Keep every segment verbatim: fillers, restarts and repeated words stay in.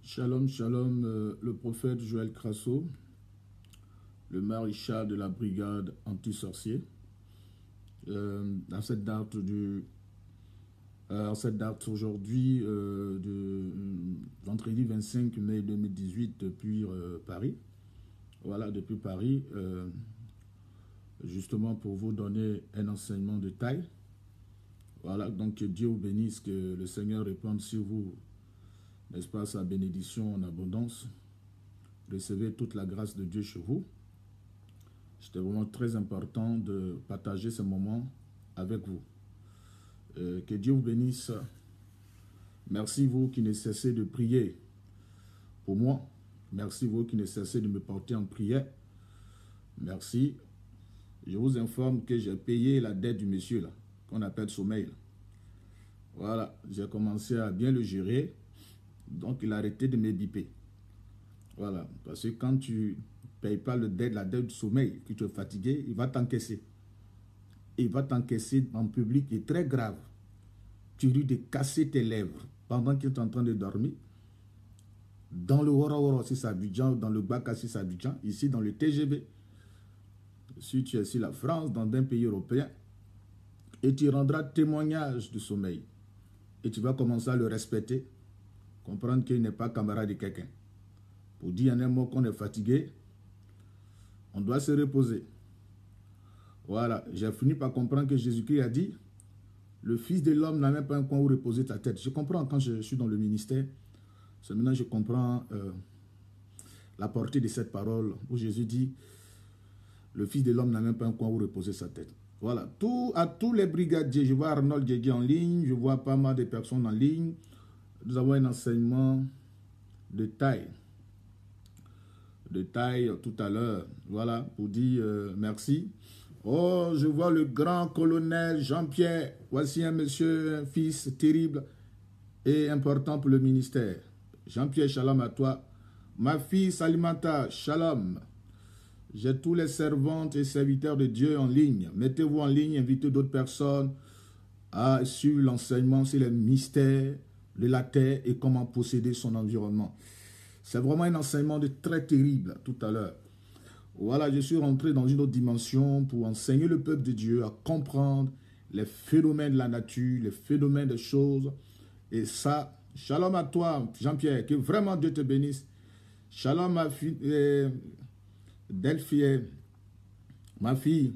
Shalom, shalom, euh, le prophète Joël Crasso, le maréchal de la brigade anti-sorcier. Euh, dans cette date du, euh, cette date aujourd'hui, euh, de euh, vendredi vingt-cinq mai deux mille dix-huit, depuis euh, Paris. Voilà, depuis Paris, euh, justement pour vous donner un enseignement de taille. Voilà, donc que Dieu vous bénisse, que le Seigneur répande sur vous, n'est-ce pas, sa bénédiction en abondance. Recevez toute la grâce de Dieu chez vous. C'était vraiment très important de partager ce moment avec vous. Euh, que Dieu vous bénisse. Merci vous qui ne cessez de prier pour moi. Merci vous qui ne cessez de me porter en prière. Merci. Je vous informe que j'ai payé la dette du monsieur là, qu'on appelle sommeil. Là. Voilà, j'ai commencé à bien le gérer. Donc il a arrêté de me biper. Voilà, parce que quand tu ne payes pas le dette, la dette du sommeil, que tu es fatigué, il va t'encaisser. Il va t'encaisser en public et très grave. Tu risques de casser tes lèvres pendant qu'il est en train de dormir. Dans le Wara Wara, c'est Abidjan, dans le Baka, c'est Abidjan, ici dans le T G V. Si tu es sur la France, dans un pays européen, et tu rendras témoignage du sommeil. Et tu vas commencer à le respecter, comprendre qu'il n'est pas camarade de quelqu'un. Pour dire en un mot qu'on est fatigué, on doit se reposer. Voilà, j'ai fini par comprendre que Jésus-Christ a dit, le Fils de l'homme n'a même pas un coin où reposer ta tête. Je comprends quand je suis dans le ministère, c'est maintenant que je comprends euh, la portée de cette parole où Jésus dit, le Fils de l'homme n'a même pas un coin où reposer sa tête. Voilà, tout, à tous les brigadiers, je vois Arnold Djegi en ligne, je vois pas mal de personnes en ligne. Nous avons un enseignement de taille. De taille tout à l'heure. Voilà, pour dire euh, merci. Oh, je vois le grand colonel Jean-Pierre. Voici un monsieur, un fils terrible et important pour le ministère. Jean-Pierre, shalom à toi. Ma fille Salimata, shalom. J'ai tous les servantes et serviteurs de Dieu en ligne. Mettez-vous en ligne, invitez d'autres personnes à suivre l'enseignement sur les mystères de la terre et comment posséder son environnement. C'est vraiment un enseignement de très terrible tout à l'heure. Voilà, je suis rentré dans une autre dimension pour enseigner le peuple de Dieu à comprendre les phénomènes de la nature, les phénomènes des choses. Et ça, shalom à toi, Jean-Pierre, que vraiment Dieu te bénisse. Shalom ma fille, euh, Delphie, ma fille.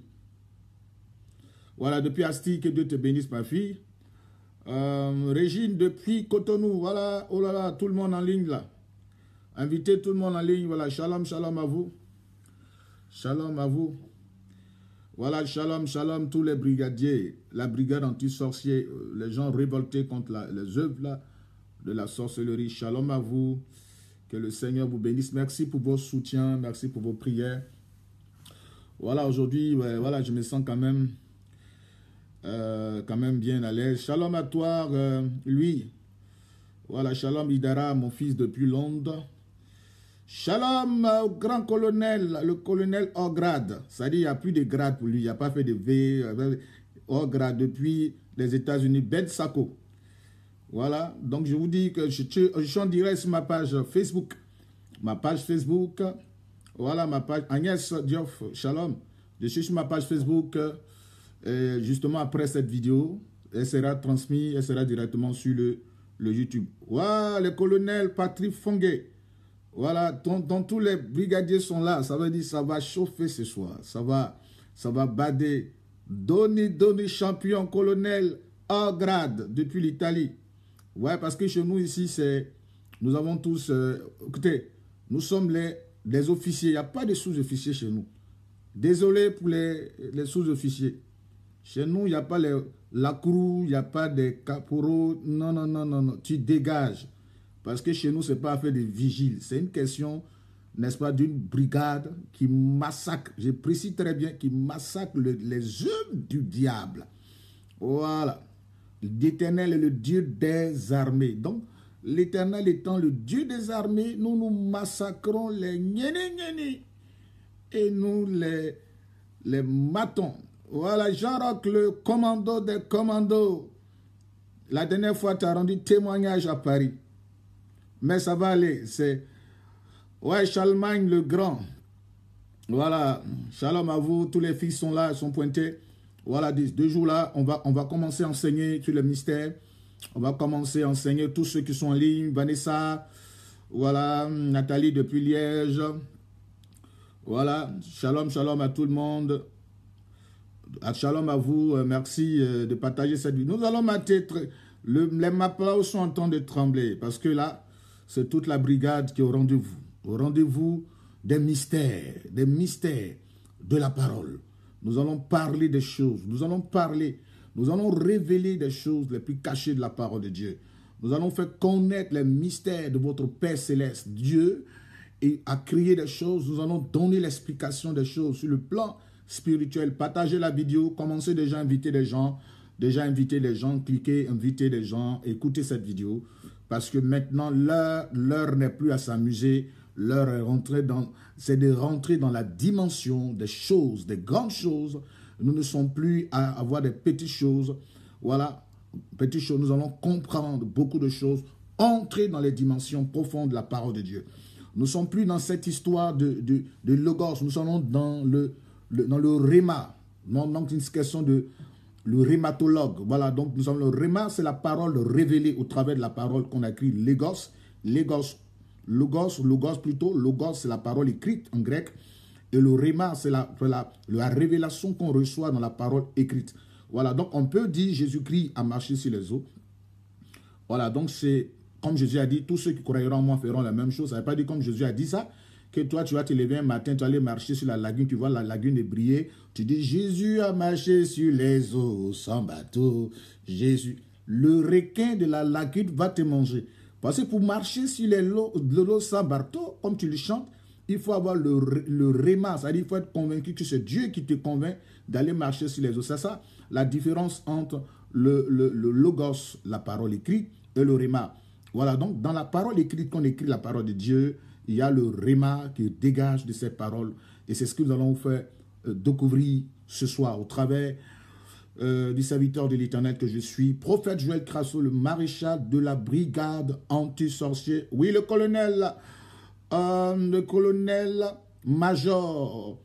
Voilà, depuis Asti, que Dieu te bénisse, ma fille. Euh, Régine, depuis Cotonou, voilà, oh là là, tout le monde en ligne là. Invitez tout le monde en ligne, voilà, shalom, shalom à vous. Shalom à vous. Voilà, shalom, shalom, tous les brigadiers, la brigade anti-sorcier, les gens révoltés contre la, les œuvres là, de la sorcellerie. Shalom à vous. Que le Seigneur vous bénisse. Merci pour vos soutiens, merci pour vos prières. Voilà, aujourd'hui, ouais, voilà, je me sens quand même, euh, quand même bien à l'aise. Shalom à toi, euh, lui. Voilà, shalom Idara, mon fils depuis Londres. Shalom au grand colonel, le colonel hors grade. Ça dit, il n'y a plus de grade pour lui, il n'a pas fait de V, hors grade depuis les États-Unis. Ben Sako. Voilà, donc je vous dis que je, je, je suis en direct sur ma page Facebook. Ma page Facebook, voilà ma page, Agnès Diouf, shalom. Je suis sur ma page Facebook, et justement après cette vidéo, elle sera transmise, elle sera directement sur le, le YouTube. Voilà, le colonel Patrick Fonguet. Voilà, dont tous les brigadiers sont là, ça veut dire ça va chauffer ce soir, ça va, ça va bader. Donny, Donny, champion, colonel, hors grade, depuis l'Italie. Ouais, parce que chez nous ici, c'est, nous avons tous, euh, écoutez, nous sommes les, les officiers, il n'y a pas de sous-officiers chez nous. Désolé pour les, les sous-officiers. Chez nous, il n'y a pas les, la crew, il n'y a pas des caporaux, non, non, non, non, non, tu dégages. Parce que chez nous, ce n'est pas affaire de vigile, c'est une question, n'est-ce pas, d'une brigade qui massacre, je précise très bien, qui massacre le, les œuvres du diable. Voilà. L'Éternel est le Dieu des armées. Donc, l'Éternel étant le Dieu des armées, nous nous massacrons les gnéné-gnéné et nous les, les matons. Voilà, Jean-Roch, le commando des commandos. La dernière fois, tu as rendu témoignage à Paris. mais ça va aller. C'est... Ouais, Charlemagne le Grand. Voilà, shalom à vous, tous les filles sont là, elles sont pointées. Voilà, deux, deux jours là, on va, on va commencer à enseigner sur le mystère. On va commencer à enseigner tous ceux qui sont en ligne. Vanessa, voilà, Nathalie depuis Liège. Voilà, shalom, shalom à tout le monde. Shalom à vous, merci de partager cette vidéo. Nous allons mater, le, les mapas sont en train de trembler parce que là, c'est toute la brigade qui est au rendez-vous. Au rendez-vous des mystères, des mystères de la parole. Nous allons parler des choses, nous allons parler, nous allons révéler des choses les plus cachées de la parole de Dieu. Nous allons faire connaître les mystères de votre Père Céleste. Dieu a créé des choses, nous allons donner l'explication des choses sur le plan spirituel. Partagez la vidéo, commencez déjà à inviter des gens, déjà inviter les gens, cliquez, inviter les gens, écoutez cette vidéo, parce que maintenant, l'heure, l'heure n'est plus à s'amuser. L'heure est rentrée dans, c'est de rentrer dans la dimension des choses, des grandes choses. Nous ne sommes plus à avoir des petites choses. Voilà, petites choses. Nous allons comprendre beaucoup de choses, entrer dans les dimensions profondes de la parole de Dieu. Nous ne sommes plus dans cette histoire de, de, de logos. Nous sommes dans le, le, dans le réma. Non, donc une question de le rématologue. Voilà, donc nous sommes le réma, c'est la parole révélée au travers de la parole qu'on a écrit logos. Logos. Logos, logos plutôt, logos c'est la parole écrite en grec et le réma c'est la, la, la révélation qu'on reçoit dans la parole écrite. Voilà, donc on peut dire Jésus-Christ a marché sur les eaux. Voilà, donc c'est comme Jésus a dit, tous ceux qui croiront en moi feront la même chose. Ça ne veut pas dire comme Jésus a dit ça, que toi tu vas te lever un matin, tu vas aller marcher sur la lagune, tu vois la lagune est briller, tu dis Jésus a marché sur les eaux sans bateau, Jésus, le requin de la lagune va te manger. Parce que pour marcher sur les lots, le lot sans bateau, comme tu le chantes, il faut avoir le, le réma, c'est-à-dire il faut être convaincu que c'est Dieu qui te convainc d'aller marcher sur les eaux. C'est ça la différence entre le, le, le logos, la parole écrite, et le réma. Voilà, donc dans la parole écrite, quand on écrit la parole de Dieu, il y a le réma qui dégage de cette parole. Et c'est ce que nous allons faire euh, découvrir ce soir au travers Euh, du serviteur de l'Éternel que je suis, prophète Joël Crasso, le maréchal de la brigade anti-sorcier. Oui, le colonel, euh, le colonel major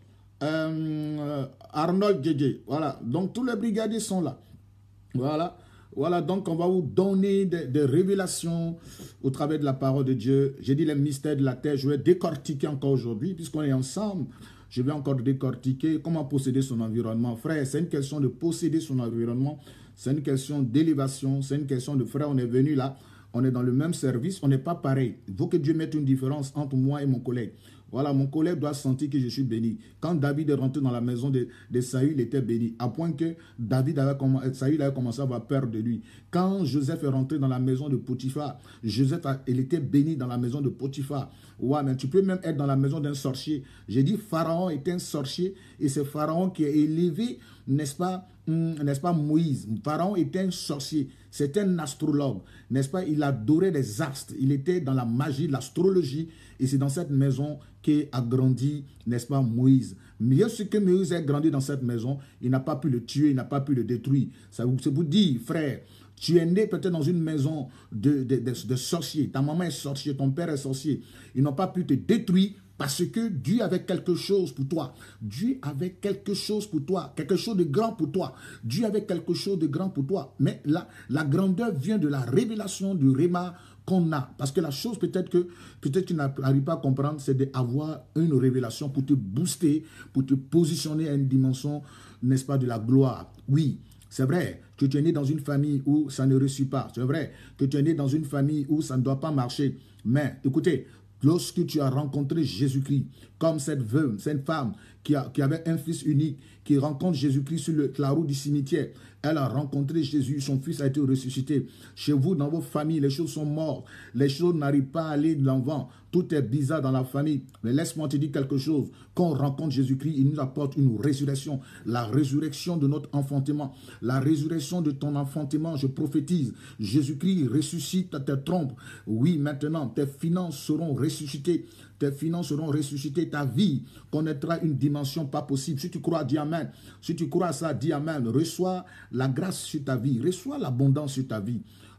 euh, Arnold Djedje. Voilà, donc tous les brigadiers sont là. Voilà, voilà, donc on va vous donner des, des révélations au travers de la parole de Dieu. J'ai dit les mystères de la terre, je vais décortiquer encore aujourd'hui, puisqu'on est ensemble. Je vais encore décortiquer comment posséder son environnement. Frère, c'est une question de posséder son environnement. C'est une question d'élévation. C'est une question de frère, on est venu là. On est dans le même service. On n'est pas pareil. Il faut que Dieu mette une différence entre moi et mon collègue. Voilà, mon collègue doit sentir que je suis béni. Quand David est rentré dans la maison de, de Saül, il était béni. À point que David avait, Saül avait commencé à avoir peur de lui. Quand Joseph est rentré dans la maison de Potiphar, Joseph a, il était béni dans la maison de Potiphar. Ouais, mais tu peux même être dans la maison d'un sorcier. J'ai dit Pharaon était un sorcier et c'est Pharaon qui a élevé, n'est-ce pas, hum, n'est-ce pas, Moïse. Pharaon était un sorcier. C'était un astrologue, n'est-ce pas? Il adorait les astres. Il était dans la magie, l'astrologie. Et c'est dans cette maison qu'a grandi, n'est-ce pas, Moïse. Mais ce que Moïse a grandi dans cette maison, il n'a pas pu le tuer, il n'a pas pu le détruire. Ça vous dit, frère, tu es né peut-être dans une maison de, de, de, de sorciers. Ta maman est sorcier, ton père est sorcier. Ils n'ont pas pu te détruire parce que Dieu avait quelque chose pour toi. Dieu avait quelque chose pour toi. Quelque chose de grand pour toi. Dieu avait quelque chose de grand pour toi. Mais là, la grandeur vient de la révélation du réma qu'on a. Parce que la chose peut-être que peut-être tu n'arrives pas à comprendre, c'est d'avoir une révélation pour te booster, pour te positionner à une dimension, n'est-ce pas, de la gloire. Oui, c'est vrai que tu es né dans une famille où ça ne réussit pas. C'est vrai que tu es né dans une famille où ça ne doit pas marcher. Mais écoutez, lorsque tu as rencontré Jésus-Christ, comme cette veuve, cette femme qui, a, qui avait un fils unique, qui rencontre Jésus-Christ sur le, la route du cimetière, elle a rencontré Jésus, son fils a été ressuscité. Chez vous, dans vos familles, les choses sont mortes. Les choses n'arrivent pas à aller de l'avant. Tout est bizarre dans la famille. Mais laisse-moi te dire quelque chose. Quand on rencontre Jésus-Christ, il nous apporte une résurrection. La résurrection de notre enfantement. La résurrection de ton enfantement, je prophétise. Jésus-Christ ressuscite tes trompes. Oui, maintenant, tes finances seront ressuscitées. Tes finances seront ressuscitées. Ta vie connaîtra une dimension pas possible. Si tu crois, dis Amen. Si tu crois à ça, dis Amen. Reçois la grâce sur ta vie. Reçois l'abondance sur ta vie.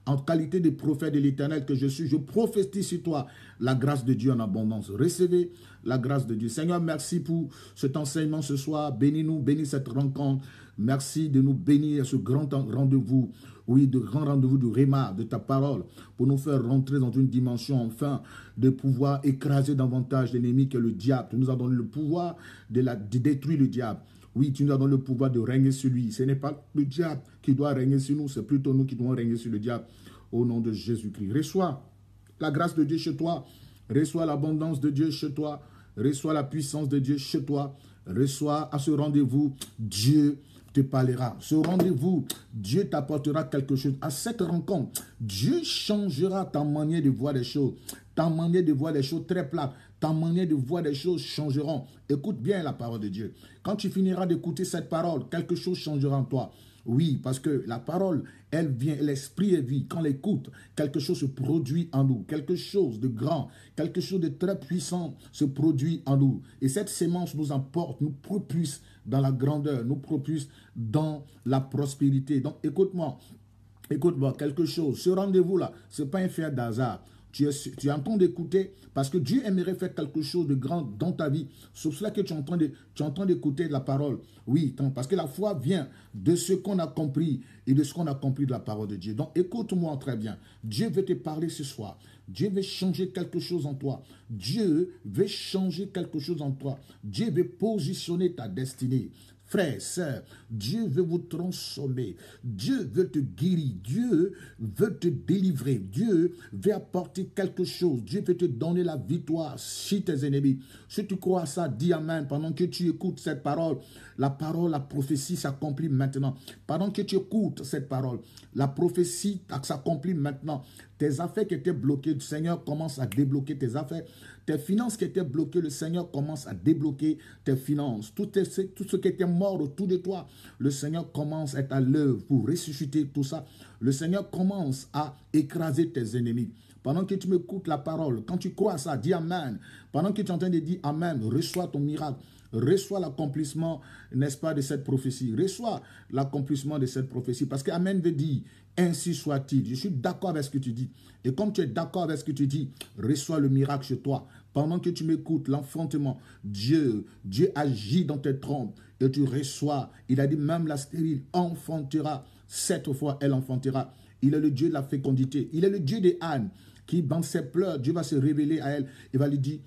en qualité de prophète de l'Éternel que je suis, je prophétise sur toi la grâce de Dieu en abondance. Recevez la grâce de Dieu. Seigneur, merci pour cet enseignement ce soir. Bénis-nous, bénis cette rencontre. Merci de nous bénir à ce grand rendez-vous. Oui, de grand rendez-vous du Réma, de ta parole, pour nous faire rentrer dans une dimension, enfin, de pouvoir écraser davantage l'ennemi que le diable. Tu nous as donné le pouvoir de, la, de détruire le diable. Oui, tu nous as donné le pouvoir de régner sur lui. Ce n'est pas le diable qui doit régner sur nous, c'est plutôt nous qui devons régner sur le diable. Au nom de Jésus-Christ. Reçois la grâce de Dieu chez toi. Reçois l'abondance de Dieu chez toi. Reçois la puissance de Dieu chez toi. Reçois à ce rendez-vous, Dieu te parlera. Ce rendez-vous, Dieu t'apportera quelque chose. À cette rencontre, Dieu changera ta manière de voir les choses. Ta manière de voir les choses très plates. Ta manière de voir les choses changeront. Écoute bien la parole de Dieu. Quand tu finiras d'écouter cette parole, quelque chose changera en toi. Oui, parce que la parole, elle vient, l'esprit est vie. Quand on l'écoute, quelque chose se produit en nous. Quelque chose de grand, quelque chose de très puissant se produit en nous. Et cette sémence nous emporte, nous propulse dans la grandeur, nous propulse dans la prospérité. Donc, écoute-moi, écoute-moi, quelque chose. Ce rendez-vous-là, ce n'est pas un fait d'hasard. Tu es, tu es en train d'écouter parce que Dieu aimerait faire quelque chose de grand dans ta vie. C'est pour cela que tu es en train de, tu es en train d'écouter la parole. Oui, parce que la foi vient de ce qu'on a compris et de ce qu'on a compris de la parole de Dieu. Donc écoute-moi très bien. Dieu veut te parler ce soir. Dieu veut changer quelque chose en toi. Dieu veut changer quelque chose en toi. Dieu veut positionner ta destinée. Frères, sœurs, Dieu veut vous transformer. Dieu veut te guérir. Dieu veut te délivrer. Dieu veut apporter quelque chose. Dieu veut te donner la victoire sur tes ennemis. Si tu crois à ça, dis Amen. Pendant que tu écoutes cette parole, la parole, la prophétie s'accomplit maintenant. Pendant que tu écoutes cette parole, la prophétie s'accomplit maintenant. Tes affaires qui étaient bloquées, le Seigneur commence à débloquer tes affaires. Tes finances qui étaient bloquées, le Seigneur commence à débloquer tes finances. Tout, est, tout ce qui était mort autour de toi, le Seigneur commence à être à l'œuvre pour ressusciter tout ça. Le Seigneur commence à écraser tes ennemis. Pendant que tu m'écoutes la parole, quand tu crois à ça, dis Amen. Pendant que tu es en train de dire Amen, reçois ton miracle. Reçois l'accomplissement, n'est-ce pas, de cette prophétie. Reçois l'accomplissement de cette prophétie. Parce que Amen veut dire, ainsi soit-il. Je suis d'accord avec ce que tu dis. Et comme tu es d'accord avec ce que tu dis, reçois le miracle chez toi. Pendant que tu m'écoutes, l'enfantement, Dieu, Dieu agit dans tes trompes et tu reçois. Il a dit, même la stérile enfantera. Cette fois, elle enfantera. Il est le Dieu de la fécondité. Il est le Dieu des ânes qui, dans ses pleurs, Dieu va se révéler à elle. Il va lui dire,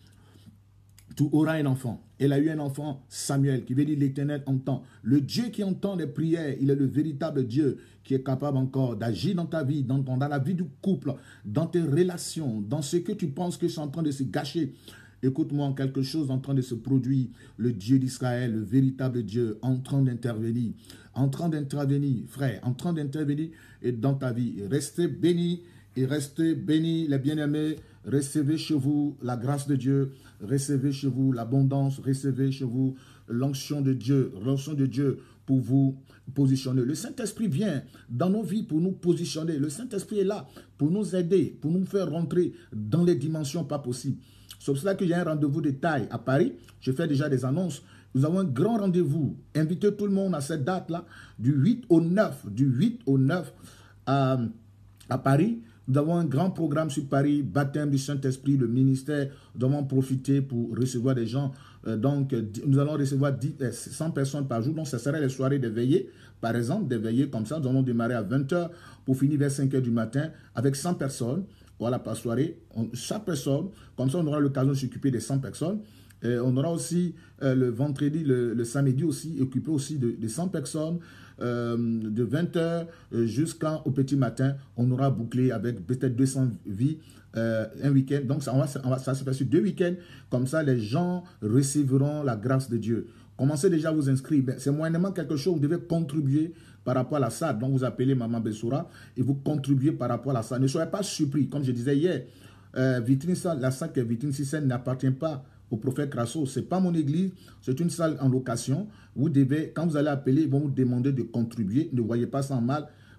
tu auras un enfant. Elle a eu un enfant, Samuel, qui veut dire l'Éternel entend. Le Dieu qui entend les prières, il est le véritable Dieu qui est capable encore d'agir dans ta vie, dans, ton, dans la vie du couple, dans tes relations, dans ce que tu penses que c'est en train de se gâcher. Écoute-moi, quelque chose en train de se produire. Le Dieu d'Israël, le véritable Dieu, en train d'intervenir. En train d'intervenir, frère, en train d'intervenir dans ta vie. Restez bénis et restez bénis, les bien-aimés. Recevez chez vous la grâce de Dieu. Recevez chez vous l'abondance. Recevez chez vous l'onction de Dieu. L'onction de Dieu pour vous positionner. Le Saint-Esprit vient dans nos vies pour nous positionner. Le Saint-Esprit est là pour nous aider, pour nous faire rentrer dans les dimensions pas possibles. C'est pour cela qu'il y a un rendez-vous de taille à Paris. Je fais déjà des annonces. Nous avons un grand rendez-vous. Invitez tout le monde à cette date-là, du huit au neuf. Du huit au neuf à, à Paris. Nous avons un grand programme sur Paris, baptême du Saint-Esprit, le ministère. Nous allons profiter pour recevoir des gens. Euh, donc, nous allons recevoir dix, cent personnes par jour. Donc, ce serait les soirées de veillée. Par exemple, des veillées comme ça. Nous allons démarrer à vingt heures pour finir vers cinq heures du matin avec cent personnes. Voilà, par soirée. On, chaque personne, comme ça, on aura l'occasion de s'occuper des cent personnes. Et on aura aussi euh, le vendredi, le, le samedi aussi, occupé aussi de, de cent personnes. Euh, de vingt heures jusqu'au petit matin, on aura bouclé avec peut-être deux cents vies euh, un week-end. Donc, ça, on va, on va, ça se fait sur deux week-ends. Comme ça, les gens recevront la grâce de Dieu. Commencez déjà à vous inscrire. Ben, c'est moyennement quelque chose, vous devez contribuer par rapport à la salle. Donc, vous appelez Maman Bessoura et vous contribuez par rapport à la salle. Ne soyez pas surpris. Comme je disais hier, euh, vitrine, la salle qui est vitrine six n'appartient pas au prophète Crasso. Ce n'est pas mon église, c'est une salle en location. Vous devez, quand vous allez appeler, ils vont vous demander de contribuer. Ne voyez pas ça en mal.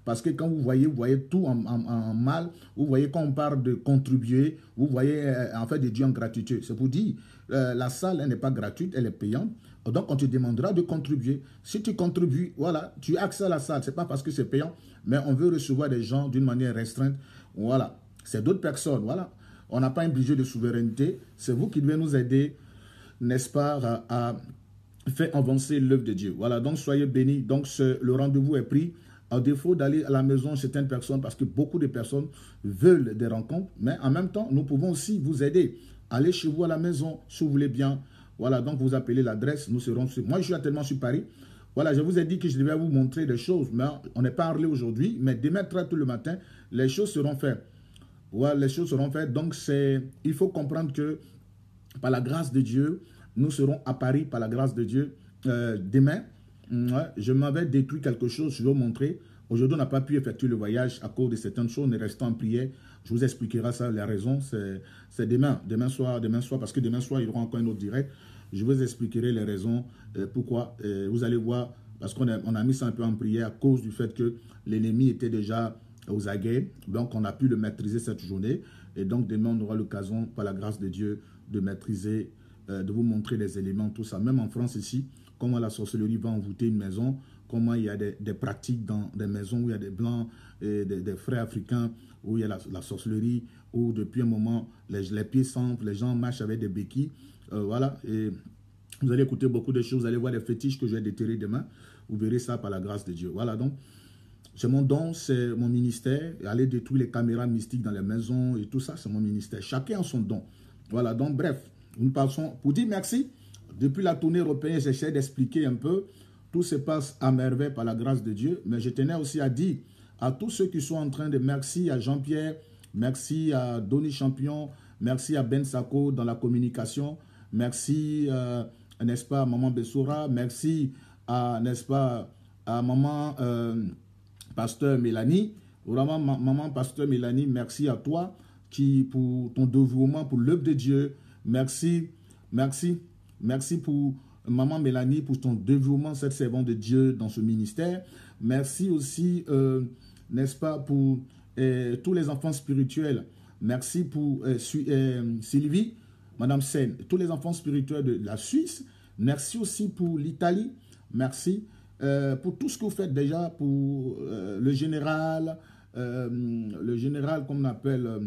Parce que quand vous voyez, vous voyez tout en, en, en mal, vous voyez quand on parle de contribuer, vous voyez euh, en fait des dieux en gratuité. C'est pour dire, euh, la salle, elle n'est pas gratuite, elle est payante. Donc, on te demandera de contribuer. Si tu contribues, voilà, tu as accès à la salle. Ce n'est pas parce que c'est payant, mais on veut recevoir des gens d'une manière restreinte. Voilà, c'est d'autres personnes, voilà. On n'a pas un budget de souveraineté. C'est vous qui devez nous aider, n'est-ce pas, à, à faire avancer l'œuvre de Dieu. Voilà, donc soyez bénis. Donc, ce, le rendez-vous est pris. À défaut d'aller à la maison de certaines personnes, parce que beaucoup de personnes veulent des rencontres, mais en même temps, nous pouvons aussi vous aider. Allez chez vous à la maison, si vous voulez bien. Voilà, donc vous appelez l'adresse, nous serons sur... Moi, je suis actuellement sur Paris. Voilà, je vous ai dit que je devais vous montrer des choses, mais on n'est pas parlé aujourd'hui, mais demain, très tôt le matin, les choses seront faites. Voilà, les choses seront faites. Donc, c'est, il faut comprendre que, par la grâce de Dieu, nous serons à Paris, par la grâce de Dieu, euh, demain. Ouais, je m'avais détruit quelque chose, je vais vous montrer. Aujourd'hui, on n'a pas pu effectuer le voyage à cause de certaines choses, on est resté en prière. Je vous expliquerai ça, la raison, c'est demain, demain soir, demain soir, parce que demain soir, il y aura encore un autre direct. Je vous expliquerai les raisons, euh, pourquoi. Euh, vous allez voir, parce qu'on a, on a mis ça un peu en prière à cause du fait que l'ennemi était déjà aux aguets. Donc, on a pu le maîtriser cette journée. Et donc, demain, on aura l'occasion, par la grâce de Dieu, de maîtriser, euh, de vous montrer les éléments, tout ça. Même en France ici, comment la sorcellerie va envoûter une maison, comment il y a des, des pratiques dans des maisons où il y a des blancs, et des, des frères africains, où il y a la, la sorcellerie, où depuis un moment, les, les pieds s'enflent, les gens marchent avec des béquilles. Euh, voilà, et vous allez écouter beaucoup de choses, vous allez voir les fétiches que je vais déterrer demain. Vous verrez ça par la grâce de Dieu. Voilà, donc, c'est mon don, c'est mon ministère. Aller détruire les caméras mystiques dans les maisons et tout ça, c'est mon ministère. Chacun a son don. Voilà, donc, bref, nous passons pour dire merci. Depuis la tournée européenne, j'essaie d'expliquer un peu. Tout se passe à merveille par la grâce de Dieu. Mais je tenais aussi à dire à tous ceux qui sont en train de... Merci à Jean-Pierre, merci à Donny Champion, merci à Ben Sako dans la communication, merci, euh, n'est-ce pas, à Maman Bessoura, merci à, n'est-ce pas, à Maman euh, Pasteur Mélanie. Vraiment, ma, Maman Pasteur Mélanie, merci à toi qui, pour ton dévouement pour l'œuvre de Dieu. Merci, merci. Merci pour Maman Mélanie, pour ton dévouement, cette servante de Dieu dans ce ministère. Merci aussi, euh, n'est-ce pas, pour euh, tous les enfants spirituels. Merci pour euh, euh, Sylvie, Madame Sen, tous les enfants spirituels de la Suisse. Merci aussi pour l'Italie. Merci euh, pour tout ce que vous faites déjà pour euh, le général, euh, le général, comme on appelle... Euh,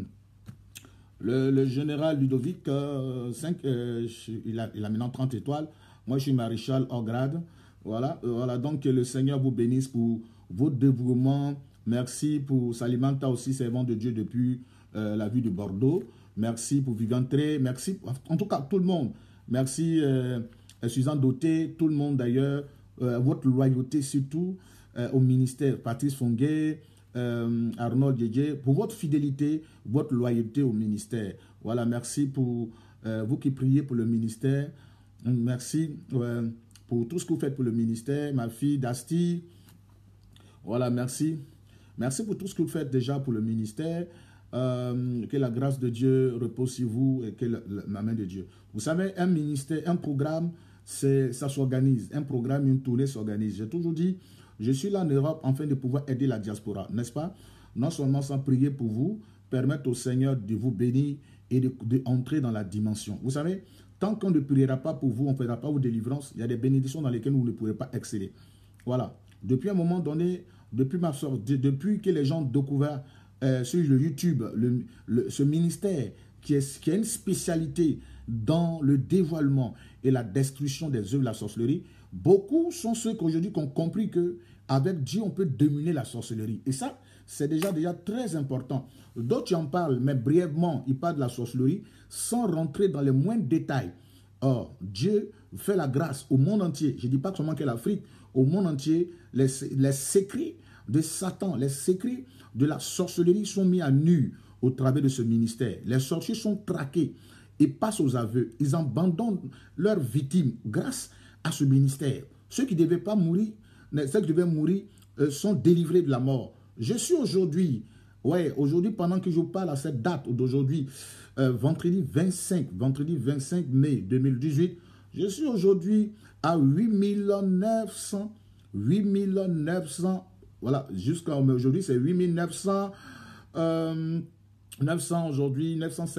Le, le général Ludovic, euh, cinq, euh, il, a, il a maintenant trente étoiles. Moi, je suis maréchal hors grade. Voilà, euh, voilà, donc que le Seigneur vous bénisse pour votre dévouement. Merci pour Salimanta aussi, servant de Dieu depuis euh, la ville de Bordeaux. Merci pour Vivantré. Merci, en tout cas, tout le monde. Merci, euh, Suzanne Doté, tout le monde d'ailleurs. Euh, votre loyauté surtout euh, au ministère. Patrice Fonguet. Euh, Arnold Djedje, pour votre fidélité, votre loyauté au ministère. Voilà, merci pour euh, vous qui priez pour le ministère. Merci euh, pour tout ce que vous faites pour le ministère. Ma fille Dasti, voilà, merci. Merci pour tout ce que vous faites déjà pour le ministère. Euh, que la grâce de Dieu repose sur vous et que le, le, la main de Dieu. Vous savez, un ministère, un programme, ça s'organise. Un programme, une tournée s'organise. J'ai toujours dit, je suis là en Europe afin de pouvoir aider la diaspora, n'est-ce pas? Non seulement sans prier pour vous, permettre au Seigneur de vous bénir et d'entrer de, de dans la dimension. Vous savez, tant qu'on ne priera pas pour vous, on ne fera pas vos délivrances, il y a des bénédictions dans lesquelles vous ne pourrez pas exceller. Voilà. Depuis un moment donné, depuis, ma sortie, depuis que les gens ont découvert euh, sur le YouTube le, le, ce ministère qui, est, qui a une spécialité dans le dévoilement et la destruction des œuvres de la sorcellerie, beaucoup sont ceux qu'aujourd'hui qui ont compris qu'avec Dieu, on peut dominer la sorcellerie. Et ça, c'est déjà, déjà très important. D'autres en parlent, mais brièvement, ils parlent de la sorcellerie sans rentrer dans les moindres détails. Or, Dieu fait la grâce au monde entier. Je ne dis pas seulement que l'Afrique, au monde entier, les, les secrets de Satan, les secrets de la sorcellerie sont mis à nu au travers de ce ministère. Les sorciers sont traqués et passent aux aveux. Ils abandonnent leurs victimes grâce à ce ministère. Ceux qui ne devaient pas mourir, ceux qui devaient mourir euh, sont délivrés de la mort. Je suis aujourd'hui, ouais, aujourd'hui pendant que je vous parle à cette date d'aujourd'hui, euh, vendredi vingt-cinq, vendredi vingt-cinq mai deux mille dix-huit, je suis aujourd'hui à huit mille neuf cents, huit mille neuf cents Voilà, jusqu'à aujourd'hui, c'est huit mille neuf cents, euh, neuf cents aujourd'hui, neuf cent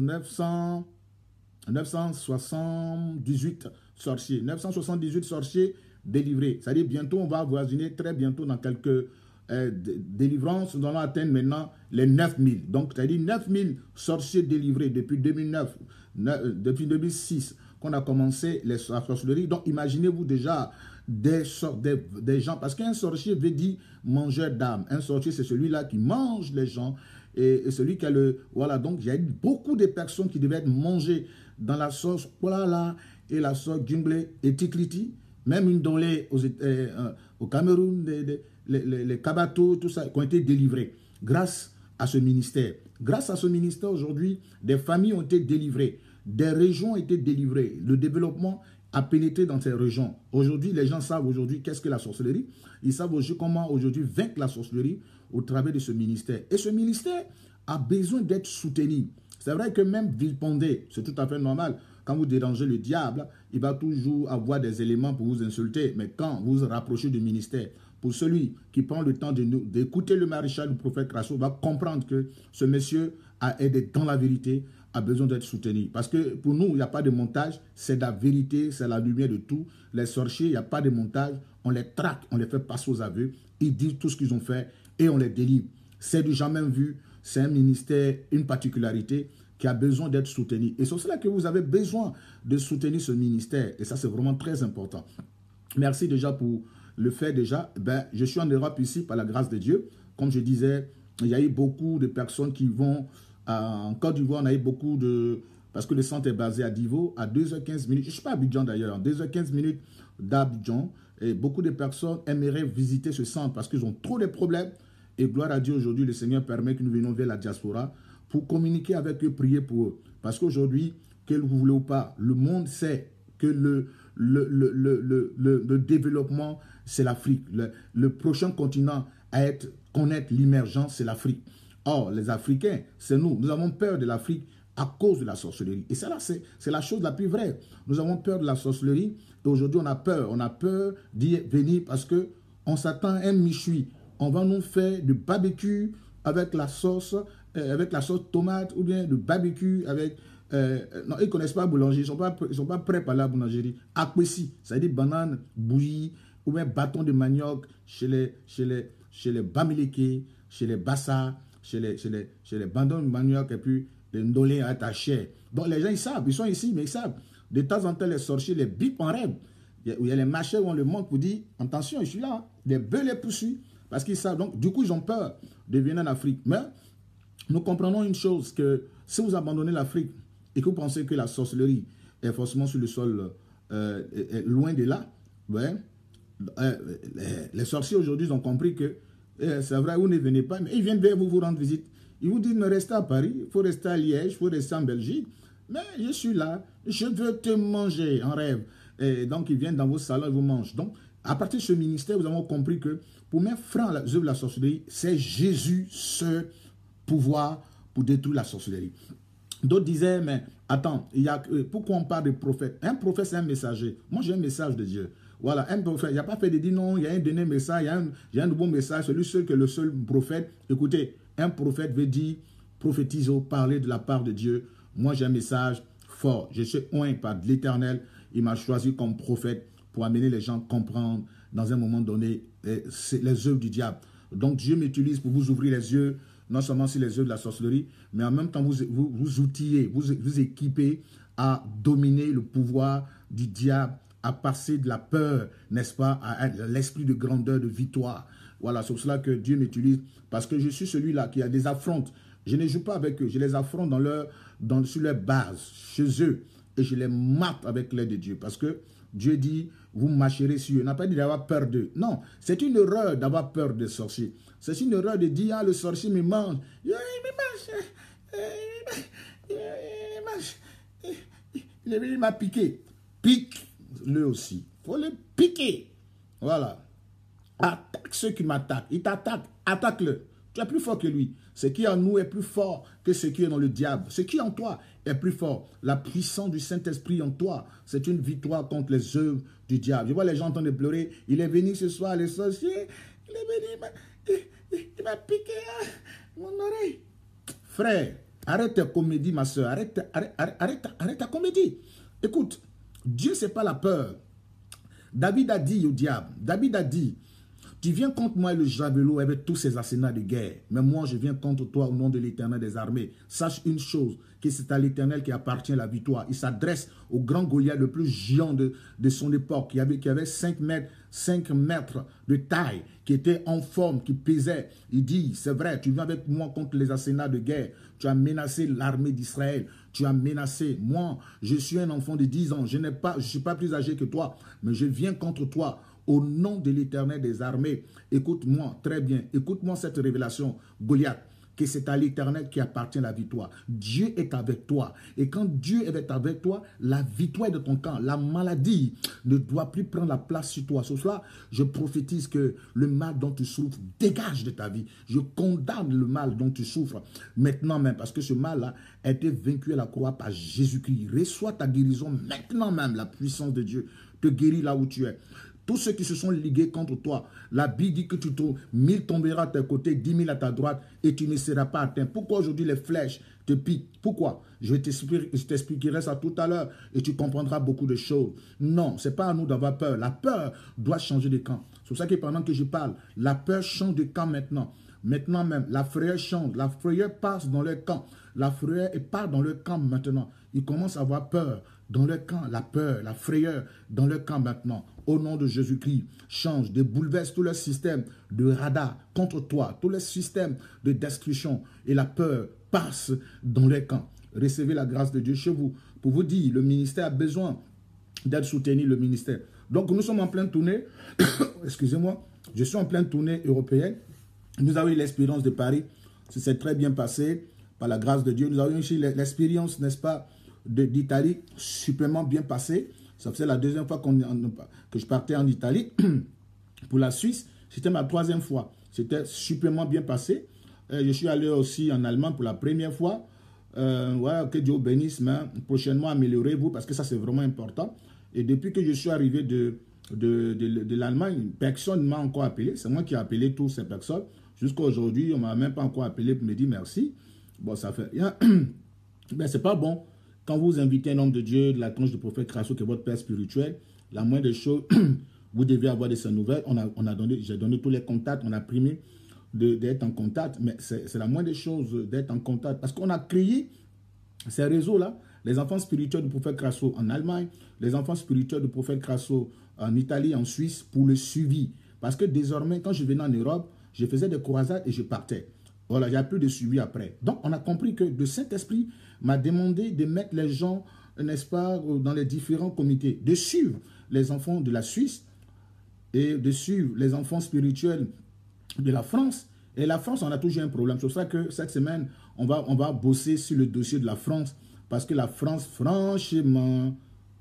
soixante-dix-huit sorciers. neuf cent soixante-dix-huit sorciers délivrés. C'est-à-dire, bientôt, on va avoisiner, très bientôt, dans quelques euh, délivrances, nous allons atteindre maintenant les neuf mille. Donc, c'est-à-dire neuf mille sorciers délivrés depuis deux mille neuf, depuis deux mille six, qu'on a commencé les, la sorcellerie. Donc, imaginez-vous déjà des, des, des gens, parce qu'un sorcier veut dire mangeur d'âme. Un sorcier, c'est celui-là qui mange les gens, et, et celui qui a le... Voilà, donc il y a beaucoup de personnes qui devaient être mangées dans la sauce Kolala et la sauce Gimble et Tikliti, même une dans les, aux, euh, au Cameroun, les, les, les, les Kabato, tout ça, qui ont été délivrés grâce à ce ministère. Grâce à ce ministère, aujourd'hui, des familles ont été délivrées, des régions ont été délivrées, le développement a pénétré dans ces régions. Aujourd'hui, les gens savent aujourd'hui qu'est-ce que la sorcellerie. Ils savent aujourd'hui comment aujourd'hui vaincre la sorcellerie au travers de ce ministère. Et ce ministère a besoin d'être soutenu. C'est vrai que même Villepondé, c'est tout à fait normal. Quand vous dérangez le diable, il va toujours avoir des éléments pour vous insulter. Mais quand vous vous rapprochez du ministère, pour celui qui prend le temps d'écouter le maréchal du prophète Krasso, va comprendre que ce monsieur a aidé dans la vérité, a besoin d'être soutenu. Parce que pour nous, il n'y a pas de montage, c'est la vérité, c'est la lumière de tout. Les sorciers, il n'y a pas de montage, on les traque, on les fait passer aux aveux, ils disent tout ce qu'ils ont fait et on les délivre. C'est du jamais vu, c'est un ministère, une particularité qui a besoin d'être soutenu. Et c'est cela que vous avez besoin de soutenir ce ministère. Et ça, c'est vraiment très important. Merci déjà pour le fait déjà. Ben, je suis en Europe ici par la grâce de Dieu. Comme je disais, il y a eu beaucoup de personnes qui vont... En Côte d'Ivoire, on a eu beaucoup de... Parce que le centre est basé à Divo, à deux heures quinze minutes. Je ne suis pas à Abidjan d'ailleurs, deux heures quinze minutes d'Abidjan. Et beaucoup de personnes aimeraient visiter ce centre parce qu'ils ont trop de problèmes. Et gloire à Dieu, aujourd'hui, le Seigneur permet que nous venions vers la diaspora pour communiquer avec eux, prier pour eux. Parce qu'aujourd'hui, que vous voulez ou pas, le monde sait que le, le, le, le, le, le, le développement, c'est l'Afrique. Le, le prochain continent à être, connaître l'émergence, c'est l'Afrique. Or, les Africains, c'est nous. Nous avons peur de l'Afrique à cause de la sorcellerie. Et ça, là, c'est la chose la plus vraie. Nous avons peur de la sorcellerie et aujourd'hui, on a peur. On a peur d'y venir parce qu'on s'attend à un méchoui. On va nous faire du barbecue avec la sauce, euh, avec la sauce tomate ou bien du barbecue avec... Euh, non, ils ne connaissent pas la boulangerie. Ils ne sont, pas, ils sont pas prêts par la boulangerie. Akwesi, ça veut dire banane bouillie ou bien bâton de manioc chez les, chez les, chez les Bamileke, chez les Bassa, chez les, chez les, chez les bandons de manioc et puis les ndolés attachés. Donc les gens, ils savent, ils sont ici, mais ils savent. De temps en temps, les sorciers, les bipent en rêve. Il y a les marchés où on le montre pour dire, attention, je suis là. Les bœufs les poursuivent parce qu'ils savent. Donc, du coup, ils ont peur de venir en Afrique. Mais nous comprenons une chose, que si vous abandonnez l'Afrique et que vous pensez que la sorcellerie est forcément sur le sol euh, est, est loin de là, ouais, euh, les, les sorciers aujourd'hui ont compris que c'est vrai, vous ne venez pas, mais ils viennent vers vous, vous rendre visite. Ils vous disent, mais restez à Paris, il faut rester à Liège, il faut rester en Belgique. Mais je suis là, je veux te manger en rêve. Et donc, ils viennent dans vos salons et vous mangent. Donc, à partir de ce ministère, vous avez compris que pour mettre frein à l'œuvre de la sorcellerie, c'est Jésus, ce pouvoir pour détruire la sorcellerie. D'autres disaient, mais attends, il y a, pourquoi on parle de prophète? Un prophète, c'est un messager. Moi, j'ai un message de Dieu. Voilà, un prophète, il n'y a pas fait de dire non, il y a un dernier message, il y a un, il y a un nouveau message, celui seul que le seul prophète. Écoutez, un prophète veut dire prophétiser, parler de la part de Dieu. Moi, j'ai un message fort. Je suis oint par l'Éternel. Il m'a choisi comme prophète pour amener les gens à comprendre dans un moment donné les, les œuvres du diable. Donc, Dieu m'utilise pour vous ouvrir les yeux, non seulement sur les œuvres de la sorcellerie, mais en même temps, vous vous, vous outillez, vous vous équipez à dominer le pouvoir du diable, à passer de la peur, n'est-ce pas, à l'esprit de grandeur, de victoire. Voilà, c'est pour cela que Dieu m'utilise, parce que je suis celui-là qui a des affrontes. Je ne joue pas avec eux, je les affronte dans leur, dans, sur leur base, chez eux, et je les mate avec l'aide de Dieu, parce que Dieu dit, vous marcherez sur eux. Il n'a pas dit d'avoir peur d'eux. Non, c'est une erreur d'avoir peur des sorciers. C'est une erreur de dire, ah, le sorcier me mange. Il m'a piqué. Pique-le aussi. Il faut le piquer. Voilà. Attaque ceux qui m'attaquent. Il t'attaque. Attaque-le. Tu es plus fort que lui. Ce qui est en nous est plus fort que ce qui est dans le diable. Ce qui est en toi est plus fort. La puissance du Saint-Esprit en toi, c'est une victoire contre les œuvres du diable. Je vois les gens en train de pleurer. Il est venu ce soir, les sorciers. Il est venu, il m'a, il, il, il m'a piqué hein, mon oreille. Frère, arrête ta comédie, ma soeur. Arrête, arrête, arrête, arrête, arrête ta comédie. Écoute, Dieu, c'est pas la peur. David a dit au diable, David a dit, tu viens contre moi le javelot avec tous ces arsenaux de guerre. Mais moi, je viens contre toi au nom de l'Éternel des armées. Sache une chose, que c'est à l'Éternel qui appartient la victoire. Il s'adresse au grand Goliath, le plus géant de, de son époque, qui avait, qui avait cinq mètres, cinq mètres de taille, qui était en forme, qui pesait. Il dit, c'est vrai, tu viens avec moi contre les arsenaux de guerre. Tu as menacé l'armée d'Israël. Tu as menacé. Moi, je suis un enfant de dix ans. Je n'ai pas, je suis pas plus âgé que toi, mais je viens contre toi. Au nom de l'Éternel des armées, écoute-moi très bien, écoute-moi cette révélation, Goliath, que c'est à l'Éternel qui appartient la victoire. Dieu est avec toi. Et quand Dieu est avec toi, la victoire est de ton camp. La maladie ne doit plus prendre la place sur toi. Sur cela, je prophétise que le mal dont tu souffres dégage de ta vie. Je condamne le mal dont tu souffres maintenant même, parce que ce mal-là a été vaincu à la croix par Jésus-Christ. Reçois ta guérison maintenant même. La puissance de Dieu te guérit là où tu es. Tous ceux qui se sont ligués contre toi, la Bible dit que tu tombes, mille tombera à tes côtés, dix mille à ta droite, et tu ne seras pas atteint. Pourquoi aujourd'hui les flèches te piquent? Pourquoi? Je t'expliquerai ça tout à l'heure, et tu comprendras beaucoup de choses. Non, ce n'est pas à nous d'avoir peur. La peur doit changer de camp. C'est pour ça que pendant que je parle, la peur change de camp maintenant. Maintenant même, la frayeur change. La frayeur passe dans leur camp. La frayeur part dans leur camp maintenant. Ils commencent à avoir peur dans leur camp. La peur, la frayeur dans leur camp maintenant. Au nom de Jésus-Christ, change, de bouleverse tout le système de radar contre toi, tout le système de destruction. Et la peur passe dans leur camp. Recevez la grâce de Dieu chez vous. Pour vous dire, le ministère a besoin d'être soutenu, le ministère. Donc nous sommes en pleine tournée. Excusez-moi, je suis en pleine tournée européenne. Nous avons eu l'expérience de Paris. Ça s'est très bien passé par la grâce de Dieu. Nous avons eu l'expérience, n'est-ce pas, d'Italie, superment bien passée. Ça faisait la deuxième fois qu'on, que je partais en Italie. Pour la Suisse, c'était ma troisième fois. C'était superment bien passé. Euh, je suis allé aussi en Allemagne pour la première fois. Euh, voilà, que Dieu bénisse, mais prochainement améliorez-vous parce que ça c'est vraiment important. Et depuis que je suis arrivé de, de, de, de l'Allemagne, personne ne m'a encore appelé. C'est moi qui ai appelé toutes ces personnes. Jusqu'à aujourd'hui, on ne m'a même pas encore appelé pour me dire merci. Bon, ça fait rien. Mais c'est pas bon. Quand vous invitez un homme de Dieu, de la tranche du prophète Krasso, qui est votre père spirituel, la moindre des choses, vous devez avoir de ses nouvelles. On a, on a donné, j'ai donné tous les contacts, on a primé d'être en contact, mais c'est la moindre des choses d'être en contact. Parce qu'on a créé ces réseaux-là, les enfants spirituels du prophète Krasso en Allemagne, les enfants spirituels du prophète Krasso en Italie, en Suisse, pour le suivi. Parce que désormais, quand je venais en Europe, je faisais des croisades et je partais. Voilà, il n'y a plus de suivi après. Donc, on a compris que le Saint-Esprit m'a demandé de mettre les gens, n'est-ce pas, dans les différents comités, de suivre les enfants de la Suisse et de suivre les enfants spirituels de la France. Et la France, on a toujours un problème. C'est pour ça que cette semaine, on va, on va bosser sur le dossier de la France. Parce que la France, franchement,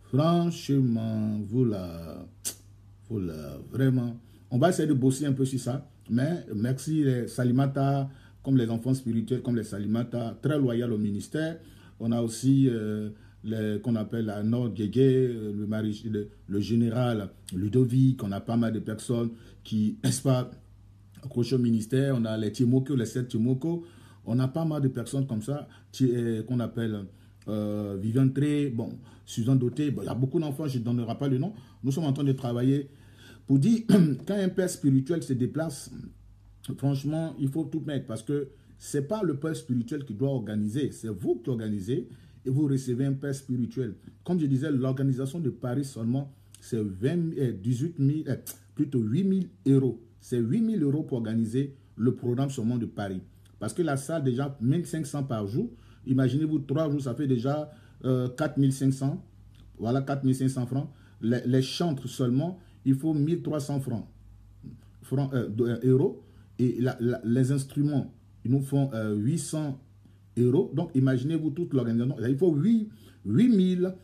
franchement, vous la, vous la, vraiment, on va essayer de bosser un peu sur ça. Mais merci les Salimata, comme les enfants spirituels, comme les Salimata, très loyaux au ministère. On a aussi euh, qu'on appelle la Nord Guégué, le, le, le général Ludovic. On a pas mal de personnes qui, n'est-ce pas, accrochent au ministère. On a les Timoko, les sept Timoko. On a pas mal de personnes comme ça qu'on appelle euh, Viviane Tré, bon, Suzanne Doté. Bon, il y a beaucoup d'enfants, je ne donnerai pas le nom. Nous sommes en train de travailler pour dire, quand un père spirituel se déplace, franchement, il faut tout mettre parce que ce n'est pas le père spirituel qui doit organiser, c'est vous qui organisez et vous recevez un père spirituel. Comme je disais, l'organisation de Paris seulement, c'est dix-huit mille, eh, plutôt huit mille euros. C'est huit mille euros pour organiser le programme seulement de Paris. Parce que la salle, déjà, mille cinq cents par jour. Imaginez-vous, trois jours, ça fait déjà euh, quatre mille cinq cents. Voilà, quatre mille cinq cents francs. Les, les chantres seulement, il faut mille trois cents francs, francs euh, euros. Et la, la, les instruments, ils nous font euh, huit cents euros. Donc, imaginez-vous toute l'organisation. Il faut huit mille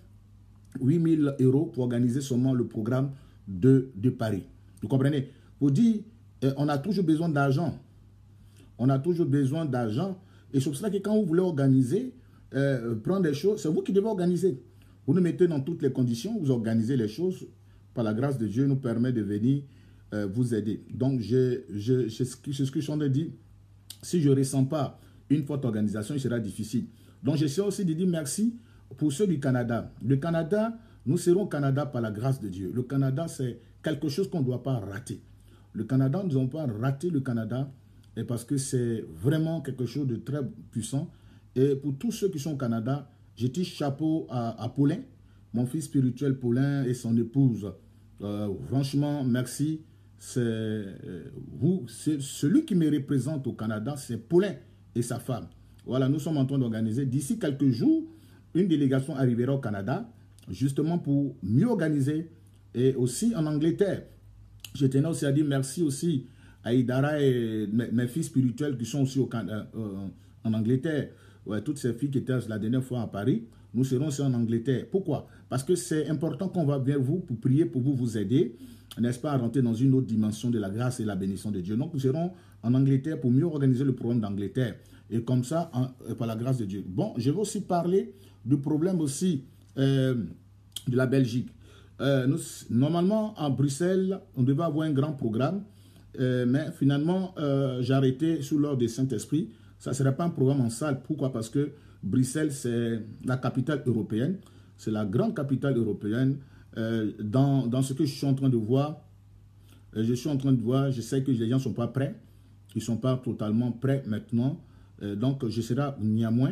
euros pour organiser seulement le programme de, de Paris. Vous comprenez? Pour dire, euh, on a toujours besoin d'argent. On a toujours besoin d'argent. Et c'est pour cela que quand vous voulez organiser, euh, prendre des choses, c'est vous qui devez organiser. Vous nous mettez dans toutes les conditions, vous organisez les choses. Par la grâce de Dieu, nous permet de venir euh, vous aider. Donc, je, je, je, c'est ce que je suis en train de dire. Si je ne ressens pas une forte organisation, il sera difficile. Donc, j'essaie aussi de dire merci pour ceux du Canada. Le Canada, nous serons au Canada par la grâce de Dieu. Le Canada, c'est quelque chose qu'on ne doit pas rater. Le Canada, nous n'avons pas raté le Canada et parce que c'est vraiment quelque chose de très puissant. Et pour tous ceux qui sont au Canada, je tire chapeau à, à Paulin, mon fils spirituel Paulin et son épouse. Euh, franchement, merci. C'est euh, vous, c'est celui qui me représente au Canada, c'est Paulin et sa femme. Voilà, nous sommes en train d'organiser. D'ici quelques jours, une délégation arrivera au Canada, justement pour mieux organiser. Et aussi en Angleterre. Je tenais aussi à dire merci aussi à Idara et mes, mes filles spirituelles qui sont aussi au, euh, euh, en Angleterre. Ouais, toutes ces filles qui étaient la dernière fois à Paris, nous serons aussi en Angleterre. Pourquoi? Parce que c'est important qu'on va vers vous pour prier, pour vous vous aider, n'est-ce pas, à rentrer dans une autre dimension de la grâce et la bénédiction de Dieu. Donc nous serons en Angleterre pour mieux organiser le programme d'Angleterre. Et comme ça, en, par la grâce de Dieu. Bon, je vais aussi parler du problème aussi euh, de la Belgique. Euh, nous, normalement, à Bruxelles, on devait avoir un grand programme, euh, mais finalement, euh, j'ai arrêté sous l'ordre du Saint-Esprit. Ça ne serait pas un programme en salle. Pourquoi? Parce que Bruxelles, c'est la capitale européenne. C'est la grande capitale européenne. Euh, dans, dans ce que je suis en train de voir, euh, je suis en train de voir, je sais que les gens ne sont pas prêts. Ils ne sont pas totalement prêts maintenant. Euh, donc, je serai néanmoins,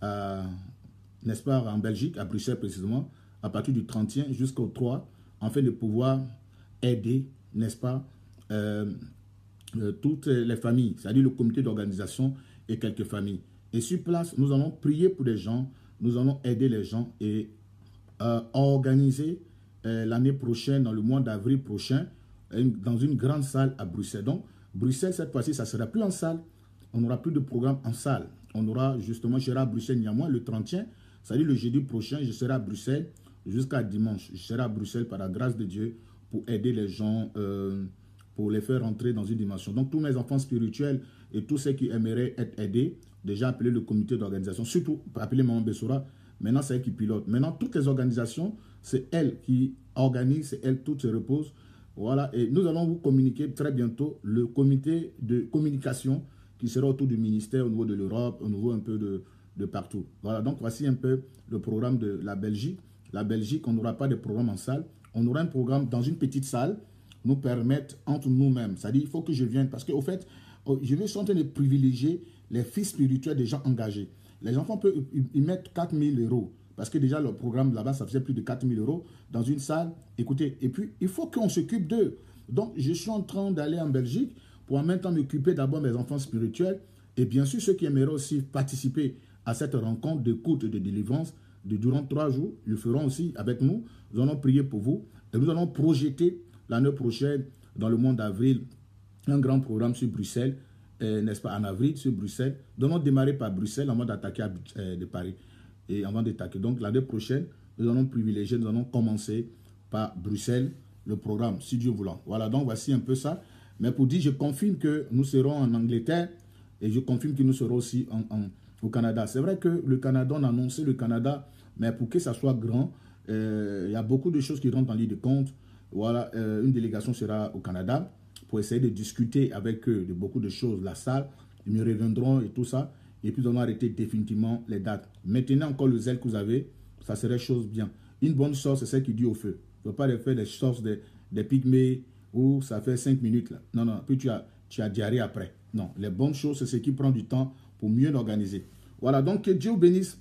n'est-ce pas, en Belgique, à Bruxelles précisément, à partir du trente et un jusqu'au trois, afin de pouvoir aider, n'est-ce pas, euh, euh, toutes les familles, c'est-à-dire le comité d'organisation et quelques familles. Et sur place, nous allons prier pour les gens, nous allons aider les gens et euh, organiser euh, l'année prochaine, dans le mois d'avril prochain, une, dans une grande salle à Bruxelles. Donc, Bruxelles, cette fois-ci, ça ne sera plus en salle, on n'aura plus de programme en salle. On aura justement, je serai à Bruxelles néanmoins le trente et un, c'est-à-dire le jeudi prochain, je serai à Bruxelles, jusqu'à dimanche. Je serai à Bruxelles par la grâce de Dieu pour aider les gens, euh, pour les faire rentrer dans une dimension. Donc, tous mes enfants spirituels et tous ceux qui aimeraient être aidés, déjà appelé le comité d'organisation, surtout appelé Maman Bessora, maintenant c'est elle qui pilote. Maintenant, toutes les organisations, c'est elle qui organise, c'est elle, toutes se reposent. Voilà, et nous allons vous communiquer très bientôt le comité de communication qui sera autour du ministère au niveau de l'Europe, au niveau un peu de, de partout. Voilà, donc voici un peu le programme de la Belgique. La Belgique, on n'aura pas de programme en salle. On aura un programme dans une petite salle, nous permettre entre nous-mêmes. C'est-à-dire, il faut que je vienne. Parce qu'au fait, je vais en train de privilégier les fils spirituels des gens engagés. Les enfants peuvent y mettre quatre mille euros. Parce que déjà, le programme là-bas, ça faisait plus de quatre mille euros dans une salle. Écoutez, et puis, il faut qu'on s'occupe d'eux. Donc, je suis en train d'aller en Belgique pour en même temps m'occuper d'abord des enfants spirituels. Et bien sûr, ceux qui aimeraient aussi participer à cette rencontre d'écoute et de délivrance, de durant trois jours, ils le feront aussi avec nous. Nous allons prier pour vous et nous allons projeter l'année prochaine, dans le mois d'avril, un grand programme sur Bruxelles, euh, n'est-ce pas, en avril sur Bruxelles. Nous allons démarrer par Bruxelles avant d'attaquer euh, de Paris et avant d'attaquer. Donc l'année prochaine, nous allons privilégier, nous allons commencer par Bruxelles, le programme, si Dieu voulant. Voilà, donc voici un peu ça. Mais pour dire, je confirme que nous serons en Angleterre et je confirme que nous serons aussi en, en au Canada. C'est vrai que le Canada, on a annoncé le Canada, mais pour que ça soit grand, euh, il y a beaucoup de choses qui rentrent en ligne de compte. Voilà, euh, une délégation sera au Canada pour essayer de discuter avec eux de beaucoup de choses. La salle, ils me reviendront et tout ça. Et puis, nous allons arrêter définitivement les dates. Maintenant, encore le zèle que vous avez, ça serait chose bien. Une bonne sauce, c'est celle qui dit au feu. Il ne faut pas faire des sauces des, des pygmées où ça fait cinq minutes. Là. Non, non, puis tu as, tu as diarrhée après. Non, les bonnes choses, c'est ce qui prend du temps pour mieux l'organiser. Voilà, donc que Dieu vous bénisse.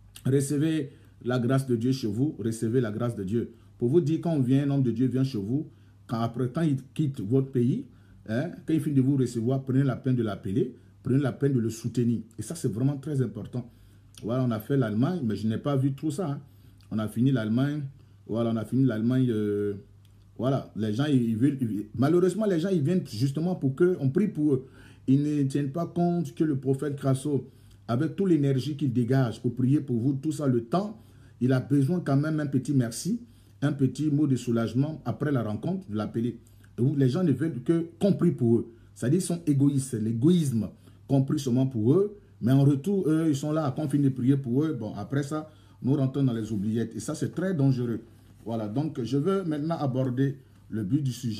Recevez la grâce de Dieu chez vous. Recevez la grâce de Dieu. Pour vous dire, quand on vient, un homme de Dieu vient chez vous, quand, après, quand il quitte votre pays, hein, quand il finit de vous recevoir, prenez la peine de l'appeler, prenez la peine de le soutenir. Et ça, c'est vraiment très important. Voilà, on a fait l'Allemagne, mais je n'ai pas vu tout ça. Hein. On a fini l'Allemagne. Voilà, on a fini l'Allemagne. Euh, voilà, les gens, ils, ils veulent... Ils, malheureusement, les gens, ils viennent justement pour qu'on prie pour eux. Ils ne tiennent pas compte que le prophète Crasso, avec toute l'énergie qu'il dégage pour prier pour vous, tout ça, le temps, il a besoin quand même un petit merci, un petit mot de soulagement après la rencontre, de l'appeler. Les gens ne veulent que qu'on prie pour eux. C'est-à-dire qu'ils sont égoïstes. L'égoïsme compris seulement pour eux, mais en retour, eux, ils sont là, quand on finit de prier pour eux, bon, après ça, nous rentrons dans les oubliettes. Et ça, c'est très dangereux. Voilà, donc je veux maintenant aborder le but du sujet.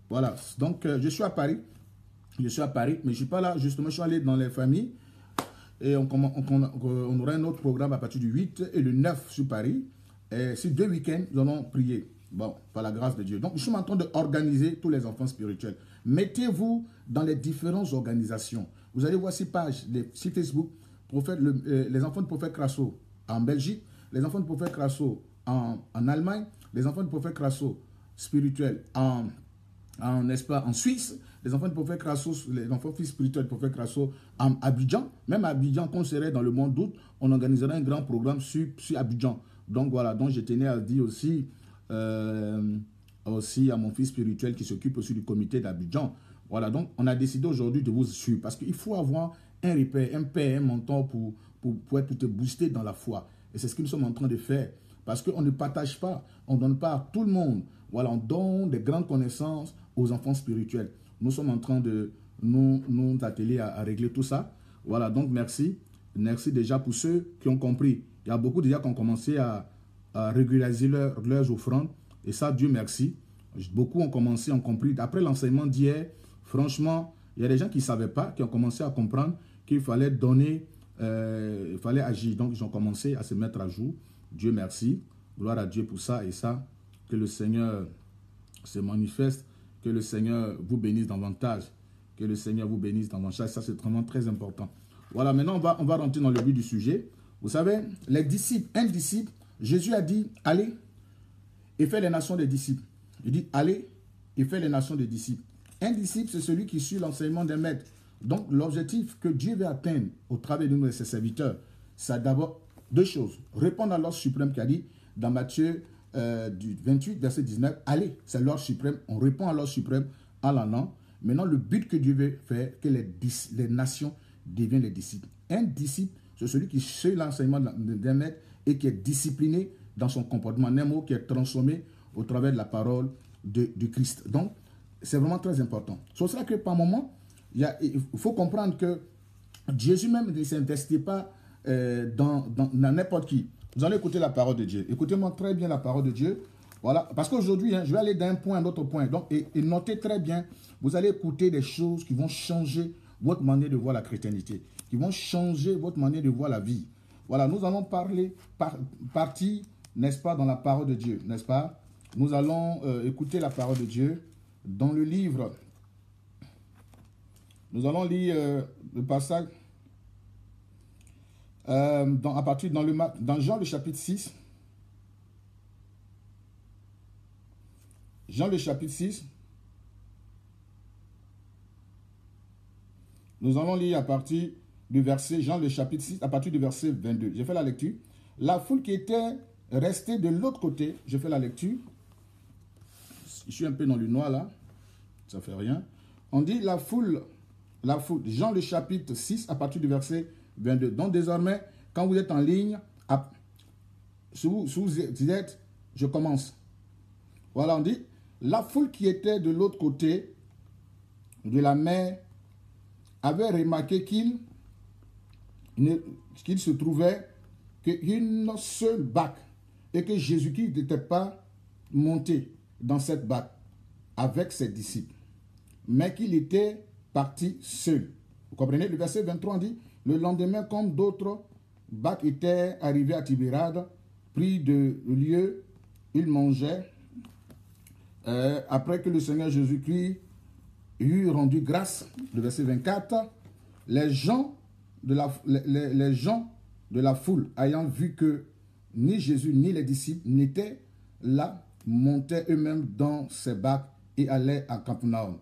Voilà, donc euh, je suis à Paris. Je suis à Paris, mais je ne suis pas là. Justement, je suis allé dans les familles. Et on, on, on, on aura un autre programme à partir du huit et le neuf sur Paris. Et ces deux week-ends, nous allons prier. Bon, par la grâce de Dieu. Donc, je suis en train d'organiser tous les enfants spirituels. Mettez-vous dans les différentes organisations. Vous allez voir ces pages, les, sur Facebook, prophète, le, euh, les enfants de prophète Crasso en Belgique, les enfants de prophète Crasso en, en Allemagne, les enfants de prophète Crasso spirituels en, en, n'est-ce pas, en Suisse, les enfants de prophète Crasso, les enfants fils spirituels de prophète Crasso en Abidjan, même à Abidjan, quand on serait dans le mois d'août, on organisera un grand programme sur, sur Abidjan. Donc voilà, donc je tenais à dire aussi, euh, aussi à mon fils spirituel qui s'occupe aussi du comité d'Abidjan. Voilà, donc on a décidé aujourd'hui de vous suivre parce qu'il faut avoir un repère, un père, un mentor pour, pour, pour, être, pour te booster dans la foi. Et c'est ce que nous sommes en train de faire. Parce qu'on ne partage pas, on ne donne pas à tout le monde. Voilà, on donne des grandes connaissances aux enfants spirituels. Nous sommes en train de nous, nous atteler à, à régler tout ça. Voilà, donc merci. Merci déjà pour ceux qui ont compris. Il y a beaucoup déjà qui ont commencé à, à régulariser leur, leurs offrandes. Et ça, Dieu merci. Beaucoup ont commencé, ont compris. Après l'enseignement d'hier, franchement, il y a des gens qui ne savaient pas, qui ont commencé à comprendre qu'il fallait donner, euh, il fallait agir. Donc, ils ont commencé à se mettre à jour. Dieu merci. Gloire à Dieu pour ça et ça. Que le Seigneur se manifeste. Que le Seigneur vous bénisse davantage. Que le Seigneur vous bénisse davantage. Ça, c'est vraiment très important. Voilà, maintenant, on va, on va rentrer dans le but du sujet. Vous savez, les disciples, un disciple, Jésus a dit, allez et faites les nations des disciples. Il dit, allez et faites les nations des disciples. Un disciple, c'est celui qui suit l'enseignement d'un maître. Donc, l'objectif que Dieu veut atteindre au travers de nous et ses serviteurs, c'est d'abord deux choses. Répondre à l'ordre suprême qui a dit dans Matthieu euh, du vingt-huit, verset dix-neuf, allez, c'est l'ordre suprême. On répond à l'ordre suprême en l'allant. Maintenant, le but que Dieu veut faire, que les, les nations deviennent les disciples. Un disciple, c'est celui qui suit l'enseignement d'un maître et qui est discipliné dans son comportement. Un mot qui est transformé au travers de la parole de, de Christ. Donc, c'est vraiment très important. C'est pour ça que par moment, il, y a, il faut comprendre que Jésus même ne s'investit pas euh, dans n'importe qui. Vous allez écouter la parole de Dieu. Écoutez-moi très bien la parole de Dieu. Voilà. Parce qu'aujourd'hui, hein, je vais aller d'un point à un autre point. Donc, et, et notez très bien, vous allez écouter des choses qui vont changer votre manière de voir la chrétienté, qui vont changer votre manière de voir la vie. Voilà, nous allons parler, par, partir, n'est-ce pas, dans la parole de Dieu, n'est-ce pas? Nous allons euh, écouter la parole de Dieu dans le livre. Nous allons lire euh, le passage euh, dans, à partir dans, le, dans Jean le chapitre six. Jean le chapitre six. Nous allons lire à partir du verset, Jean le chapitre six, à partir du verset vingt-deux. J'ai fait la lecture. La foule qui était restée de l'autre côté, j'ai fait la lecture. Je suis un peu dans le noir là, ça fait rien. On dit la foule, la foule, Jean le chapitre six, à partir du verset vingt-deux. Donc désormais, quand vous êtes en ligne, à, si, vous, si vous êtes, je commence. Voilà, on dit, la foule qui était de l'autre côté de la mer avait remarqué qu'il qu'il se trouvait qu'une seule barque et que Jésus-Christ n'était pas monté dans cette barque avec ses disciples, mais qu'il était parti seul. Vous comprenez? Le verset vingt-trois dit, le lendemain, comme d'autres barques étaient arrivées à Tibérade, pris de lieu, ils mangeaient. Euh, après que le Seigneur Jésus-Christ eut rendu grâce, le verset vingt-quatre, les gens de la, les, les gens de la foule, ayant vu que ni Jésus ni les disciples n'étaient là, montaient eux-mêmes dans ces barques et allaient à Capernaum,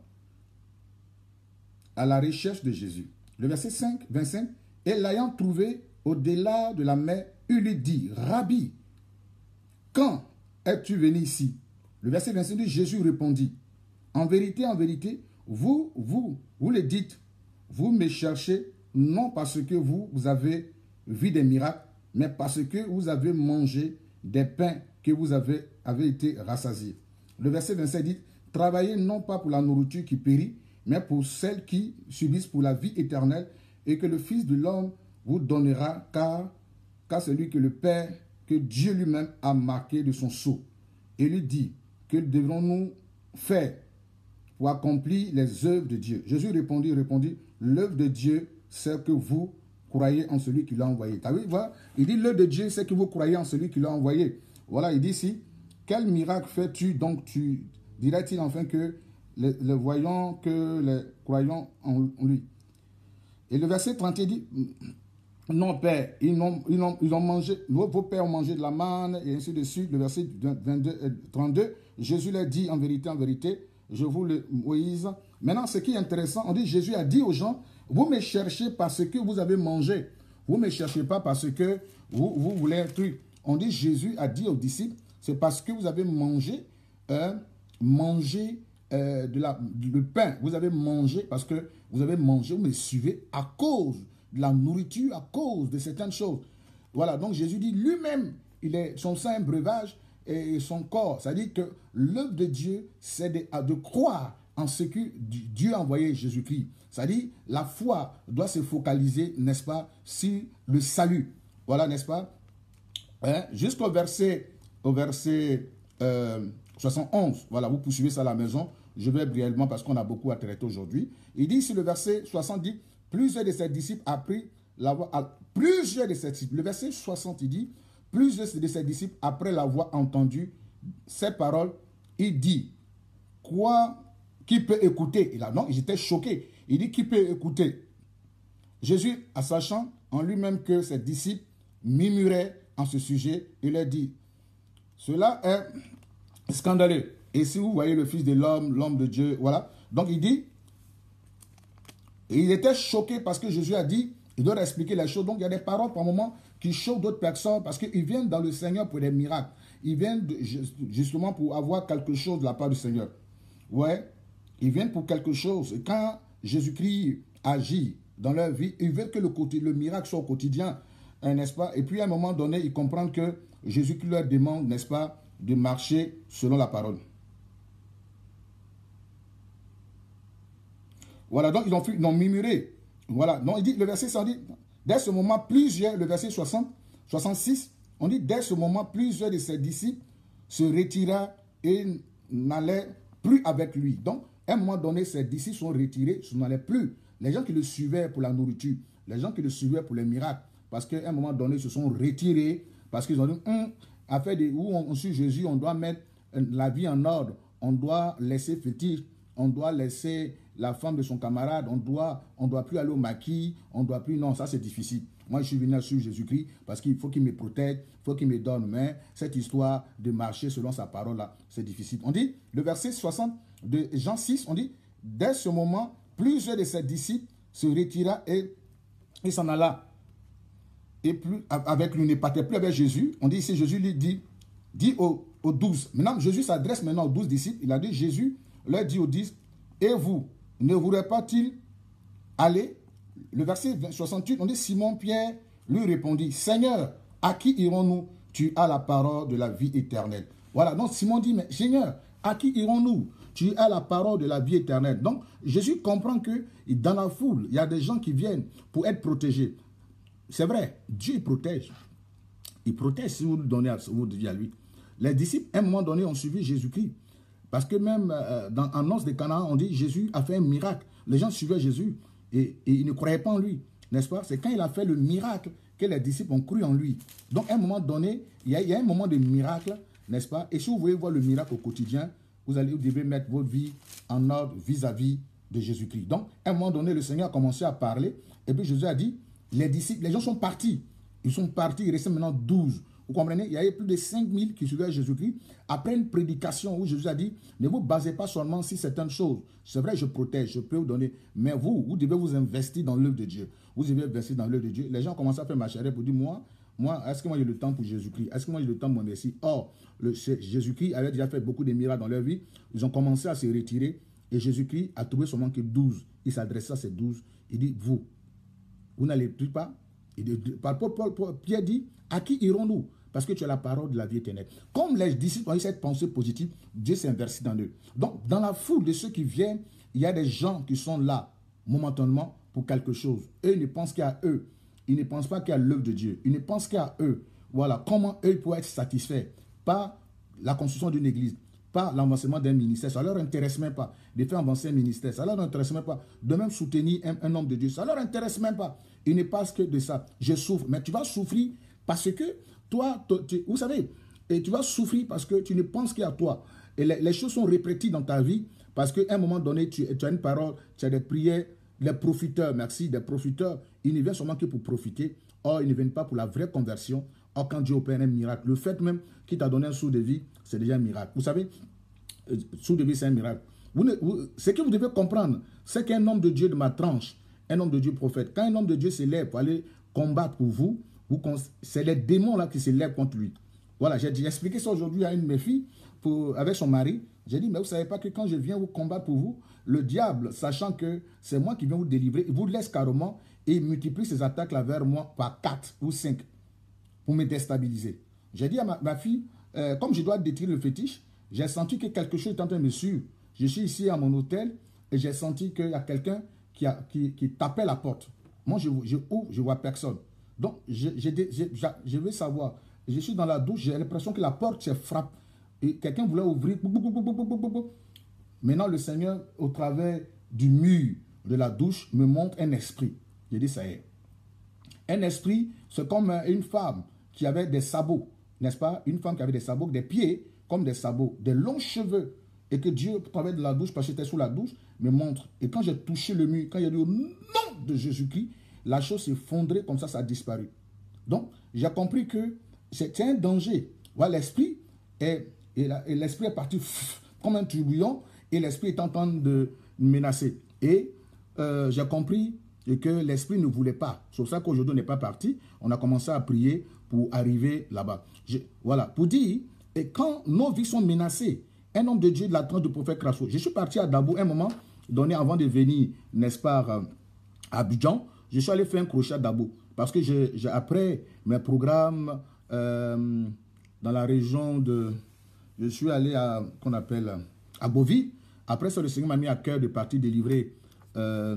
à la recherche de Jésus. Le verset cinq, vingt-cinq, et l'ayant trouvé au-delà de la mer, il lui dit, Rabbi, quand es-tu venu ici? Le verset vingt-cinq dit, Jésus répondit, en vérité, en vérité, vous, vous, vous le dites, vous me cherchez non parce que vous, vous avez vu des miracles, mais parce que vous avez mangé des pains que vous avez, avez été rassasiés. Le verset vingt-sept dit, travaillez non pas pour la nourriture qui périt, mais pour celle qui subsiste pour la vie éternelle, et que le Fils de l'homme vous donnera, car, car celui que le Père, que Dieu lui-même a marqué de son sceau. Et lui dit, que devrons-nous faire? pour accomplir les œuvres de Dieu. Jésus répondit, répondit, l'œuvre de Dieu, c'est que vous croyez en celui qui l'a envoyé. As vu, voilà. Il dit, l'œuvre de Dieu, c'est que vous croyez en celui qui l'a envoyé. Voilà, il dit ici, quel miracle fais-tu donc tu dirais-il enfin que les, les voyants, que les croyants en, en lui. Et le verset trente dit, non, Père, ils ont, ils ont, ils ont mangé, vos, vos pères ont mangé de la manne, et ainsi de suite. Le verset vingt-deux, trente-deux, Jésus leur dit, en vérité, en vérité, je vous le Moïse. Maintenant, ce qui est intéressant, on dit, Jésus a dit aux gens, vous me cherchez parce que vous avez mangé. Vous ne me cherchez pas parce que vous, vous voulez un truc. On dit, Jésus a dit aux disciples, c'est parce que vous avez mangé, euh, mangé euh, de la, le pain. Vous avez mangé parce que vous avez mangé, vous me suivez à cause de la nourriture, à cause de certaines choses. Voilà, donc Jésus dit lui-même, il est son sang, un breuvage, et son corps. C'est-à-dire que l'œuvre de Dieu, c'est de, de croire en ce que Dieu a envoyé Jésus-Christ. C'est-à-dire, la foi doit se focaliser, n'est-ce pas, sur le salut. Voilà, n'est-ce pas? Hein? Jusqu'au verset, au verset euh, soixante et onze. Voilà, vous poursuivez ça à la maison. Je vais brièvement parce qu'on a beaucoup à traiter aujourd'hui. Il dit, sur le verset soixante, dit, plusieurs de ses disciples a pris la voix. À, plusieurs de ses disciples. Le verset soixante, il dit, plusieurs de ses disciples, après l'avoir entendu ces paroles, il dit, quoi, qui peut écouter? Il a, non, ils étaient choqués. Il dit, qui peut écouter? Jésus, en sachant en lui-même que ses disciples murmuraient en ce sujet, il leur dit, cela est scandaleux. Et si vous voyez le Fils de l'homme, l'homme de Dieu, voilà. Donc il dit, et il était choqué parce que Jésus a dit, il doit expliquer les choses. Donc il y a des paroles par moment qui choquent d'autres personnes parce qu'ils viennent dans le Seigneur pour des miracles. Ils viennent de, justement pour avoir quelque chose de la part du Seigneur. Ouais, ils viennent pour quelque chose. Et quand Jésus-Christ agit dans leur vie, ils veulent que le, le miracle soit au quotidien, hein, n'est-ce pas? Et puis à un moment donné, ils comprennent que Jésus-Christ leur demande, n'est-ce pas, de marcher selon la parole. Voilà, donc ils ont, ils ont murmuré. Voilà, donc il dit, le verset cent dit, dès ce moment, plusieurs, le verset soixante, soixante-six, on dit, dès ce moment, plusieurs de ses disciples se retiraient et n'allaient plus avec lui. Donc, à un moment donné, ses disciples sont retirés, ils n'allaient plus. Les gens qui le suivaient pour la nourriture, les gens qui le suivaient pour les miracles, parce qu'à un moment donné, ils se sont retirés, parce qu'ils ont dit, hum, afin de où on, on suit Jésus, on doit mettre la vie en ordre, on doit laisser fétiche, on doit laisser la femme de son camarade, on doit, on doit plus aller au maquis, on doit plus, non, ça c'est difficile. Moi, je suis venu suivre Jésus-Christ parce qu'il faut qu'il me protège, il faut qu'il me donne main. Cette histoire de marcher selon sa parole là, c'est difficile. On dit, le verset soixante de Jean six, on dit, dès ce moment, plusieurs de ses disciples se retira et il s'en alla. Et plus avec lui, ne partait plus avec Jésus. On dit ici, Jésus lui dit, dit aux, aux douze. Maintenant, Jésus s'adresse maintenant aux douze disciples. Il a dit, Jésus leur dit aux dix, et vous, ne voudrez pas-il aller? Le verset soixante-huit, on dit, Simon-Pierre lui répondit, Seigneur, à qui irons-nous? Tu as la parole de la vie éternelle. Voilà, donc Simon dit, mais Seigneur, à qui irons-nous? Tu as la parole de la vie éternelle. Donc, Jésus comprend que dans la foule, il y a des gens qui viennent pour être protégés. C'est vrai, Dieu protège. Il protège si vous donnez à, vous devez à lui. Les disciples, à un moment donné, ont suivi Jésus-Christ. Parce que même euh, dans, en Anse de Canaan, on dit Jésus a fait un miracle. Les gens suivaient Jésus et, et ils ne croyaient pas en lui. N'est-ce pas? C'est quand il a fait le miracle que les disciples ont cru en lui. Donc, à un moment donné, il y a, il y a un moment de miracle, n'est-ce pas? Et si vous voulez voir le miracle au quotidien, vous, allez, vous devez mettre votre vie en ordre vis-à-vis de Jésus-Christ. Donc, à un moment donné, le Seigneur a commencé à parler. Et puis Jésus a dit, les disciples, les gens sont partis. Ils sont partis, il restait maintenant douze. Vous comprenez? Il y avait plus de cinq mille qui suivaient Jésus-Christ. Après une prédication où Jésus a dit, ne vous basez pas seulement sur certaines choses. C'est vrai, je protège, je peux vous donner. Mais vous, vous devez vous investir dans l'œuvre de Dieu. Vous devez investir dans l'œuvre de Dieu. Les gens commencent à faire ma charrette pour dire, moi, moi est-ce que moi j'ai le temps pour Jésus-Christ? Est-ce que moi j'ai le temps pour mon Messie? Or, Jésus-Christ avait déjà fait beaucoup de miracles dans leur vie. Ils ont commencé à se retirer. Et Jésus-Christ a trouvé seulement que douze. Il s'adresse à ces douze. Il dit, vous, vous n'allez plus pas? Et de, de, par Paul, Paul, Paul, Pierre dit, à qui irons-nous? Parce que tu as la parole de la vie éternelle. Comme les disciples ont eu cette pensée positive, Dieu s'est investi dans eux. Donc, dans la foule de ceux qui viennent, il y a des gens qui sont là, momentanément, pour quelque chose. Eux, ils ne pensent qu'à eux. Ils ne pensent pas qu'à l'œuvre de Dieu. Ils ne pensent qu'à eux. Voilà, comment eux pourraient être satisfaits par la construction d'une église, pas l'avancement d'un ministère, ça ne leur intéresse même pas de faire avancer un ministère, ça ne leur intéresse même pas de même soutenir un, un homme de Dieu, ça ne leur intéresse même pas. Il ne passe que de ça. Je souffre, mais tu vas souffrir parce que toi, tu, vous savez, et tu vas souffrir parce que tu ne penses qu'à toi. Et les, les choses sont répétées dans ta vie parce qu'à un moment donné, tu, tu as une parole, tu as des prières, les profiteurs, merci, des profiteurs, ils ne viennent seulement que pour profiter. Or, ils ne viennent pas pour la vraie conversion. Or, quand Dieu opère un miracle, le fait même qu'il t'a donné un sou de vie, c'est déjà un miracle. Vous savez, euh, sou de vie, c'est un miracle. Vous ne, vous, ce que vous devez comprendre, c'est qu'un homme de Dieu de ma tranche, un homme de Dieu prophète, quand un homme de Dieu s'élève pour aller combattre pour vous, vous c'est les démons là qui s'élèvent contre lui. Voilà, j'ai expliqué ça aujourd'hui à une de mes filles, pour, avec son mari. J'ai dit, mais vous ne savez pas que quand je viens vous combattre pour vous, le diable, sachant que c'est moi qui viens vous délivrer, il vous laisse carrément et il multiplie ses attaques là vers moi par quatre ou cinq pour me déstabiliser. J'ai dit à ma, ma fille, euh, comme je dois détruire le fétiche, j'ai senti que quelque chose est en train de me suivre. Je suis ici à mon hôtel et j'ai senti qu'il y a quelqu'un qui, qui, qui tapait la porte. Moi, je, je ouvre, je ne vois personne. Donc, je, je, je, je, je veux savoir. Je suis dans la douche, j'ai l'impression que la porte se frappe. Et quelqu'un voulait ouvrir. Maintenant, le Seigneur, au travers du mur de la douche, me montre un esprit. J'ai dit, ça y est. Un esprit, c'est comme une femme qui avait des sabots, n'est-ce pas? Une femme qui avait des sabots, des pieds comme des sabots, des longs cheveux. Et que Dieu, au travers de la douche, parce que j'étais sous la douche, me montre. Et quand j'ai touché le mur, quand il y a dit au nom de Jésus-Christ, la chose s'est effondrée, comme ça, ça a disparu. Donc, j'ai compris que c'est un danger. Voilà, l'esprit est, et l'esprit est parti comme un tourbillon, et l'esprit est en train de menacer. Et euh, j'ai compris que l'esprit ne voulait pas. C'est pour ça qu'aujourd'hui, on n'est pas parti. On a commencé à prier pour arriver là-bas. Voilà, pour dire, et quand nos vies sont menacées, un homme de Dieu de la tranche du prophète Krasso, je suis parti à Dabo un moment donné avant de venir, n'est-ce pas, à Abidjan, je suis allé faire un crochet à Dabo. Parce que je, je, après mes programmes euh, dans la région de... Je suis allé à, qu'on appelle, à Boville. Après ça, le Seigneur m'a mis à cœur de partir délivrer euh,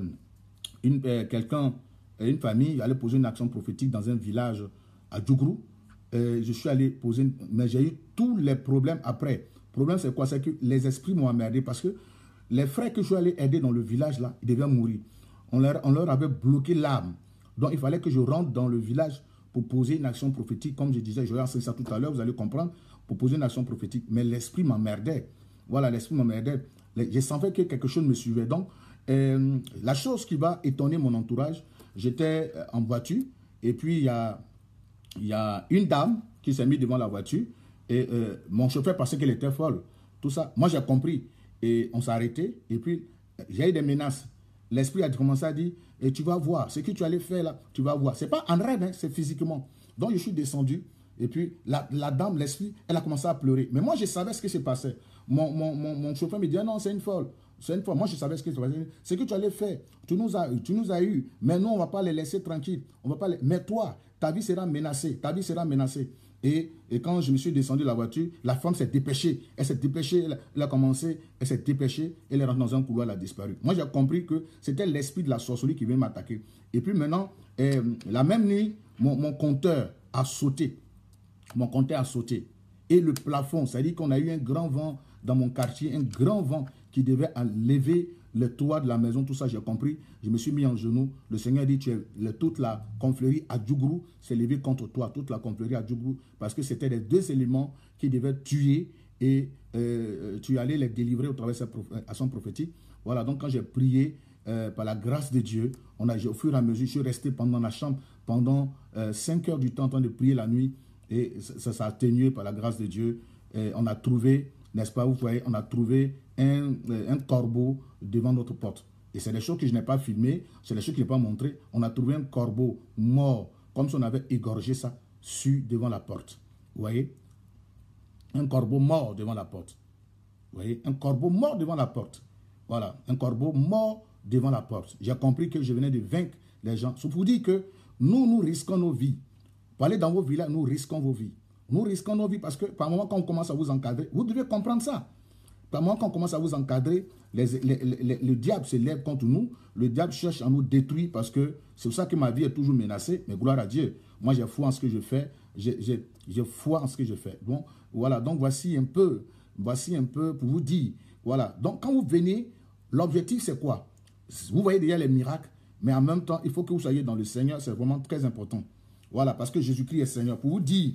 euh, quelqu'un, une famille, aller poser une action prophétique dans un village à Djougrou. Euh, je suis allé poser, mais j'ai eu tous les problèmes après. Le problème, c'est quoi? C'est que les esprits m'ont emmerdé parce que les frères que je suis allé aider dans le village, là, ils devaient mourir. On leur, on leur avait bloqué l'âme. Donc, il fallait que je rentre dans le village pour poser une action prophétique. Comme je disais, je vais enseigner ça tout à l'heure, vous allez comprendre, pour poser une action prophétique. Mais l'esprit m'emmerdait. Voilà, l'esprit m'emmerdait. Je sentais que quelque chose me suivait. Donc, euh, la chose qui va étonner mon entourage, j'étais en voiture et puis il y a, il y a une dame qui s'est mise devant la voiture et euh, mon chauffeur pensait qu'elle était folle. Tout ça, moi j'ai compris et on s'est arrêté et puis j'ai eu des menaces. L'esprit a commencé à dire, et tu vas voir, ce que tu allais faire là, tu vas voir. Ce n'est pas en rêve, hein, c'est physiquement. Donc je suis descendu et puis la, la dame, l'esprit, elle a commencé à pleurer. Mais moi je savais ce qui se passait. Mon, mon, mon, mon chauffeur me dit, ah non, c'est une folle. C'est une folle. Moi je savais ce qui se passait. Ce que tu allais faire, tu nous as, tu nous as eu. Mais nous on ne va pas les laisser tranquilles. On va pas les... Mais toi, ta vie sera menacée. Ta vie sera menacée. Et, et quand je me suis descendu de la voiture, la femme s'est dépêchée. Elle s'est dépêchée, elle, elle a commencé, elle s'est dépêchée, elle est rentrée dans un couloir, elle a disparu. Moi, j'ai compris que c'était l'esprit de la sorcellerie qui vient m'attaquer. Et puis maintenant, euh, la même nuit, mon, mon compteur a sauté. Mon compteur a sauté. Et le plafond, c'est-à-dire qu'on a eu un grand vent dans mon quartier, un grand vent qui devait enlever le toit de la maison, tout ça, j'ai compris. Je me suis mis en genoux. Le Seigneur dit, tu es, le, toute la confrérie à Djougrou s'est levée contre toi, toute la confrérie à Djougrou, parce que c'était les deux éléments qui devaient tuer et euh, tu allais les délivrer au travers de cette action prophétique. Voilà, donc quand j'ai prié, euh, par la grâce de Dieu, on a, au fur et à mesure, je suis resté pendant la chambre, pendant euh, cinq heures du temps en train de prier la nuit, et ça s'est atténué par la grâce de Dieu. Et on a trouvé, n'est-ce pas, vous voyez, on a trouvé un, un corbeau devant notre porte. Et c'est des choses que je n'ai pas filmées, c'est des choses que je n'ai pas montrées. On a trouvé un corbeau mort, comme si on avait égorgé ça, sur devant la porte. Vous voyez? Un corbeau mort devant la porte. Vous voyez? Un corbeau mort devant la porte. Voilà, un corbeau mort devant la porte. J'ai compris que je venais de vaincre les gens. C'est pour dire que nous, nous risquons nos vies. Pour aller dans vos villages, nous risquons vos vies. Nous risquons nos vies parce que par moment, quand on commence à vous encadrer, vous devez comprendre ça. Par moment, quand on commence à vous encadrer, les, les, les, les, le diable se lève contre nous. Le diable cherche à nous détruire parce que c'est pour ça que ma vie est toujours menacée. Mais gloire à Dieu. Moi, j'ai foi en ce que je fais. J'ai foi en ce que je fais. Bon, voilà. Donc, voici un peu voici un peu pour vous dire. Voilà. Donc, quand vous venez, l'objectif, c'est quoi? Vous voyez déjà les miracles, mais en même temps, il faut que vous soyez dans le Seigneur. C'est vraiment très important. Voilà, parce que Jésus-Christ est Seigneur. Pour vous dire,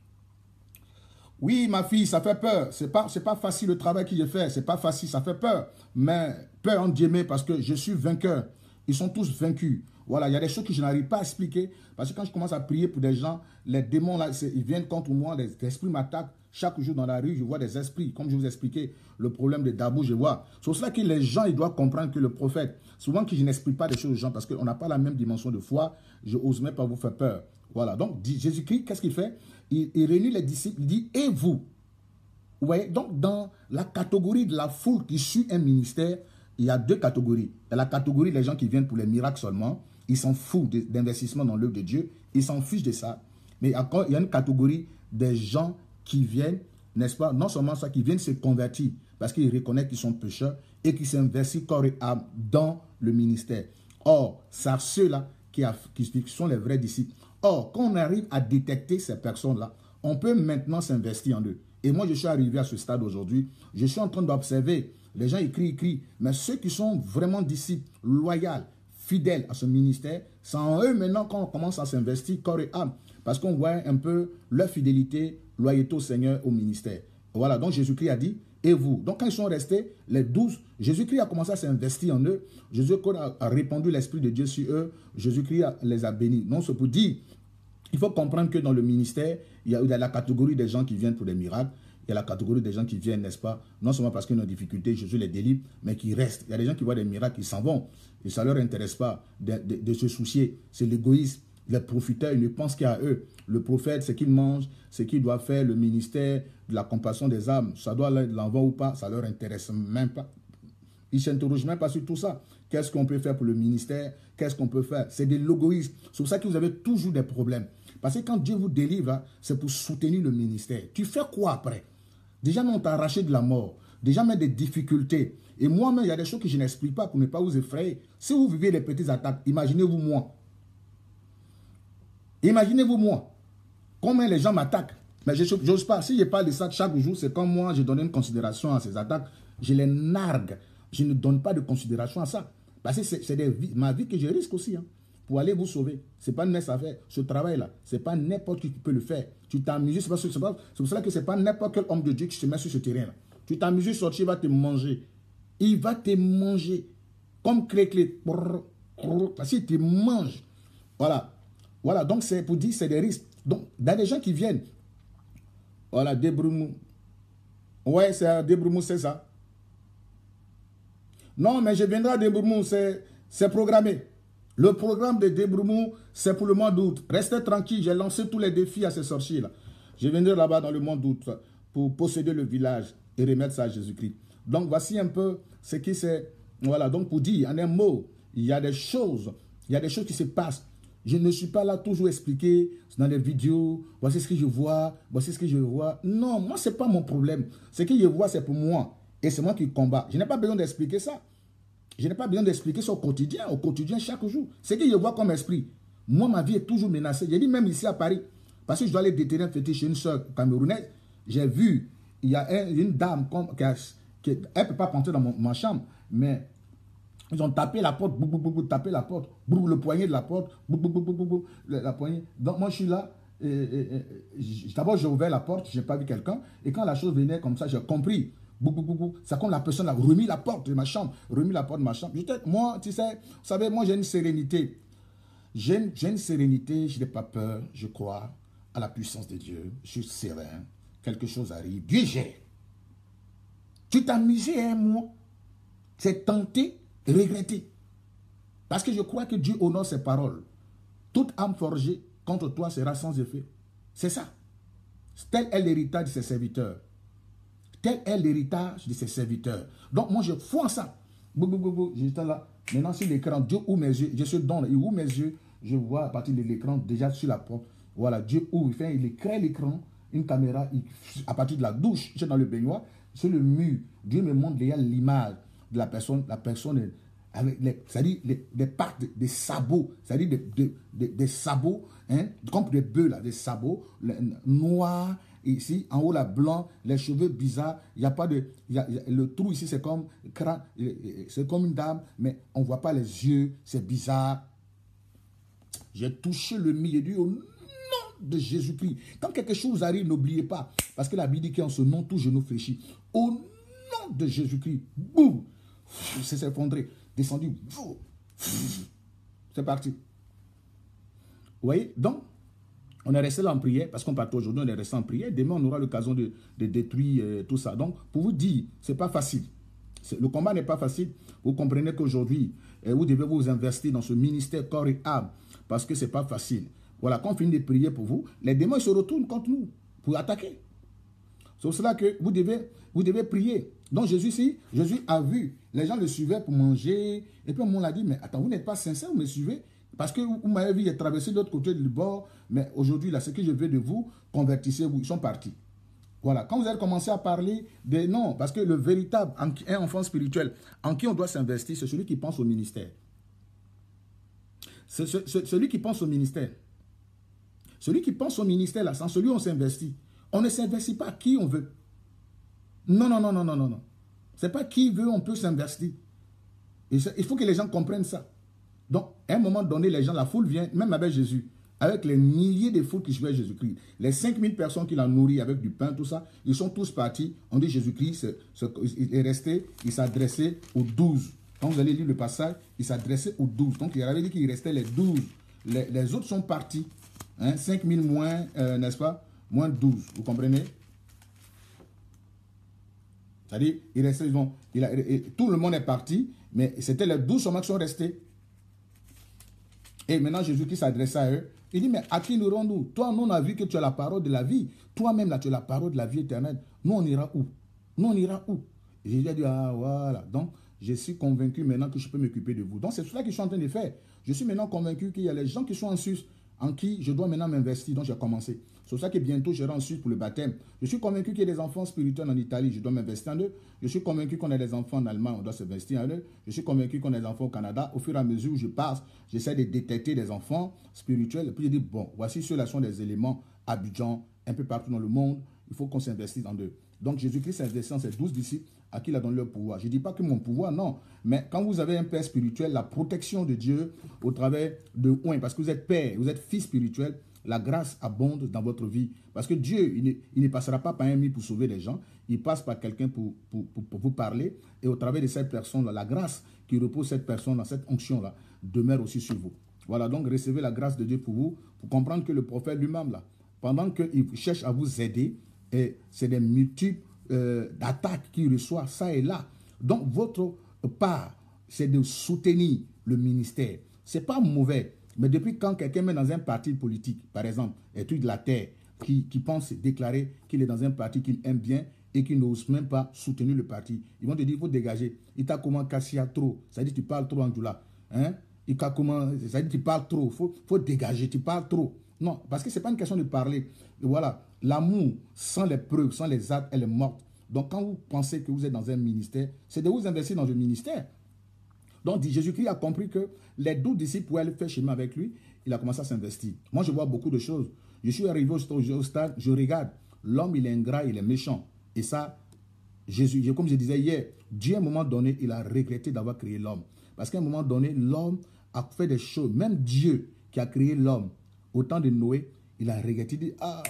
oui, ma fille, ça fait peur. Ce n'est pas, c'est pas facile le travail que j'ai fait. Ce n'est pas facile, ça fait peur. Mais peur en Dieu, parce que je suis vainqueur. Ils sont tous vaincus. Voilà, il y a des choses que je n'arrive pas à expliquer. Parce que quand je commence à prier pour des gens, les démons, là, ils viennent contre moi, les esprits m'attaquent. Chaque jour dans la rue, je vois des esprits. Comme je vous expliquais, le problème de Dabou, je vois. C'est pour cela que les gens, ils doivent comprendre que le prophète, souvent que je n'explique pas des choses aux gens, parce qu'on n'a pas la même dimension de foi, je n'ose même pas vous faire peur. Voilà, donc Jésus-Christ, qu'est-ce qu'il fait? il, il réunit les disciples, il dit, et vous? Vous voyez, donc dans la catégorie de la foule qui suit un ministère, il y a deux catégories. Il y a la catégorie des gens qui viennent pour les miracles seulement. Ils s'en foutent d'investissement dans l'œuvre de Dieu. Ils s'en fichent de ça. Mais encore, il y a une catégorie des gens qui viennent, n'est-ce pas, non seulement ça, qui viennent se convertir parce qu'ils reconnaissent qu'ils sont pécheurs et qui s'investissent corps et âme dans le ministère. Or, c'est ceux-là qui, qui sont les vrais disciples. Or, quand on arrive à détecter ces personnes-là, on peut maintenant s'investir en eux. Et moi, je suis arrivé à ce stade aujourd'hui. Je suis en train d'observer. Les gens écrivent, écrivent. Mais ceux qui sont vraiment disciples, loyaux, fidèles à ce ministère, c'est en eux maintenant qu'on commence à s'investir corps et âme. Parce qu'on voit un peu leur fidélité, loyauté au Seigneur, au ministère. Voilà, donc Jésus-Christ a dit, et vous? Donc quand ils sont restés, les douze, Jésus-Christ a commencé à s'investir en eux. Jésus-Christ a répandu l'Esprit de Dieu sur eux. Jésus-Christ les a bénis. Non, c'est pour dire, il faut comprendre que dans le ministère, il y a la catégorie des gens qui viennent pour des miracles. Il y a la catégorie des gens qui viennent, n'est-ce pas, non seulement parce qu'ils ont des difficultés, Jésus les délivre, mais qui restent. Il y a des gens qui voient des miracles, qui s'en vont. Et ça ne leur intéresse pas de, de, de se soucier. C'est l'égoïsme. Les profiteurs, ils ne pensent qu'à eux. Le prophète, c'est qu'il mange, c'est qu'il doit faire le ministère de la compassion des âmes. Ça doit l'envoi ou pas, ça ne leur intéresse même pas. Ils ne s'interrogent même pas sur tout ça. Qu'est-ce qu'on peut faire pour le ministère? Qu'est-ce qu'on peut faire? C'est de l'égoïsme. C'est pour ça que vous avez toujours des problèmes. Parce que quand Dieu vous délivre, c'est pour soutenir le ministère. Tu fais quoi après? Déjà, on t'a arraché de la mort. Déjà, même des difficultés. Et moi-même, il y a des choses que je n'explique pas pour ne pas vous effrayer. Si vous vivez des petites attaques, imaginez-vous moi. Imaginez-vous moi. Combien les gens m'attaquent. Mais je n'ose pas. Si je parle de ça chaque jour, c'est comme moi, je donne une considération à ces attaques. Je les nargue. Je ne donne pas de considération à ça. Parce que c'est ma vie que je risque aussi. Hein, pour aller vous sauver. Ce n'est pas une messe à faire. Ce travail-là, ce n'est pas n'importe qui qui peut le faire. Tu t'amuses. C'est pour cela que ce n'est pas n'importe quel homme de Dieu qui se met sur ce terrain-là. Tu t'amuses, sortir, il va te manger. Il va te manger. Comme clé-clé. Parce qu'il te mange. Voilà. Voilà. Donc, c'est pour dire, c'est des risques. Donc, il y a des gens qui viennent. Voilà, Débroumou. Ouais, c'est Débroumou, c'est ça. Non, mais je viendrai à Débroumou, c'est programmé. Le programme de Débroumou, c'est pour le mois d'août. Restez tranquille, j'ai lancé tous les défis à ces sorciers-là. Je viendrai là-bas dans le mois d'août pour posséder le village et remettre ça à Jésus-Christ. Donc, voici un peu ce qui c'est. Voilà, donc pour dire, en un mot, il y a des choses, il y a des choses qui se passent. Je ne suis pas là toujours expliquer dans les vidéos, voici ce que je vois, voici ce que je vois. Non, moi, ce n'est pas mon problème. Ce que je vois, c'est pour moi. Et c'est moi qui combat. Je n'ai pas besoin d'expliquer ça. Je n'ai pas besoin d'expliquer ça au quotidien, au quotidien, chaque jour. Ce que je vois comme esprit, moi, ma vie est toujours menacée. J'ai dit même ici à Paris, parce que je dois aller déterrer un fétiche chez une soeur camerounaise, j'ai vu, il y a un, une dame qui, a, qui elle ne peut pas rentrer dans mon, ma chambre, mais ils ont tapé la porte, bou, bou, bou, bou, tapé la porte, bou, le poignet de la porte, bou, bou, bou, bou, bou, la poignée. Donc moi, je suis là. D'abord, j'ai ouvert la porte, je n'ai pas vu quelqu'un. Et quand la chose venait comme ça, j'ai compris. C'est comme la personne a remis la porte de ma chambre, remis la porte de ma chambre. Moi, tu sais, vous savez, moi j'ai une sérénité. J'ai une, une sérénité, je n'ai pas peur, je crois à la puissance de Dieu. Je suis serein, quelque chose arrive, Dieu gère. Tu t'amusais un mois, c'est tenter, regretter. Parce que je crois que Dieu honore ses paroles. Toute âme forgée contre toi sera sans effet. C'est ça. Tel est l'héritage de ses serviteurs. Tel est l'héritage de ses serviteurs. Donc, moi, je fous en ça. J'étais là. Maintenant, sur l'écran, Dieu ouvre mes yeux. Je suis dans, il ouvre mes yeux. Je vois à partir de l'écran, déjà sur la porte. Voilà, Dieu ouvre. Il, fait, il crée l'écran, une caméra. Il, à partir de la douche, je suis dans le baignoire. Sur le mur, Dieu me montre déjà l'image de la personne. La personne, avec les, c'est-à-dire les, des pattes, des sabots. C'est-à-dire des, des, des, des sabots, hein, comme des bœufs, là, des sabots les, noirs, ici, en haut, là, blanc, les cheveux bizarres, il n'y a pas de... Y a, y a, le trou ici, c'est comme, c'est comme une dame, mais on ne voit pas les yeux, c'est bizarre. J'ai touché le milieu au nom de Jésus-Christ. Quand quelque chose arrive, n'oubliez pas, parce que la Bible dit qu'en ce nom, tout genou fléchit. Au nom de Jésus-Christ, boum, c'est s'effondré, descendu, c'est parti. Vous voyez, donc, on est resté là en prière, parce qu'on part aujourd'hui, on est resté en prière. Demain, on aura l'occasion de, de détruire euh, tout ça. Donc, pour vous dire, ce n'est pas facile. Le combat n'est pas facile. Vous comprenez qu'aujourd'hui, euh, vous devez vous investir dans ce ministère corps et âme, parce que ce n'est pas facile. Voilà, quand on finit de prier pour vous, les démons ils se retournent contre nous pour attaquer. C'est pour cela que vous devez, vous devez prier. Donc Jésus ici, Jésus a vu, les gens le suivaient pour manger, et puis on l'a dit, mais attends, vous n'êtes pas sincère, vous me suivez? Parce que vous m'avez vu traverser de l'autre côté du bord, mais aujourd'hui, là, ce que je veux de vous, convertissez-vous, ils sont partis. Voilà, quand vous allez commencer à parler de non, parce que le véritable, un enfant spirituel, en qui on doit s'investir, c'est celui qui pense au ministère. C'est celui qui pense au ministère. Celui qui pense au ministère, là, sans celui où on s'investit. On ne s'investit pas à qui on veut. Non, non, non, non, non, non, non. Ce n'est pas qui veut, on peut s'investir. Il faut que les gens comprennent ça. Donc, à un moment donné, les gens, la foule vient, même avec Jésus, avec les milliers de foules qui suivaient Jésus-Christ, les cinq mille personnes qu'il a nourries avec du pain, tout ça, ils sont tous partis. On dit Jésus-Christ, il est resté, il s'adressait aux douze. Quand vous allez lire le passage, il s'adressait aux douze. Donc, il avait dit qu'il restait les douze. Les, les autres sont partis. Hein, cinq mille moins, euh, n'est-ce pas, moins douze. Vous comprenez? C'est-à-dire, il restait, ils ont, il a, et, tout le monde est parti, mais c'était les douze seulement qui sont restés. Et maintenant, Jésus-Christ s'adressait à eux. Il dit, mais à qui nous rendons-nous? Toi, nous, on a vu que tu as la parole de la vie. Toi-même, là, tu as la parole de la vie éternelle. Nous, on ira où? Nous, on ira où? Et Jésus a dit, ah, voilà. Donc, je suis convaincu maintenant que je peux m'occuper de vous. Donc, c'est cela que je suis en train de faire. Je suis maintenant convaincu qu'il y a les gens qui sont en Suisse, en qui je dois maintenant m'investir. Donc, j'ai commencé. C'est pour ça que bientôt, je serai en Suisse pour le baptême. Je suis convaincu qu'il y a des enfants spirituels en Italie. Je dois m'investir en eux. Je suis convaincu qu'on a des enfants en Allemagne. On doit s'investir en eux. Je suis convaincu qu'on a des enfants au Canada. Au fur et à mesure où je passe, j'essaie de détecter des enfants spirituels. Et puis, je dis, bon, voici ceux-là sont des éléments à Abidjan, un peu partout dans le monde. Il faut qu'on s'investisse en eux. Donc, Jésus-Christ s'investit en ses douze disciples à qui il a donné leur pouvoir. Je ne dis pas que mon pouvoir, non. Mais quand vous avez un père spirituel, la protection de Dieu au travers de oint, parce que vous êtes père, vous êtes fils spirituel, la grâce abonde dans votre vie. Parce que Dieu, il ne, il ne passera pas par un mis pour sauver les gens. Il passe par quelqu'un pour, pour, pour, pour vous parler. Et au travers de cette personne-là, la grâce qui repose cette personne-là, cette onction-là, demeure aussi sur vous. Voilà, donc recevez la grâce de Dieu pour vous, pour comprendre que le prophète lui-même, là, pendant qu'il cherche à vous aider, et c'est des multiples euh, attaques qu'il reçoit, ça et là. Donc, votre part, c'est de soutenir le ministère. Ce n'est pas mauvais. Mais depuis quand quelqu'un met dans un parti politique, par exemple, un truc de la terre, qui, qui pense déclarer qu'il est dans un parti qu'il aime bien et qui n'ose même pas soutenir le parti, ils vont te dire, il faut dégager. Il t'a comment cassia trop. Ça dit, tu parles trop en doula. Hein? Il t'a comment, ça dit, tu parles trop. Il faut, faut dégager, tu parles trop. Non, parce que ce n'est pas une question de parler. Et voilà, l'amour, sans les preuves, sans les actes, elle est morte. Donc, quand vous pensez que vous êtes dans un ministère, c'est de vous investir dans un ministère. Donc, Jésus-Christ a compris que les douze disciples pouvaient aller faire chemin avec lui. Il a commencé à s'investir. Moi, je vois beaucoup de choses. Je suis arrivé au stade, je regarde. L'homme, il est ingrat, il est méchant. Et ça, Jésus, comme je disais hier, Dieu, à un moment donné, il a regretté d'avoir créé l'homme. Parce qu'à un moment donné, l'homme a fait des choses. Même Dieu qui a créé l'homme, au temps de Noé, il a regretté. Il dit, ah,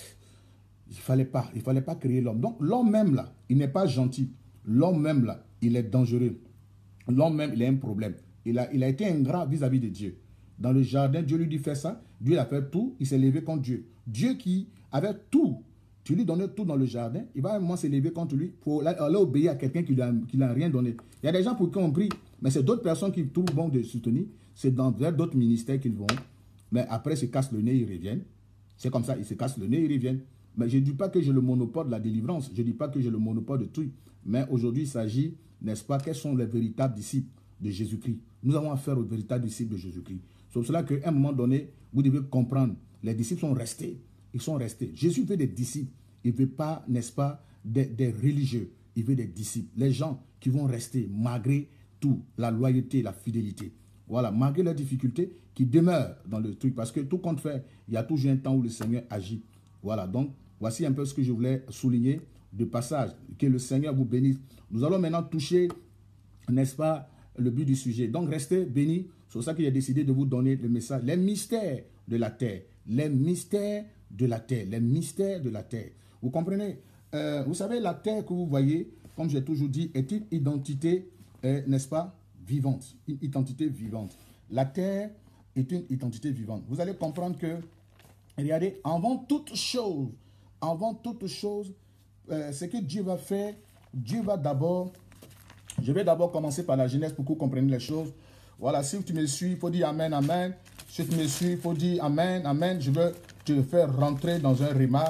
il ne fallait pas, il fallait pas créer l'homme. Donc, l'homme même, là, il n'est pas gentil. L'homme même, là, il est dangereux. L'homme même, il a un problème. Il a, il a été ingrat vis-à-vis de Dieu. Dans le jardin, Dieu lui dit fais ça. Dieu il a fait tout. Il s'est levé contre Dieu. Dieu qui avait tout, tu lui donnais tout dans le jardin, il va à un moment se lever contre lui pour aller obéir à quelqu'un qui ne n'a rien donné. Il y a des gens pour qui on prie, mais c'est d'autres personnes qui trouvent bon de soutenir. C'est dans d'autres ministères qu'ils vont. Mais après, ils se cassent le nez, ils reviennent. C'est comme ça, ils se cassent le nez, ils reviennent. Mais je ne dis pas que j'ai le monopole de la délivrance. Je ne dis pas que j'ai le monopole de tout. Mais aujourd'hui, il s'agit, n'est-ce pas, quels sont les véritables disciples de Jésus-Christ. Nous avons affaire aux véritables disciples de Jésus-Christ. C'est pour cela qu'à un moment donné, vous devez comprendre, les disciples sont restés. Ils sont restés. Jésus veut des disciples. Il ne veut pas, n'est-ce pas, des, des religieux. Il veut des disciples. Les gens qui vont rester malgré tout, la loyauté, la fidélité. Voilà, malgré les difficultés, qui demeurent dans le truc. Parce que tout compte fait, il y a toujours un temps où le Seigneur agit. Voilà, donc, Voici un peu ce que je voulais souligner de passage. Que le Seigneur vous bénisse. Nous allons maintenant toucher, n'est-ce pas, le but du sujet. Donc, restez bénis. C'est pour ça qu'il a décidé de vous donner le message. Les mystères de la terre. Les mystères de la terre. Les mystères de la terre. Vous comprenez? euh, Vous savez, la terre que vous voyez, comme j'ai toujours dit, est une identité, euh, n'est-ce pas, vivante. Une identité vivante. La terre est une identité vivante. Vous allez comprendre que, regardez, avant toute chose, avant toute chose, euh, ce que Dieu va faire, Dieu va d'abord, je vais d'abord commencer par la Genèse pour que vous compreniez les choses. Voilà, si tu me suis, il faut dire Amen, Amen. Si tu me suis, il faut dire Amen, Amen. Je veux te faire rentrer dans un rhéma.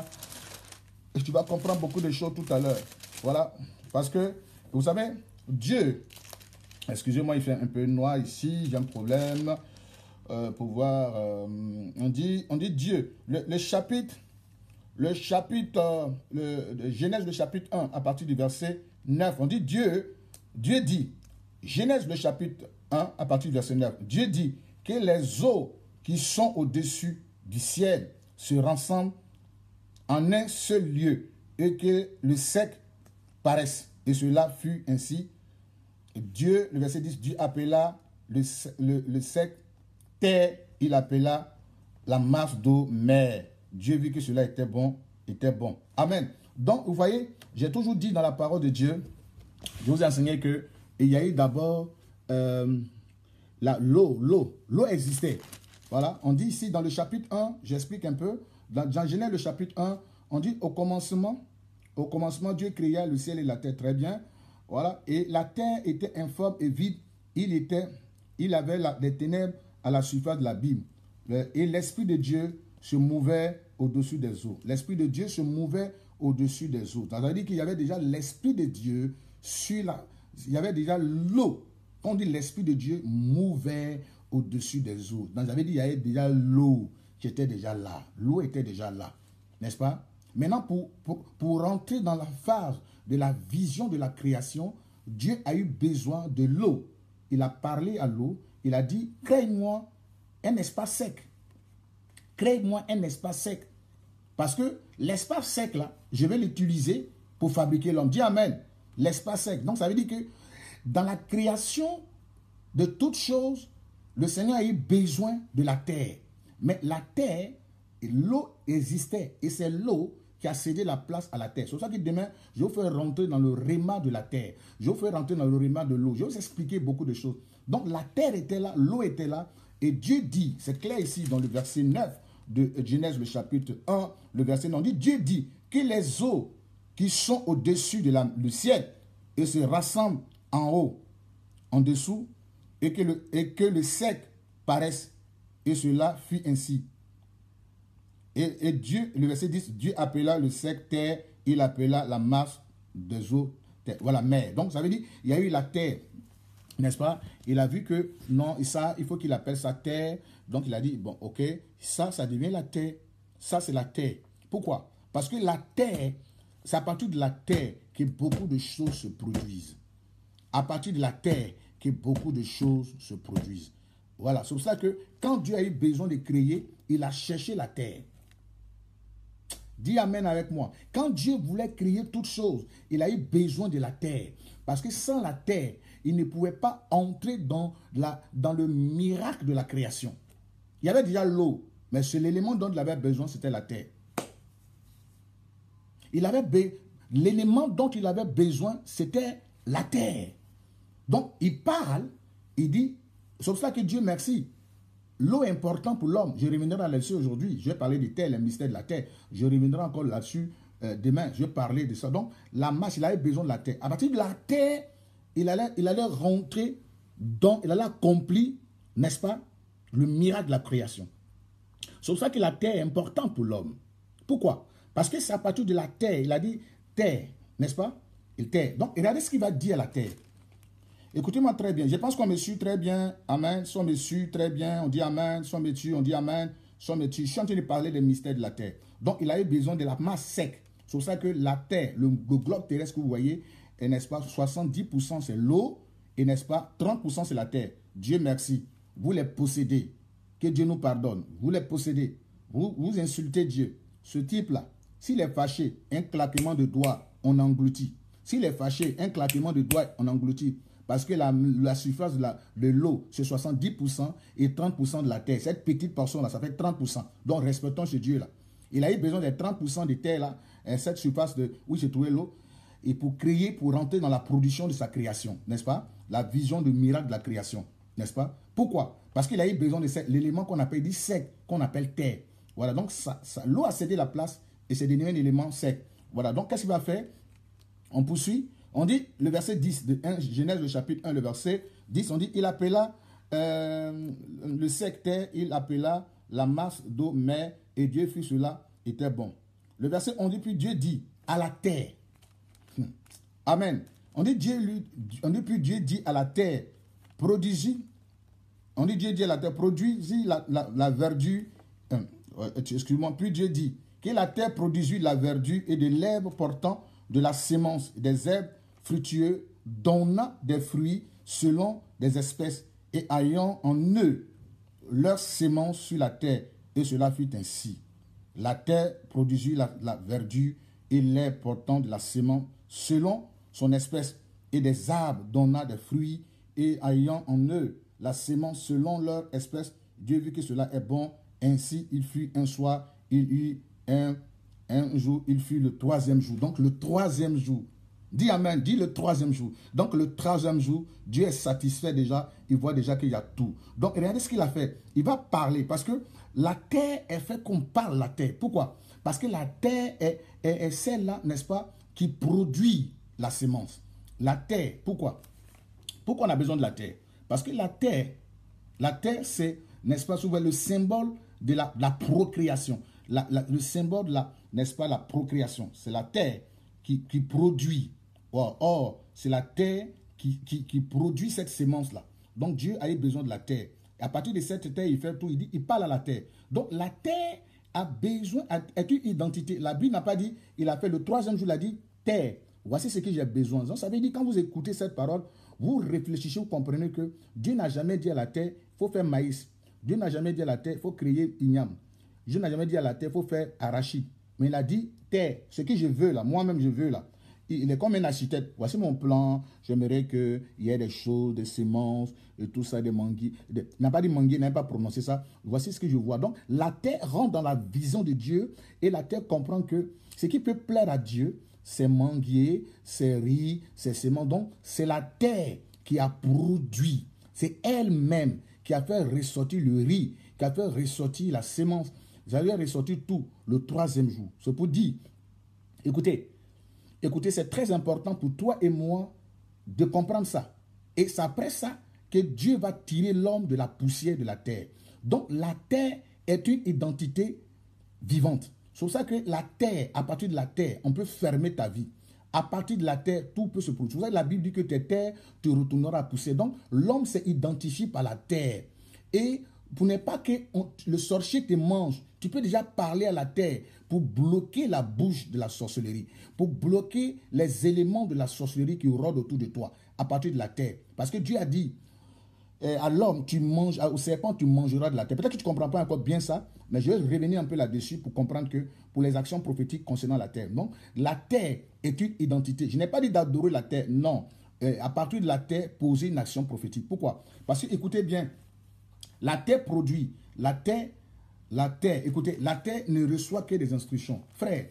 Et tu vas comprendre beaucoup de choses tout à l'heure. Voilà, parce que, vous savez, Dieu, excusez-moi, il fait un peu noir ici, j'ai un problème. Euh, pour voir, euh, on, dit, on dit Dieu. Le, le chapitre, le chapitre, euh, le, le Genèse, le chapitre un, à partir du verset neuf, on dit Dieu, Dieu dit, Genèse, le chapitre un, à partir du verset neuf, Dieu dit que les eaux qui sont au-dessus du ciel se rassemblent en un seul lieu et que le sec paraisse. Et cela fut ainsi. Dieu, le verset dix, Dieu appela le, le, le sec terre, il appela la masse d'eau mer. Dieu vit que cela était bon, était bon. Amen. Donc, vous voyez, j'ai toujours dit dans la parole de Dieu, je vous ai enseigné que il y a eu d'abord euh, l'eau, l'eau, l'eau existait. Voilà, on dit ici dans le chapitre un, j'explique un peu, dans, dans Genèse le chapitre un, on dit au commencement, au commencement Dieu créa le ciel et la terre, très bien. Voilà, et la terre était informe et vide, il était, il avait la, des ténèbres à la surface de l'abîme. Et l'Esprit de Dieu se mouvait au-dessus des eaux. L'Esprit de Dieu se mouvait au-dessus des eaux. Ça veut dire qu'il y avait déjà l'Esprit de Dieu sur la... Il y avait déjà l'eau. Quand on dit l'Esprit de Dieu mouvait au-dessus des eaux. Donc, ça veut dire qu'il y avait déjà l'eau qui était déjà là. L'eau était déjà là. N'est-ce pas? Maintenant, pour, pour, pour rentrer dans la phase de la vision de la création, Dieu a eu besoin de l'eau. Il a parlé à l'eau. Il a dit, crée-moi un espace sec. Crée-moi un espace sec. Parce que l'espace sec, là, je vais l'utiliser pour fabriquer l'homme. Dis Amen. L'espace sec. Donc, ça veut dire que dans la création de toutes choses, le Seigneur a eu besoin de la terre. Mais la terre, l'eau existait. Et c'est l'eau qui a cédé la place à la terre. C'est pour ça que demain, je vais vous faire rentrer dans le rhéma de la terre. Je vais vous faire rentrer dans le rhéma de l'eau. Je vais vous expliquer beaucoup de choses. Donc, la terre était là, l'eau était là. Et Dieu dit, c'est clair ici dans le verset neuf de Genèse, le chapitre un, le verset neuf, on dit, Dieu dit que les eaux qui sont au-dessus de la, du ciel et se rassemblent en haut, en dessous, et que le, et que le sec paraisse. Et cela fut ainsi. Et, et Dieu, le verset dix, Dieu appela le sec terre, il appela la masse des eaux terre. Voilà, mer. Donc ça veut dire, il y a eu la terre, n'est-ce pas? Il a vu que non, ça, il faut qu'il appelle ça terre. Donc il a dit, bon, ok, ça, ça devient la terre. Ça, c'est la terre. Pourquoi? Parce que la terre, c'est à partir de la terre que beaucoup de choses se produisent. À partir de la terre que beaucoup de choses se produisent. Voilà, c'est pour ça que quand Dieu a eu besoin de créer, il a cherché la terre. Dis Amen avec moi. Quand Dieu voulait créer toutes choses, il a eu besoin de la terre. Parce que sans la terre, il ne pouvait pas entrer dans, la, dans le miracle de la création. Il y avait déjà l'eau, mais c'est l'élément dont il avait besoin, c'était la terre. Il avait be... L'élément dont il avait besoin, c'était la terre. Donc, il parle, il dit, c'est pour ça que Dieu merci. L'eau est importante pour l'homme. Je reviendrai là-dessus aujourd'hui. Je vais parler de terre, les mystères de la terre. Je reviendrai encore là-dessus euh, demain. Je vais parler de ça. Donc, la masse, il avait besoin de la terre. À partir de la terre, il allait, il allait rentrer dans, il allait accomplir, n'est-ce pas, le miracle de la création. C'est pour ça que la terre est importante pour l'homme. Pourquoi? Parce que c'est à partir de la terre, il a dit terre, n'est-ce pas? Il terre. Donc, regardez ce qu'il va dire à la terre. Écoutez-moi très bien. Je pense qu'on me suit très bien. Amen. Si on me suit très bien, on dit Amen. Si on me suit, on dit Amen. Si on me suit, je suis en train de parler des mystères de la terre. Donc, il a eu besoin de la masse sec. C'est pour ça que la terre, le, le globe terrestre que vous voyez, n'est-ce pas, soixante-dix pour cent c'est l'eau et n'est-ce pas, trente pour cent c'est la terre. Dieu merci. Vous les possédez. Que Dieu nous pardonne. Vous les possédez. Vous, vous insultez Dieu. Ce type-là, s'il est fâché, un claquement de doigts, on engloutit. S'il est fâché, un claquement de doigts, on engloutit. Parce que la, la surface de, la, de l'eau, c'est soixante-dix pour cent et trente pour cent de la terre. Cette petite portion-là, ça fait trente pour cent. Donc, respectons ce Dieu-là. Il a eu besoin des trente pour cent de terre-là, cette surface de, où s'est trouvée l'eau, et pour créer, pour rentrer dans la production de sa création, n'est-ce pas? La vision de miracle de la création, n'est-ce pas? Pourquoi? Parce qu'il a eu besoin de l'élément qu'on appelle dit sec, qu'on appelle terre. Voilà, donc ça, ça, l'eau a cédé la place et c'est devenu un élément sec. Voilà, donc qu'est-ce qu'il va faire? On poursuit. On dit, le verset dix de un, Genèse, le chapitre un, le verset dix, on dit, il appela euh, le sec terre, il appela la masse d'eau mer, et Dieu fit cela, était bon. Le verset, on dit, puis Dieu dit à la terre. Hum. Amen. On dit, Dieu lui, on dit, puis Dieu dit à la terre, produisit, on dit, Dieu dit à la terre, produisit la, la, la verdure, euh, excuse-moi, puis Dieu dit, que la terre produisit la verdure et de l'herbe portant de la sémence, des herbes fructueux, donnant des fruits selon des espèces et ayant en eux leur sémence sur la terre. Et cela fut ainsi. La terre produisit la, la verdure et l'herbe portant de la sémence selon son espèce et des arbres donnant des fruits et ayant en eux la sémence selon leur espèce. Dieu vit que cela est bon. Ainsi il fut un soir, il eut un, un jour, il fut le troisième jour. Donc le troisième jour. Dis Amen, dis le troisième jour. Donc le troisième jour, Dieu est satisfait déjà, il voit déjà qu'il y a tout. Donc regardez ce qu'il a fait. Il va parler parce que la terre est faite qu'on parle la terre. Pourquoi? Parce que la terre est, est, est celle-là, n'est-ce pas, qui produit la sémence. La terre, pourquoi? Pourquoi on a besoin de la terre? Parce que la terre, la terre c'est, n'est-ce pas, souvent le symbole de la, de la procréation. La, la, le symbole de la, n'est-ce pas, la procréation. C'est la terre qui, qui produit. Or, or c'est la terre qui, qui, qui produit cette sémence-là. Donc, Dieu a eu besoin de la terre. Et à partir de cette terre, il fait tout. Il dit, il parle à la terre. Donc, la terre a besoin, est une identité. La Bible n'a pas dit, il a fait le troisième jour, il a dit, terre. Voici ce que j'ai besoin. Donc, ça veut dire, quand vous écoutez cette parole, vous réfléchissez, vous comprenez que Dieu n'a jamais dit à la terre, il faut faire maïs. Dieu n'a jamais dit à la terre, il faut créer igname. Dieu n'a jamais dit à la terre, il faut faire arachide. Mais il a dit, terre, ce que je veux là, moi-même je veux là. Il est comme un architecte. Voici mon plan. J'aimerais qu'il y ait des choses, des semences, et tout ça, des manguiers. Il n'a pas dit manguier, il n'a pas prononcé ça. Voici ce que je vois. Donc, la terre rentre dans la vision de Dieu et la terre comprend que ce qui peut plaire à Dieu, c'est manguier, c'est riz, c'est semences. Donc, c'est la terre qui a produit. C'est elle-même qui a fait ressortir le riz, qui a fait ressortir la sémence. Vous allez ressortir tout le troisième jour. C'est pour dire, écoutez, Écoutez, c'est très important pour toi et moi de comprendre ça. Et c'est après ça que Dieu va tirer l'homme de la poussière de la terre. Donc, la terre est une identité vivante. C'est pour ça que la terre, à partir de la terre, on peut fermer ta vie. À partir de la terre, tout peut se produire. C'est pour ça que la Bible dit que tes terres, tu retourneras à pousser. Donc, l'homme s'est identifié par la terre. Et pour ne pas que on, le sorcier te mange, tu peux déjà parler à la terre pour bloquer la bouche de la sorcellerie, pour bloquer les éléments de la sorcellerie qui rôdent autour de toi, à partir de la terre. Parce que Dieu a dit euh, à l'homme, tu manges, au serpent, tu mangeras de la terre. Peut-être que tu ne comprends pas encore bien ça, mais je vais revenir un peu là-dessus pour comprendre que pour les actions prophétiques concernant la terre. Donc, la terre est une identité. Je n'ai pas dit d'adorer la terre, non. Euh, à partir de la terre, poser une action prophétique. Pourquoi? Parce que, écoutez bien, la terre produit, la terre, la terre, écoutez, la terre ne reçoit que des instructions. Frère,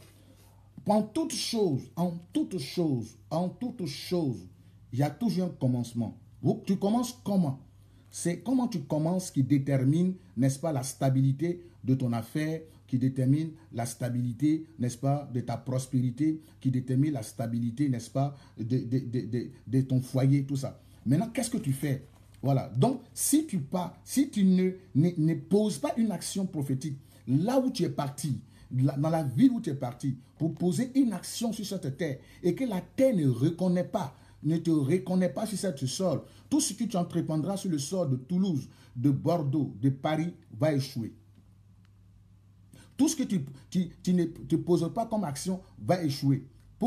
en toute chose, en toute chose, en toute chose, il y a toujours un commencement. Tu commences comment? C'est comment tu commences qui détermine, n'est-ce pas, la stabilité de ton affaire, qui détermine la stabilité, n'est-ce pas, de ta prospérité, qui détermine la stabilité, n'est-ce pas, de, de, de, de, de ton foyer, tout ça. Maintenant, qu'est-ce que tu fais? Voilà, donc si tu pars, si tu ne, ne, ne poses pas une action prophétique, là où tu es parti, dans la ville où tu es parti, pour poser une action sur cette terre, et que la terre ne reconnaît pas, ne te reconnaît pas sur cette sol, tout ce que tu entreprendras sur le sol de Toulouse, de Bordeaux, de Paris, va échouer. Tout ce que tu, tu, tu ne te poses pas comme action va échouer. Pourquoi?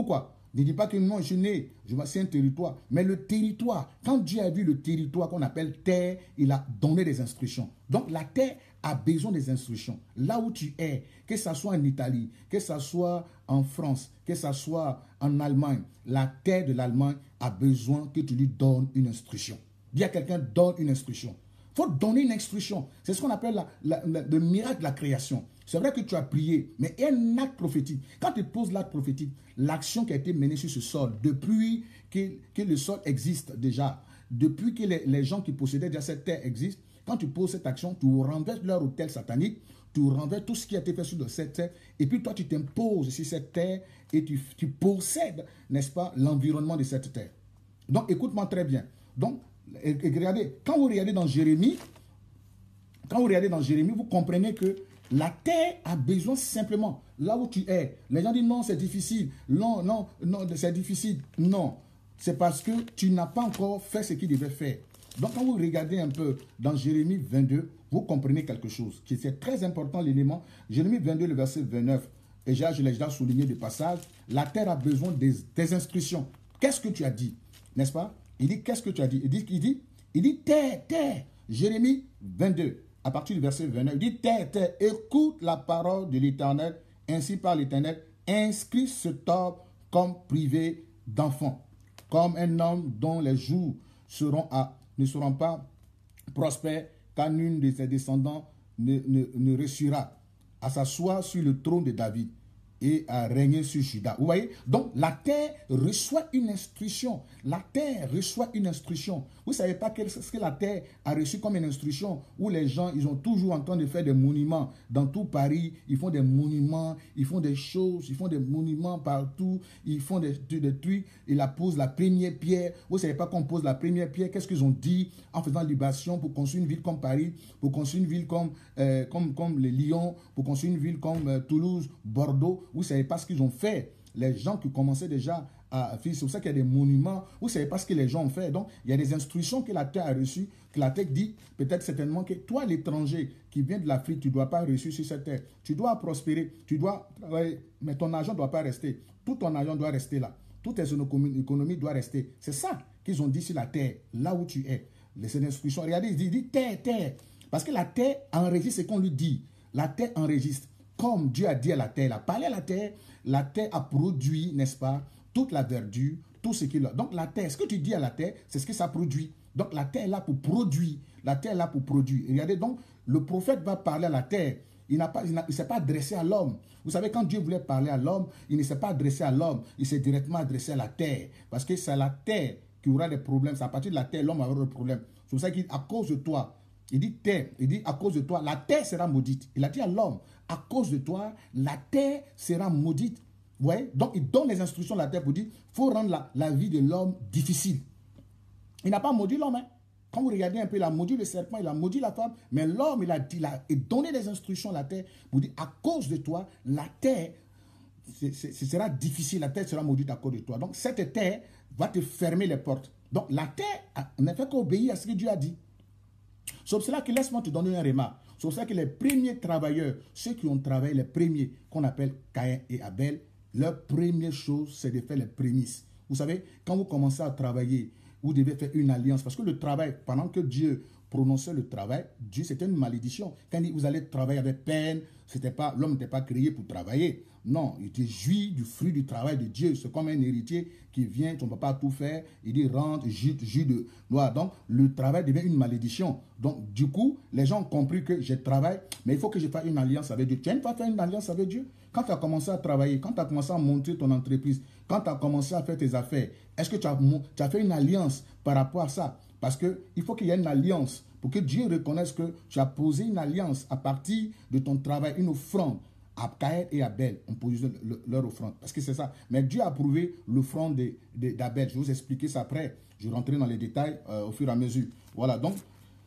Ne dis pas que non, je suis né, c'est un territoire. Mais le territoire, quand Dieu a vu le territoire qu'on appelle terre, il a donné des instructions. Donc la terre a besoin des instructions. Là où tu es, que ce soit en Italie, que ce soit en France, que ce soit en Allemagne, la terre de l'Allemagne a besoin que tu lui donnes une instruction. Dis à quelqu'un, donne une instruction. Il faut donner une instruction. C'est ce qu'on appelle la, la, la, le miracle de la création. C'est vrai que tu as prié, mais il y a un acte prophétique. Quand tu poses l'acte prophétique, l'action qui a été menée sur ce sol, depuis que, que le sol existe déjà, depuis que les, les gens qui possédaient déjà cette terre existent, quand tu poses cette action, tu renverses leur autel satanique, tu renverses tout ce qui a été fait sur cette terre, et puis toi tu t'imposes sur cette terre et tu, tu possèdes, n'est-ce pas, l'environnement de cette terre. Donc écoute-moi très bien. Donc, et, et regardez, quand vous regardez dans Jérémie, quand vous regardez dans Jérémie, vous comprenez que la terre a besoin simplement, là où tu es. Les gens disent non, c'est difficile. Non, non, non, c'est difficile. Non, c'est parce que tu n'as pas encore fait ce qu'il devait faire. Donc, quand vous regardez un peu dans Jérémie vingt-deux, vous comprenez quelque chose. C'est très important l'élément. Jérémie vingt-deux, le verset vingt-neuf. Et je l'ai déjà souligné de passage. La terre a besoin des, des instructions. Qu'est-ce que tu as dit? N'est-ce pas? Il dit, qu'est-ce que tu as dit? Il dit, il dit, il dit terre, terre. Jérémie vingt-deux. À partir du verset vingt-neuf, il dit, terre, terre, écoute la parole de l'Éternel, ainsi par l'Éternel, inscris ce tort comme privé d'enfant, comme un homme dont les jours seront à, ne seront pas prospères, car nul de ses descendants ne, ne, ne réussira à s'asseoir sur le trône de David et à régner sur Juda. Vous voyez? Donc, la terre reçoit une instruction. La terre reçoit une instruction. Vous ne savez pas ce que la terre a reçu comme une instruction où les gens, ils ont toujours en train de faire des monuments. Dans tout Paris, ils font des monuments, ils font des choses, ils font des monuments partout, ils font des, des, des trucs, ils la posent la première pierre. Vous ne savez pas qu'on pose la première pierre. Qu'est-ce qu'ils ont dit en faisant libation pour construire une ville comme Paris, pour construire une ville comme, euh, comme, comme les Lyon, pour construire une ville comme euh, Toulouse, Bordeaux. Vous ne savez pas ce qu'ils ont fait. Les gens qui commençaient déjà à faire, c'est pour ça qu'il y a des monuments. Vous ne savez pas ce que les gens ont fait. Donc, il y a des instructions que la terre a reçues, que la terre dit, peut-être certainement que toi, l'étranger qui vient de l'Afrique, tu ne dois pas reçu sur cette terre. Tu dois prospérer, tu dois travailler, mais ton argent ne doit pas rester. Tout ton argent doit rester là. Toute ton économie doit rester. C'est ça qu'ils ont dit sur la terre, là où tu es. Les instructions, regardez, il dit, il dit terre, terre. Parce que la terre enregistre ce qu'on lui dit. La terre enregistre. Comme Dieu a dit à la terre, il a parlé à la terre, la terre a produit, n'est-ce pas, toute la verdure, tout ce qu'il a. Donc la terre, ce que tu dis à la terre, c'est ce que ça produit. Donc la terre est là pour produire. La terre est là pour produire. Et regardez donc, le prophète va parler à la terre. Il ne s'est pas adressé à l'homme. Vous savez, quand Dieu voulait parler à l'homme, il ne s'est pas adressé à l'homme. Il s'est directement adressé à la terre. Parce que c'est la terre qui aura des problèmes. C'est à partir de la terre, l'homme aura des problèmes. C'est pour ça qu'à cause de toi, il dit terre, il dit à cause de toi, la terre sera maudite. Il a dit à l'homme, à cause de toi, la terre sera maudite. Vous voyez? Donc il donne les instructions à la terre pour dire, il faut rendre la, la vie de l'homme difficile. Il n'a pas maudit l'homme. Hein? Quand vous regardez un peu, il a maudit le serpent, il a maudit la femme, mais l'homme, il a, il a donné des instructions à la terre pour dire, à cause de toi, la terre, ce sera difficile, la terre sera maudite à cause de toi. Donc cette terre va te fermer les portes. Donc la terre n'a fait qu'obéir à ce que Dieu a dit. C'est pour cela que laisse-moi te donner un remarque. C'est pour cela que les premiers travailleurs, ceux qui ont travaillé, les premiers qu'on appelle Caïn et Abel, leur première chose, c'est de faire les prémices. Vous savez, quand vous commencez à travailler, vous devez faire une alliance. Parce que le travail, pendant que Dieu prononçait le travail, Dieu, c'était une malédiction. Quand il dit, vous allez travailler avec peine, c'était pas, l'homme n'était pas créé pour travailler. Non, il était jouit du fruit du travail de Dieu. C'est comme un héritier qui vient, ton papa a tout fait, il dit rentre, jus, jus de noix. Donc, le travail devient une malédiction. Donc, du coup, les gens ont compris que je travaille, mais il faut que je fasse une alliance avec Dieu. Tu n'aimes pas faire une alliance avec Dieu? Quand tu as commencé à travailler, quand tu as commencé à monter ton entreprise, quand tu as commencé à faire tes affaires, est-ce que tu as, tu as fait une alliance par rapport à ça? Parce qu'il faut qu'il y ait une alliance pour que Dieu reconnaisse que tu as posé une alliance à partir de ton travail, une offrande. À Caïn et Abel ont posé leur offrande. Parce que c'est ça. Mais Dieu a approuvé l'offrande d'Abel. Je vais vous expliquer ça après. Je vais rentrer dans les détails euh, au fur et à mesure. Voilà. Donc,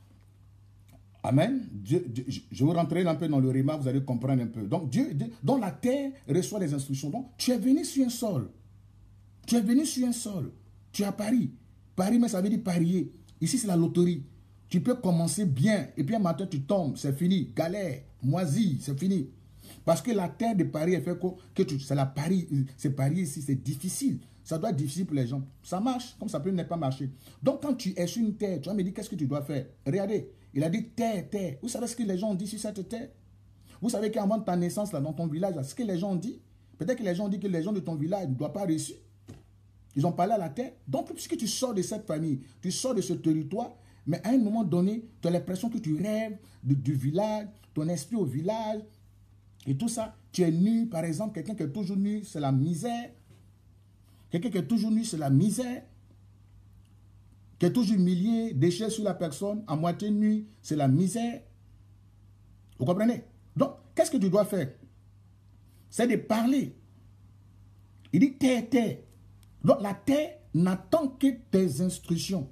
Amen. Dieu, Dieu, je vais rentrer un peu dans le remarque, vous allez comprendre un peu. Donc, Dieu, donc la terre reçoit les instructions. Donc, tu es venu sur un sol. Tu es venu sur un sol. Tu es à Paris. Paris, mais ça veut dire parier. Ici, c'est la loterie. Tu peux commencer bien. Et puis un matin, tu tombes. C'est fini. Galère, moisi, c'est fini. Parce que la terre de Paris, elle fait quoi? Que tu, c'est la Paris, c'est Paris ici, c'est difficile. Ça doit être difficile pour les gens. Ça marche, comme ça peut ne pas marcher. Donc, quand tu es sur une terre, tu vas me dire, qu'est-ce que tu dois faire? Regardez, il a dit terre, terre. Vous savez ce que les gens ont dit sur cette terre? Vous savez qu'avant ta naissance, là, dans ton village, là, ce que les gens ont dit, peut-être que les gens ont dit que les gens de ton village ne doivent pas réussir. Ils ont parlé à la terre. Donc, puisque tu sors de cette famille, tu sors de ce territoire, mais à un moment donné, tu as l'impression que tu rêves de, du village, ton esprit au village, et tout ça. Tu es nu, par exemple, quelqu'un qui est toujours nu, c'est la misère. Quelqu'un qui est toujours nu, c'est la misère. Qui est toujours humilié, déchet sur la personne, à moitié nu, c'est la misère. Vous comprenez? Donc, qu'est-ce que tu dois faire? C'est de parler. Il dit terre, terre. Donc, la terre n'attend que tes instructions.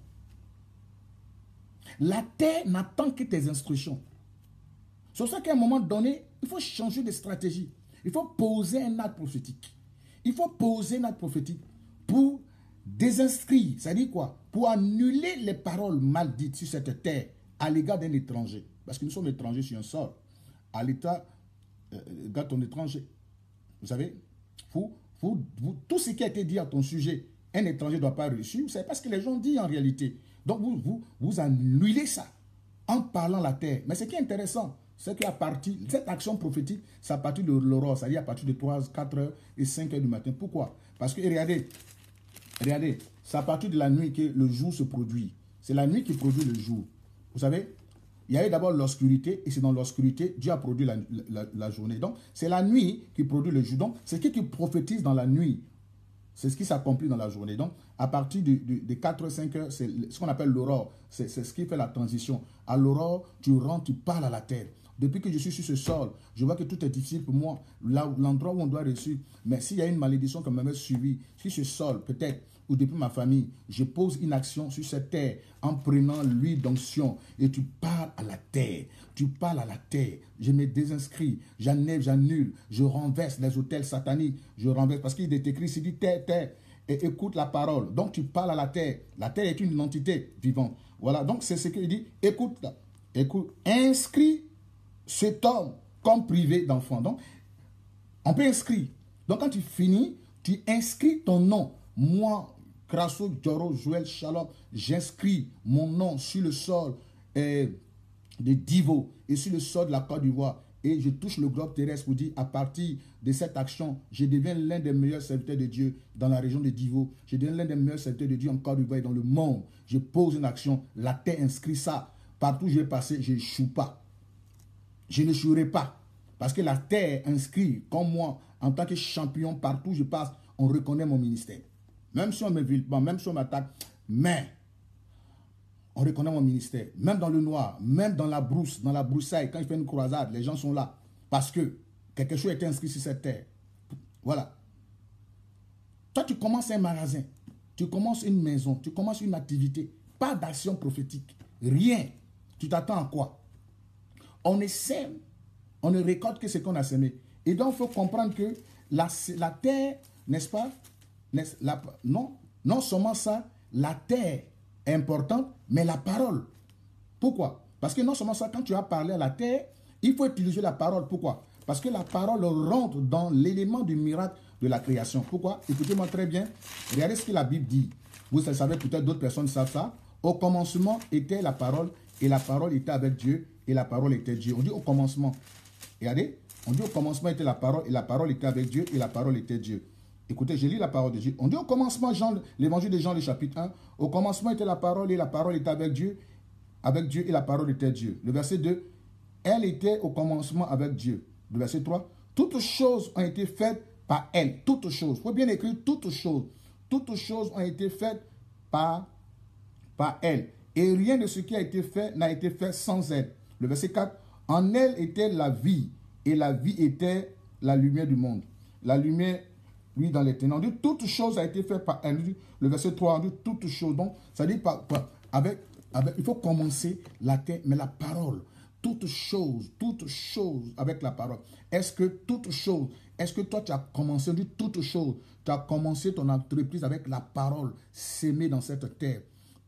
La terre n'attend que tes instructions. C'est pour ça qu'à un moment donné, il faut changer de stratégie. Il faut poser un acte prophétique. Il faut poser un acte prophétique pour désinscrire. Ça dit quoi? Pour annuler les paroles mal dites sur cette terre à l'égard d'un étranger. Parce que nous sommes étrangers sur un sol. À l'état, euh, regarde ton étranger. Vous savez, vous, vous, vous, tout ce qui a été dit à ton sujet, un étranger ne doit pas réussir. Vous savez pas ce que les gens disent en réalité. Donc, vous, vous, vous annulez ça en parlant la terre. Mais ce qui est intéressant, c'est qu'à partir, cette action prophétique, c'est à partir de l'aurore, c'est-à-dire à partir de trois, quatre heures et cinq heures du matin. Pourquoi? Parce que, regardez, regardez, c'est à partir de la nuit que le jour se produit. C'est la nuit qui produit le jour. Vous savez, il y a eu d'abord l'obscurité, et c'est dans l'obscurité, Dieu a produit la, la, la journée. Donc, c'est la nuit qui produit le jour. Donc, c'est ce qui prophétise dans la nuit. C'est ce qui s'accomplit dans la journée. Donc, à partir de, de, de quatre heures, cinq heures, c'est ce qu'on appelle l'aurore. C'est ce qui fait la transition. À l'aurore, tu rentres, tu parles à la terre. Depuis que je suis sur ce sol, je vois que tout est difficile pour moi. L'endroit où on doit réussir. Mais s'il y a une malédiction qui m'avait suivi, sur ce sol, peut-être, ou depuis ma famille, je pose une action sur cette terre en prenant l'huile d'onction et tu parles à la terre. Tu parles à la terre. Je me désinscris, j'enlève, j'annule, je renverse les autels sataniques. Je renverse parce qu'il est écrit, il dit terre, terre, et écoute la parole. Donc tu parles à la terre. La terre est une entité vivante. Voilà, donc c'est ce qu'il dit. Écoute, écoute, inscris cet homme comme privé d'enfant. Donc, on peut inscrire. Donc, quand tu finis, tu inscris ton nom. Moi, Crasso, Djoro, Joël, Shalom, j'inscris mon nom sur le sol euh, de Divo et sur le sol de la Côte d'Ivoire. Et je touche le globe terrestre pour dire, à partir de cette action, je deviens l'un des meilleurs serviteurs de Dieu dans la région de Divo. Je deviens l'un des meilleurs serviteurs de Dieu en Côte d'Ivoire et dans le monde. Je pose une action. La terre inscrit ça. Partout où je vais passer, je n'échoue pas. Je ne jouerai pas. Parce que la terre inscrit, comme moi, en tant que champion, partout où je passe, on reconnaît mon ministère. Même si on me vile pas, même si on m'attaque, mais on reconnaît mon ministère. Même dans le noir, même dans la brousse, dans la broussaille, quand il fait une croisade, les gens sont là. Parce que quelque chose est inscrit sur cette terre. Voilà. Toi, tu commences un magasin, tu commences une maison, tu commences une activité. Pas d'action prophétique. Rien. Tu t'attends à quoi? On ne sème, on ne récolte que ce qu'on a semé. Et donc, il faut comprendre que la, la terre, n'est-ce pas? La, non, non seulement ça, la terre est importante, mais la parole. Pourquoi? Parce que non seulement ça, quand tu as parlé à la terre, il faut utiliser la parole. Pourquoi? Parce que la parole rentre dans l'élément du miracle de la création. Pourquoi? Écoutez-moi très bien. Regardez ce que la Bible dit. Vous savez, peut-être d'autres personnes savent ça. Au commencement était la parole, et la parole était avec Dieu, et la parole était Dieu. On dit au commencement. Regardez, on dit au commencement était la parole, et la parole était avec Dieu, et la parole était Dieu. Écoutez, je lis la parole de Dieu. On dit au commencement, l'évangile de Jean, le chapitre un, au commencement était la parole, et la parole était avec Dieu, avec Dieu, et la parole était Dieu. Le verset deux, elle était au commencement avec Dieu. Le verset trois, toutes choses ont été faites par elle. Toutes choses. Il faut bien écrire toutes choses. Toutes choses ont été faites par, par elle. Et rien de ce qui a été fait n'a été fait sans elle. Le verset quatre, en elle était la vie, et la vie était la lumière du monde. La lumière, lui, dans les ténèbres. On dit, toute chose a été faite par elle. Le verset trois, on dit, toute chose. Donc, ça dit, par, par, avec, avec, il faut commencer la terre, mais la parole. Toute chose, toute chose avec la parole. Est-ce que toute chose, est-ce que toi, tu as commencé, on dit, toute chose, tu as commencé ton entreprise avec la parole sémée dans cette terre.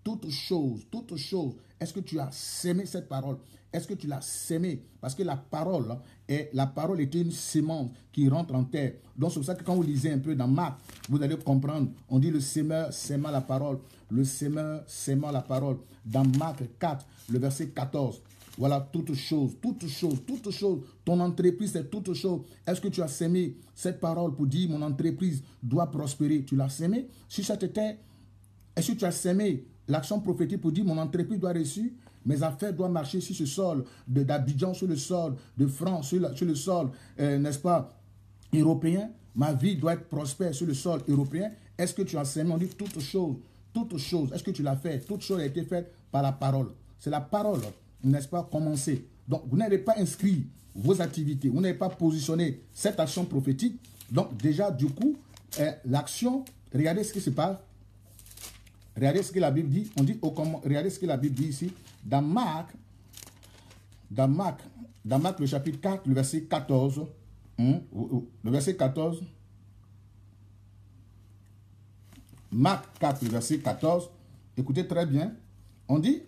Toute chose, toute chose. Est-ce que tu as sémé cette parole? Est-ce que tu l'as sémé? Parce que la parole, est, la parole est une sémence qui rentre en terre. Donc c'est pour ça que quand vous lisez un peu dans Marc, vous allez comprendre. On dit le sémeur sème la parole. Le sémeur sème la parole. Dans Marc quatre, le verset quatorze. Voilà, toute chose, toute chose, toute chose. Ton entreprise, c'est toute chose. Est-ce que tu as sémé cette parole pour dire mon entreprise doit prospérer? Tu l'as sémé? Si ça t'était, est-ce que tu as sémé l'action prophétique pour dire mon entreprise doit réussir? Mes affaires doivent marcher sur ce sol d'Abidjan, sur le sol de France, sur, la, sur le sol, euh, n'est-ce pas, européen. Ma vie doit être prospère sur le sol européen. Est-ce que tu as sémé? On dit toute chose, toute chose. Est-ce que tu l'as fait? Toute chose a été faite par la parole. C'est la parole, n'est-ce pas, commencé. Donc, vous n'avez pas inscrit vos activités, vous n'avez pas positionné cette action prophétique. Donc, déjà, du coup, euh, l'action, regardez ce qui se passe. Regardez ce que la Bible dit. On dit, oh, comment, regardez ce que la Bible dit ici. Dans Marc, dans Marc, dans Marc, le chapitre quatre, le verset quatorze. Hein, le verset quatorze. Marc quatre, le verset quatorze. Écoutez très bien. On dit,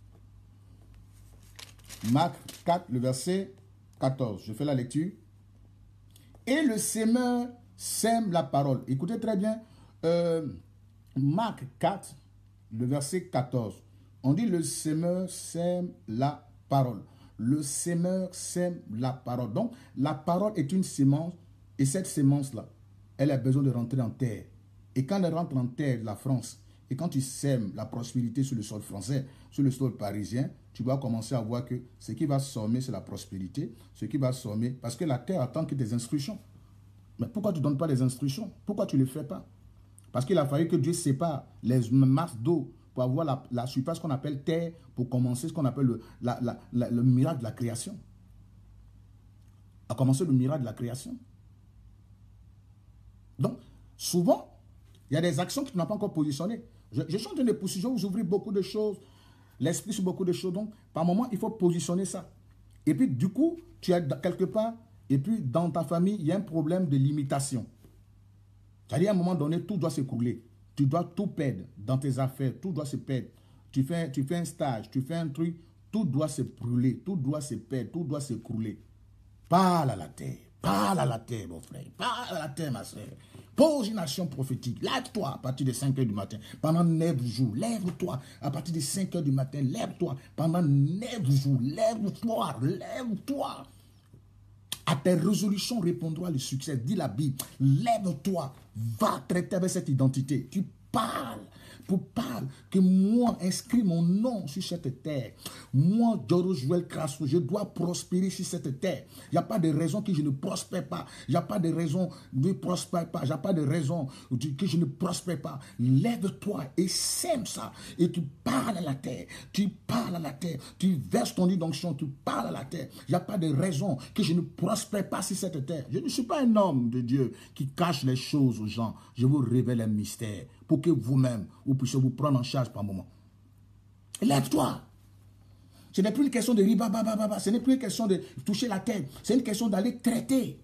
Marc quatre, le verset quatorze. Je fais la lecture. Et le sémeur sème la parole. Écoutez très bien. Euh, Marc quatre, le verset quatorze. On dit le sémeur sème la parole. Le sémeur sème la parole. Donc, la parole est une sémence. Et cette sémence-là, elle a besoin de rentrer en terre. Et quand elle rentre en terre de la France, et quand tu sèmes la prospérité sur le sol français, sur le sol parisien, tu vas commencer à voir que ce qui va sommer, c'est la prospérité. Ce qui va sommer, parce que la terre attend que des instructions. Mais pourquoi tu ne donnes pas des instructions? Pourquoi tu ne le fais pas? Parce qu'il a fallu que Dieu sépare les masses d'eau pour avoir la, la surface qu'on appelle terre, pour commencer ce qu'on appelle le, la, la, la, le miracle de la création. A commencé le miracle de la création. Donc, souvent, il y a des actions que tu n'as pas encore positionnées. Je, je suis en train de positionner, vous ouvrez beaucoup de choses, l'esprit sur beaucoup de choses. Donc, par moment, il faut positionner ça. Et puis, du coup, tu as quelque part, et puis dans ta famille, il y a un problème de limitation. C'est-à-dire, à un moment donné, tout doit s'écrouler. Tu dois tout perdre dans tes affaires. Tout doit se perdre. Tu fais, tu fais un stage, tu fais un truc. Tout doit se brûler. Tout doit se perdre. Tout doit s'écrouler. Parle à la terre. Parle à la terre, mon frère. Parle à la terre, ma soeur. Pose une action prophétique. Lève-toi à partir de cinq heures du matin. Pendant neuf jours. Lève-toi à partir de cinq heures du matin. Lève-toi pendant neuf jours. Lève-toi. Lève-toi. À tes résolutions répondra le succès. Dit la Bible, lève-toi, va traiter avec cette identité. Tu parles, pour parler que moi, inscris mon nom sur cette terre. Moi, Doro Joël Crasso, je dois prospérer sur cette terre. Il n'y a pas de raison que je ne prospère pas. Il n'y a pas de raison que je ne prospère pas. Il n'y a pas de raison que je ne prospère pas. Lève-toi et sème ça. Et tu parles à la terre. Tu parles à la terre. Tu verses ton onction. Tu parles à la terre. Il n'y a pas de raison que je ne prospère pas sur cette terre. Je ne suis pas un homme de Dieu qui cache les choses aux gens. Je vous révèle un mystère pour que vous-même, vous puissiez vous prendre en charge par moment. Lève-toi. Ce n'est plus une question de riba, baba, baba. Ce n'est plus une question de toucher la terre. C'est une question d'aller traiter.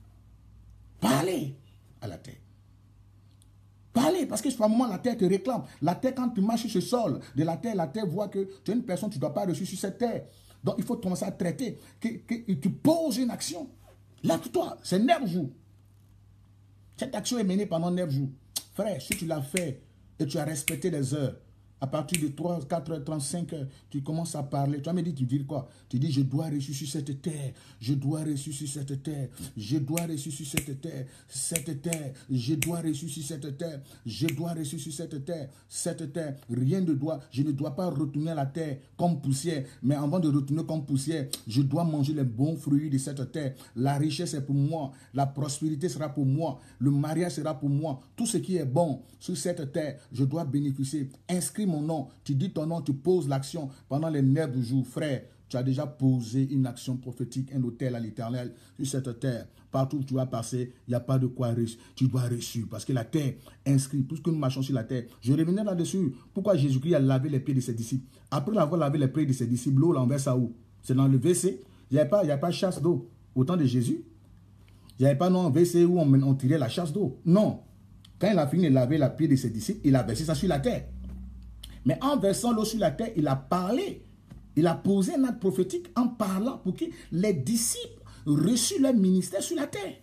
Parler à la terre. Parler, parce que par moment, la terre te réclame. La terre, quand tu marches sur ce sol de la terre, la terre voit que tu es une personne, tu ne dois pas reçu sur cette terre. Donc, il faut commencer à traiter. Que, que, tu poses une action. Lève-toi. C'est neuf jours. Cette action est menée pendant neuf jours. Frère, si tu l'as fait et tu as respecté les heures, à partir de trois, quatre heures, trente-cinq heures, tu commences à parler. Tu vas me dire, tu dis quoi? Tu dis, je dois ressusciter cette terre. Je dois ressusciter cette terre. Je dois ressusciter cette terre. Cette terre. Je dois ressusciter cette terre. Je dois ressusciter cette terre. Cette terre. Rien ne doit. Je ne dois pas retourner à la terre comme poussière. Mais avant de retourner comme poussière, je dois manger les bons fruits de cette terre. La richesse est pour moi. La prospérité sera pour moi. Le mariage sera pour moi. Tout ce qui est bon sur cette terre, je dois bénéficier. Inscris mon nom, tu dis ton nom, tu poses l'action pendant les neuf jours, frère. Tu as déjà posé une action prophétique, un hôtel à l'Éternel sur cette terre. Partout où tu vas passer, il n'y a pas de quoi réussir. Tu dois réussir parce que la terre inscrit, puisque nous marchons sur la terre. Je revenais là-dessus. Pourquoi Jésus-Christ a lavé les pieds de ses disciples? Après avoir lavé les pieds de ses disciples, l'eau l'enverse ça où? C'est dans le W C. Il n'y avait pas, il n'y avait pas chasse d'eau. Au temps de Jésus, il n'y avait pas non W C où on, on tirait la chasse d'eau. Non. Quand il a fini de laver les pieds de ses disciples, il a versé ça sur la terre. Mais en versant l'eau sur la terre, il a parlé. Il a posé un acte prophétique en parlant pour que les disciples reçuent leur ministère sur la terre.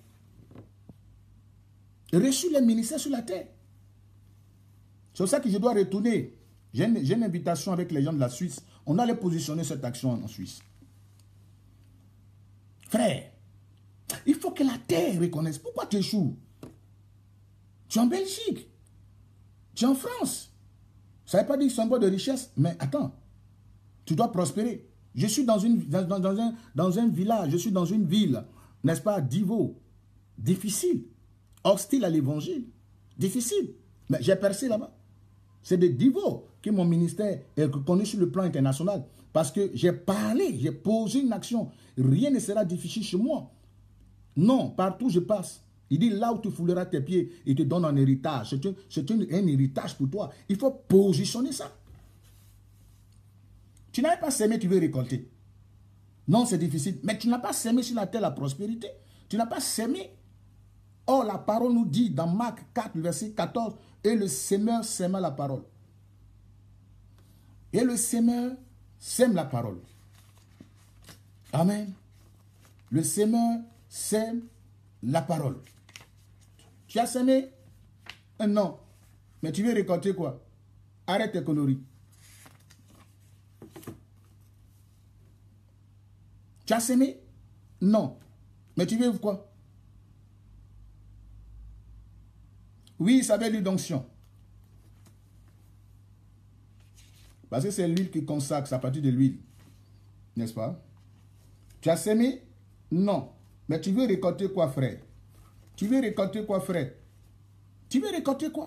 Reçuent leur ministère sur la terre. C'est pour ça que je dois retourner. J'ai une, j'ai une invitation avec les gens de la Suisse. On doit aller positionner cette action en Suisse. Frère, il faut que la terre reconnaisse. Pourquoi tu échoues? Tu es en Belgique. Tu es en France. Ça ne veut pas dire que c'est un bois de richesse. Mais attends, tu dois prospérer. Je suis dans, une, dans, dans, dans, un, dans un village, je suis dans une ville, n'est-ce pas, d'Ivo. Difficile. Hostile à l'évangile. Difficile. Mais j'ai percé là-bas. C'est de Divo que mon ministère est reconnu sur le plan international. Parce que j'ai parlé, j'ai posé une action. Rien ne sera difficile chez moi. Non, partout je passe. Il dit là où tu fouleras tes pieds, il te donne un héritage. C'est un, c'est un, un héritage pour toi. Il faut positionner ça. Tu n'avais pas sémé, tu veux récolter. Non, c'est difficile. Mais tu n'as pas sémé sur la terre la prospérité. Tu n'as pas sémé. Or, la parole nous dit dans Marc quatre, verset quatorze, et le sémeur sème la parole. Et le sémeur sème la parole. Amen. Le sémeur sème la parole. Tu as sémé? Non. Mais tu veux récolter quoi? Arrête tes conneries. Tu as sémé? Non. Mais tu veux quoi? Oui, ça veut l'huile d'onction. Parce que c'est l'huile qui consacre, c'est à partir de l'huile. N'est-ce pas? Tu as sémé? Non. Mais tu veux récolter quoi, frère? Tu veux récolter quoi, frère? Tu veux récolter quoi?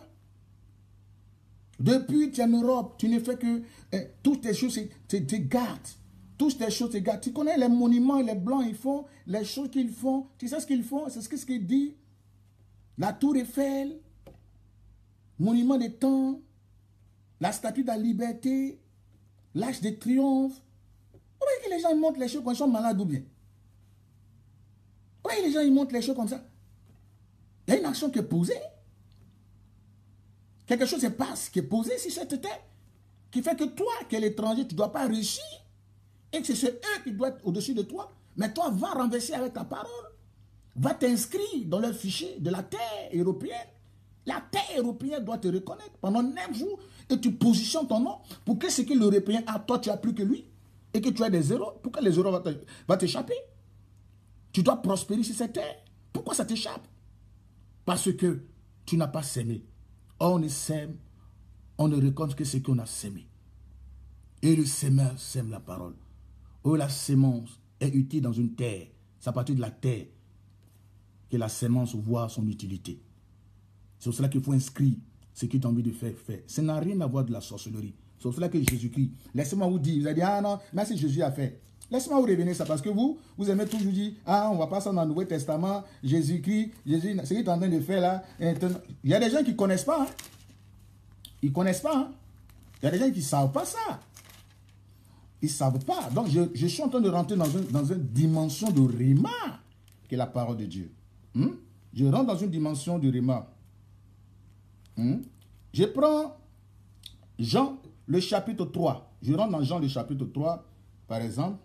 Depuis tu es en Europe, tu ne fais que eh, toutes tes choses, tu te gardes. Toutes tes choses, tu gardes. Tu connais les monuments, les blancs, ils font, les choses qu'ils font. Tu sais ce qu'ils font? C'est ce qu'il dit. La tour Eiffel, monument des temps, la statue de la liberté, l'Arche de Triomphe. Pourquoi que les gens ils montrent les choses quand ils sont malades ou bien? Pourquoi les gens ils montrent les choses comme ça? Il y a une action qui est posée. Quelque chose se passe qui est posé sur cette terre, qui fait que toi, qui es l'étranger, tu ne dois pas réussir. Et que c'est eux qui doivent être au-dessus de toi. Mais toi, va renverser avec ta parole. Va t'inscrire dans le fichier de la terre européenne. La terre européenne doit te reconnaître pendant neuf jours. Et tu positionnes ton nom pour que ce que l'Européen a, toi, tu as plus que lui. Et que tu as des zéros. Pourquoi les zéros vont t'échapper? Tu dois prospérer sur cette terre. Pourquoi ça t'échappe? Parce que tu n'as pas sémé. On ne sème, on ne récolte que ce qu'on a sémé. Et le semeur sème la parole. Oh, la sémence est utile dans une terre. C'est à partir de la terre que la sémence voit son utilité. C'est pour cela qu'il faut inscrire ce que tu as envie de faire, faire. Ça n'a rien à voir de la sorcellerie. C'est pour cela que Jésus-Christ, laissez-moi vous dire, vous allez dire, ah non, merci Jésus a fait. Laissez-moi vous revenir ça, parce que vous, vous aimez toujours dire, ah, on va pas ça dans le Nouveau Testament, Jésus-Christ, Jésus, ce qu'il est en train de faire là. Il y a des gens qui ne connaissent pas. Hein. Ils ne connaissent pas. Hein. Il y a des gens qui ne savent pas ça. Ils ne savent pas. Donc, je, je suis en train de rentrer dans, un, dans une dimension de Rima, qui est la parole de Dieu. Hmm? Je rentre dans une dimension de Rima. Hmm? Je prends Jean, le chapitre trois. Je rentre dans Jean, le chapitre trois, par exemple.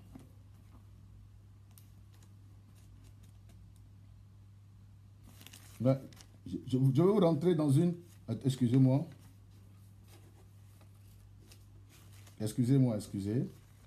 Ben, je, je, je vais vous rentrer dans une... Excusez-moi. Excusez-moi, excusez.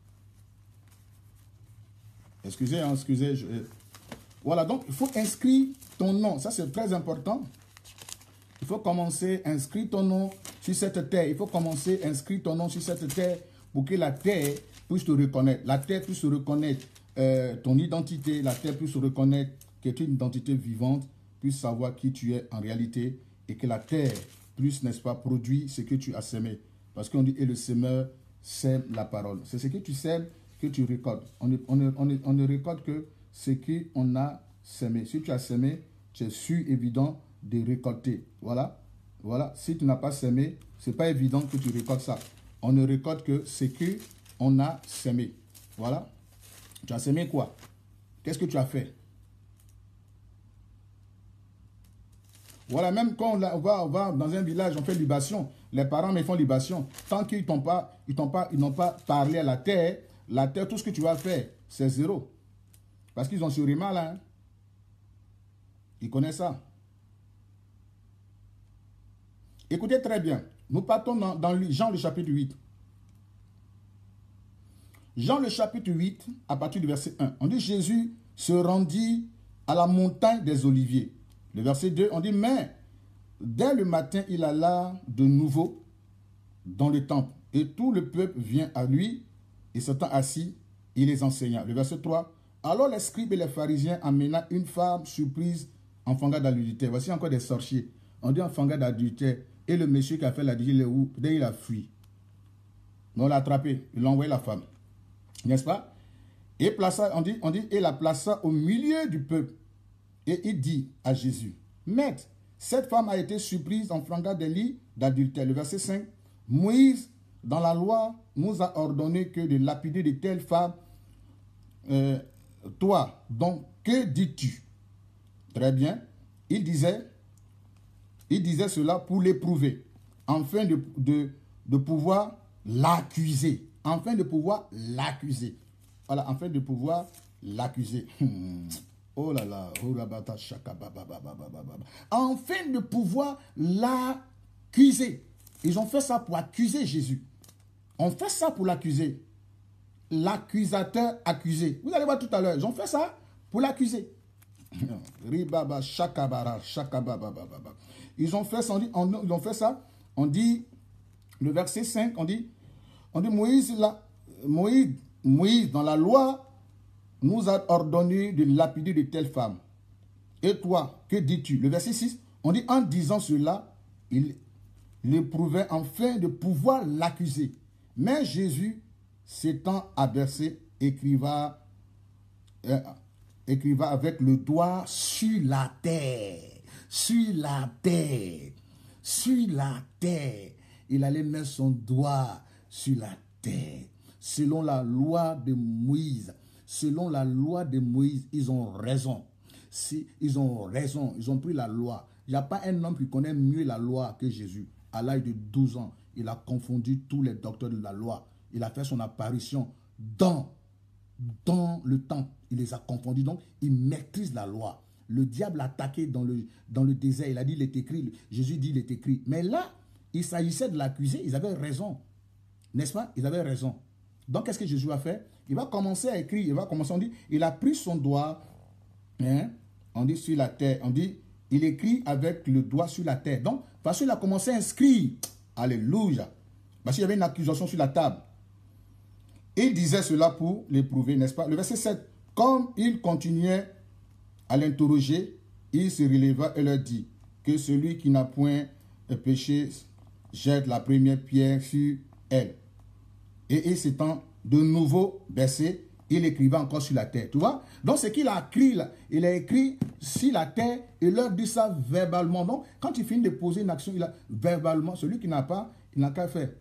Excusez, hein, excusez. Je... Voilà, donc il faut inscrire ton nom. Ça, c'est très important. Il faut commencer à inscrire ton nom sur cette terre. Il faut commencer à inscrire ton nom sur cette terre pour que la terre puisse te reconnaître. La terre puisse reconnaître euh, ton identité. La terre puisse reconnaître que tu es une identité vivante, puisse savoir qui tu es en réalité et que la terre puisse, n'est-ce pas, produire ce que tu as semé. Parce qu'on dit, et le semeur sème la parole. C'est ce que tu sèmes que tu récoltes. On ne, on ne, on ne, on ne récolte que ce qu'on a sémé. Si tu as sémé, c'est sûr, évident de récolter. Voilà. Voilà. Si tu n'as pas sémé, ce n'est pas évident que tu récoltes ça. On ne récolte que ce qu'on a sémé. Voilà. Tu as sémé quoi? Qu'est-ce que tu as fait? Voilà, même quand on va, on va dans un village, on fait libation, les parents me font libation. Tant qu'ils t'ont pas, ils t'ont pas, ils n'ont pas parlé à la terre, la terre, tout ce que tu vas faire, c'est zéro. Parce qu'ils ont ce rima là. Hein. Ils connaissent ça. Écoutez très bien. Nous partons dans, dans Jean le chapitre huit. Jean le chapitre huit, à partir du verset un. On dit Jésus se rendit à la montagne des Oliviers. Le verset deux, on dit, mais dès le matin, il alla de nouveau dans le temple. Et tout le peuple vient à lui, et s'étant assis, il les enseigna. Le verset trois, alors les scribes et les pharisiens amena une femme surprise en fangade d'adultère. Voici encore des sorciers. On dit en fangade d'adultère. Et le monsieur qui a fait l'adultère, il est où? Dès il a fui. Mais on l'a attrapé, il a envoyé la femme. N'est-ce pas? Et plaça, on dit, on dit, et la plaça au milieu du peuple. Et il dit à Jésus, Maître, cette femme a été surprise en flagrant délit d'adultère. Le verset cinq, Moïse, dans la loi, nous a ordonné que de lapider de telles femmes. Euh, toi, donc, que dis-tu? Très bien. Il disait, il disait cela pour l'éprouver, afin de, de, de pouvoir l'accuser. Afin de pouvoir l'accuser. Voilà, afin de pouvoir l'accuser. Oh là là, afin de pouvoir l'accuser. Ils ont fait ça pour accuser Jésus. On fait ça pour l'accuser. L'accusateur accusé. Vous allez voir tout à l'heure, ils ont fait ça pour l'accuser. Ils ont fait ça, on dit, on, ils ont fait ça, on dit, le verset cinq, on dit, on dit Moïse, là, Moïse, Moïse, dans la loi, nous a ordonné de lapider de telles femmes. Et toi, que dis-tu? Le verset six, on dit, en disant cela, il l'éprouvait afin de pouvoir l'accuser. Mais Jésus, s'étant abaissé, écriva, euh, écriva avec le doigt sur la terre. Sur la terre. Sur la terre. Il allait mettre son doigt sur la terre. Selon la loi de Moïse. Selon la loi de Moïse, ils ont raison. Si, ils ont raison. Ils ont pris la loi. Il n'y a pas un homme qui connaît mieux la loi que Jésus. À l'âge de douze ans, il a confondu tous les docteurs de la loi. Il a fait son apparition dans, dans le temple. Il les a confondus. Donc, il maîtrise la loi. Le diable l'a attaqué dans le, dans le désert. Il a dit, il est écrit. Jésus dit, il est écrit. Mais là, il s'agissait de l'accuser. Ils avaient raison. N'est-ce pas? Ils avaient raison. Donc, qu'est-ce que Jésus a fait? Il va commencer à écrire. Il va commencer, on dit, il a pris son doigt, hein, on dit sur la terre. On dit, il écrit avec le doigt sur la terre. Donc, parce qu'il a commencé à inscrire. Alléluia. Parce qu'il y avait une accusation sur la table. Il disait cela pour l'éprouver, n'est-ce pas? Le verset sept. Comme il continuait à l'interroger, il se releva et leur dit que celui qui n'a point péché jette la première pierre sur elle. Et il s'étant de nouveau baissé, il écrivait encore sur la terre. Tu vois? Donc, ce qu'il a écrit là, il a écrit sur la terre et leur dit ça verbalement. Donc, quand il finit de poser une action, il a verbalement, celui qui n'a pas, il n'a qu'à faire.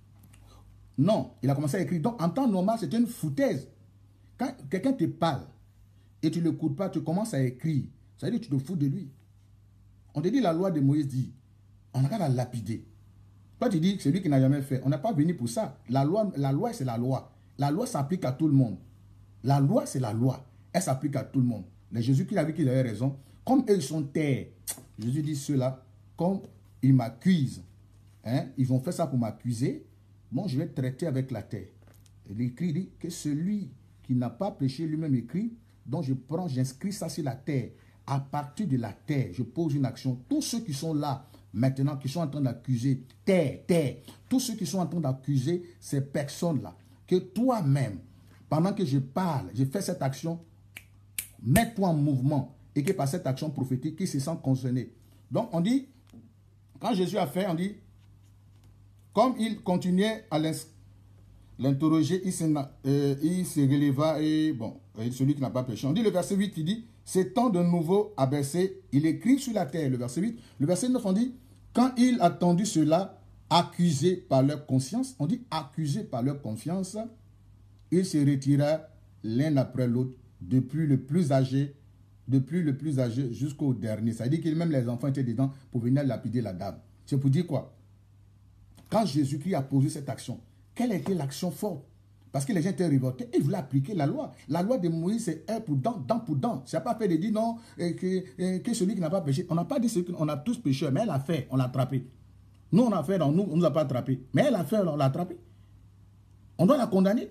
Non, il a commencé à écrire. Donc, en temps normal, c'était une foutaise. Quand quelqu'un te parle et tu ne l'écoutes pas, tu commences à écrire. Ça veut dire que tu te fous de lui. On te dit, la loi de Moïse dit, on a qu'à la lapider. Toi, tu dis, c'est lui qui n'a jamais fait. On n'a pas venu pour ça. La loi, la loi c'est la loi. La loi s'applique à tout le monde. La loi, c'est la loi. Elle s'applique à tout le monde. Mais Jésus qui a vu qu'il avait raison. Comme eux, ils sont terres. Jésus dit cela, comme ils m'accusent. Hein, ils ont fait ça pour m'accuser. Moi, je vais traiter avec la terre. L'écrit dit que celui qui n'a pas péché lui-même écrit, donc je prends, j'inscris ça sur la terre. À partir de la terre, je pose une action. Tous ceux qui sont là, maintenant, qui sont en train d'accuser, terre, terre, tous ceux qui sont en train d'accuser ces personnes-là, que toi-même, pendant que je parle, je fais cette action, mets-toi en mouvement et que par cette action prophétique, qu'ils se sentent concernés. Donc, on dit, quand Jésus a fait, on dit, comme il continuait à l'interroger, il, euh, il se releva et, bon, celui qui n'a pas péché. On dit le verset huit, il dit, s'étant de nouveau abaissé, il écrit sur la terre, le verset huit. Le verset neuf, on dit, quand il a entendu cela, accusé par leur conscience, on dit accusé par leur confiance, il se retira l'un après l'autre, depuis le plus âgé depuis le plus âgé jusqu'au dernier. Ça veut dire que même les enfants étaient dedans pour venir lapider la dame. C'est pour dire quoi? Quand Jésus-Christ a posé cette action, quelle était l'action forte? Parce que les gens étaient révoltés, ils voulaient appliquer la loi. La loi de Moïse, c'est un pour dent, dent pour dent. Ça n'a pas fait de dire non, et que, et que celui qui n'a pas péché. On n'a pas dit qu'on a tous péché, mais elle a fait, on l'a attrapé. Nous, on a fait, non, nous, on ne nous a pas attrapé. Mais elle a fait, on l'a attrapé. On doit la condamner.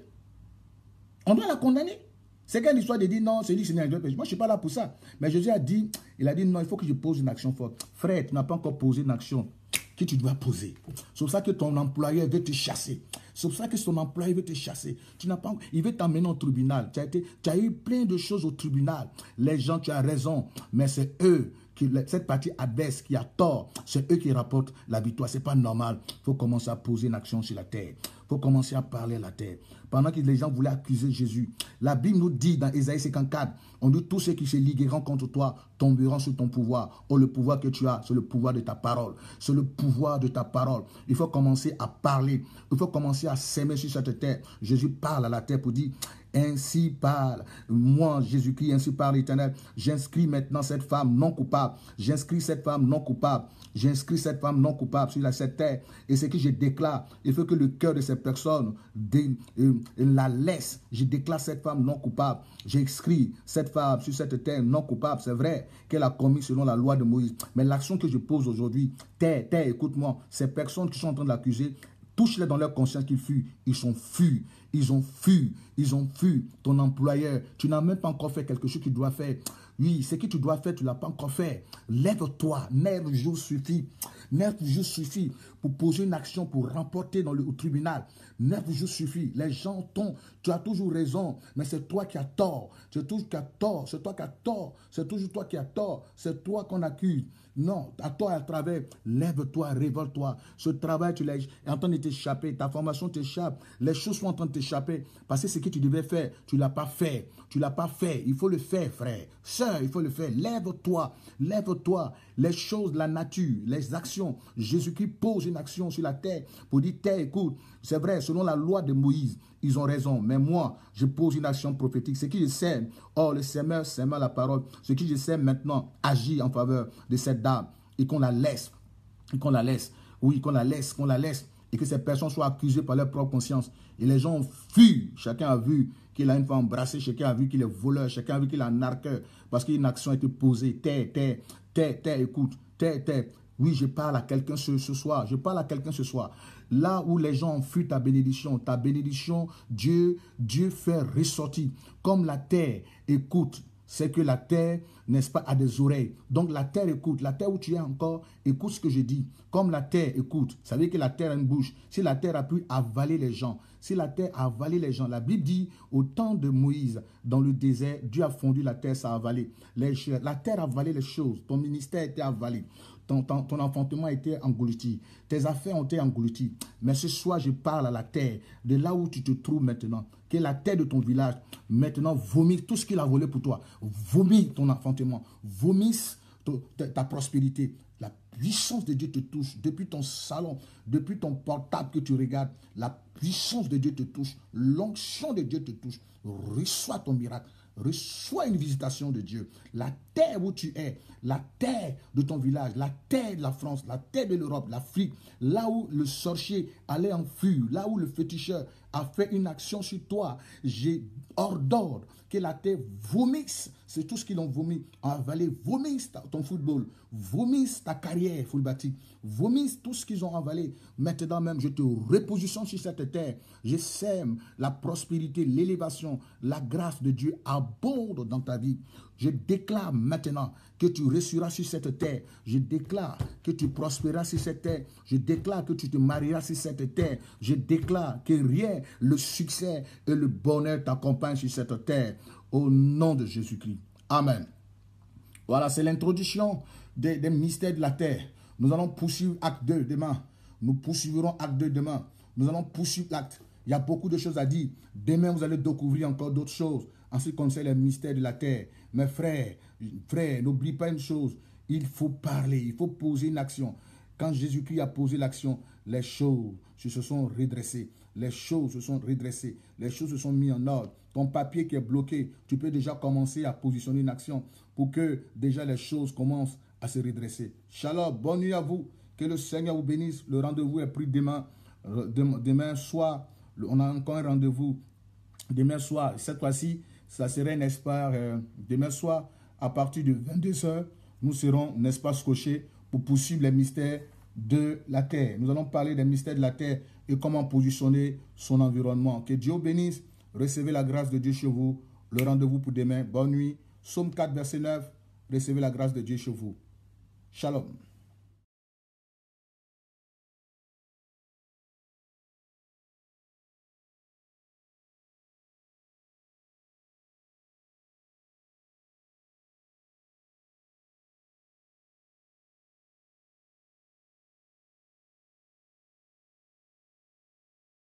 On doit la condamner. C'est quelle histoire de dire non, c'est lui qui n'a pas péché. Moi, je ne suis pas là pour ça. Mais Jésus a dit, il a dit non, il faut que je pose une action forte. Frère, tu n'as pas encore posé une action que tu dois poser. C'est pour ça que ton employeur veut te chasser. C'est pour ça que son employeur veut te chasser. Tu n'as pas, il veut t'emmener au tribunal. Tu as, été, tu as eu plein de choses au tribunal. Les gens, tu as raison, mais c'est eux, qui, cette partie adverse qui a tort, c'est eux qui rapportent la victoire. Ce n'est pas normal. Il faut commencer à poser une action sur la terre. Il faut commencer à parler à la terre. Pendant que les gens voulaient accuser Jésus, la Bible nous dit dans Ésaïe cinquante-quatre, on dit tous ceux qui se ligueront contre toi tomberont sous ton pouvoir. Oh, le pouvoir que tu as, c'est le pouvoir de ta parole. C'est le pouvoir de ta parole. Il faut commencer à parler. Il faut commencer à s'aimer sur cette terre. Jésus parle à la terre pour dire, ainsi parle, moi Jésus-Christ, ainsi parle l'Éternel. J'inscris maintenant cette femme non coupable. J'inscris cette femme non coupable. J'inscris cette femme non coupable sur la, cette terre. Et ce que je déclare, il faut que le cœur de ces personnes de, euh, la laisse. Je déclare cette femme non coupable. J'inscris cette femme sur cette terre non coupable. C'est vrai qu'elle a commis selon la loi de Moïse. Mais l'action que je pose aujourd'hui, terre, terre, écoute-moi, ces personnes qui sont en train de l'accuser, touche-les dans leur conscience qu'ils fuient. Ils sont fus. Ils ont fui. Ils ont fui. Ton employeur, tu n'as même pas encore fait quelque chose que tu dois faire. Oui, ce que tu dois faire, tu ne l'as pas encore fait. Lève-toi. Neuf jours suffit. Neuf jours suffit pour poser une action, pour remporter dans le au tribunal. Neuf jours suffit. Les gens t'ont. Tu as toujours raison, mais c'est toi qui as tort. C'est toujours qui as tort. C'est toi qui as tort. C'est toujours toi qui as tort. C'est toi qu'on accuse. Non, à toi à travers, lève-toi, révolte-toi. Ce travail, tu l'es en train de t'échapper. Ta formation t'échappe. Les choses sont en train de t'échapper. Parce que ce que tu devais faire, tu ne l'as pas fait. Tu ne l'as pas fait. Il faut le faire, frère. Sœur, il faut le faire. Lève-toi. Lève-toi. Les choses, la nature, les actions. Jésus-Christ pose une action sur la terre pour dire, terre, écoute, c'est vrai, selon la loi de Moïse, ils ont raison. Mais moi, je pose une action prophétique. Ce qui je sème, or le semeur sème la parole. Ce qui je sème maintenant, agit en faveur de cette dame. Et qu'on la laisse. Et qu'on la laisse. Oui, qu'on la laisse, qu'on la laisse. Et que ces personnes soient accusées par leur propre conscience. Et les gens ont fui. Chacun a vu qu'il a une femme embrassée. Chacun a vu qu'il est voleur. Chacun a vu qu'il est un arqueur. Parce qu'une action a été posée. Terre, terre, terre, terre, écoute. Terre, terre. Oui, je parle à quelqu'un ce, ce soir. Je parle à quelqu'un ce soir. Là où les gens ont fui ta bénédiction, ta bénédiction, Dieu, Dieu fait ressortir. Comme la terre écoute, c'est que la terre, n'est-ce pas, a des oreilles. Donc la terre écoute. La terre où tu es encore, écoute ce que je dis. Comme la terre écoute. Ça veut dire que la terre a une bouche. Si la terre a pu avaler les gens, si la terre a avalé les gens, la Bible dit, au temps de Moïse, dans le désert, Dieu a fondu la terre, ça a avalé. Les, la terre a avalé les choses. Ton ministère était avalé. Ton, ton, ton enfantement a été englouti. Tes affaires ont été englouties. Mais ce soir, je parle à la terre, de là où tu te trouves maintenant. Que la terre de ton village, maintenant, vomit tout ce qu'il a volé pour toi. Vomit ton enfantement. Vomisse ta, ta prospérité. La puissance de Dieu te touche. Depuis ton salon, depuis ton portable que tu regardes, la puissance de Dieu te touche. L'onction de Dieu te touche. Reçois ton miracle. Reçois une visitation de Dieu. La terre où tu es, la terre de ton village, la terre de la France, la terre de l'Europe, l'Afrique, là où le sorcier allait en fuir, là où le féticheur a fait une action sur toi, j'ai ordonne que la terre vomisse, c'est tout ce qu'ils ont vomi, avalé, vomisse ton football, vomisse ta carrière footballistique, vomisse tout ce qu'ils ont avalé. Maintenant même, je te repositionne sur cette terre, je sème la prospérité, l'élévation, la grâce de Dieu abonde dans ta vie. Je déclare maintenant que tu réussiras sur cette terre. Je déclare que tu prospéreras sur cette terre. Je déclare que tu te marieras sur cette terre. Je déclare que rien, le succès et le bonheur t'accompagnent sur cette terre. Au nom de Jésus-Christ. Amen. Voilà, c'est l'introduction des, des mystères de la terre. Nous allons poursuivre acte deux demain. Nous poursuivrons acte deux demain. Nous allons poursuivre l'acte. Il y a beaucoup de choses à dire. Demain, vous allez découvrir encore d'autres choses en ce qui concerne les mystères de la terre. Mais frère, frère, n'oublie pas une chose. Il faut parler, il faut poser une action. Quand Jésus-Christ a posé l'action, les choses se sont redressées. Les choses se sont redressées. Les choses se sont mises en ordre. Ton papier qui est bloqué, tu peux déjà commencer à positionner une action pour que déjà les choses commencent à se redresser. Shalom, bonne nuit à vous. Que le Seigneur vous bénisse. Le rendez-vous est pris demain, demain soir. On a encore un rendez-vous demain soir. Cette fois-ci, ça serait, n'est-ce pas, euh, demain soir, à partir de vingt-deux heures, nous serons, n'est-ce pas, scotchés pour poursuivre les mystères de la terre. Nous allons parler des mystères de la terre et comment positionner son environnement. Que Dieu bénisse. Recevez la grâce de Dieu chez vous. Le rendez-vous pour demain. Bonne nuit. Psaume quatre, verset neuf. Recevez la grâce de Dieu chez vous. Shalom.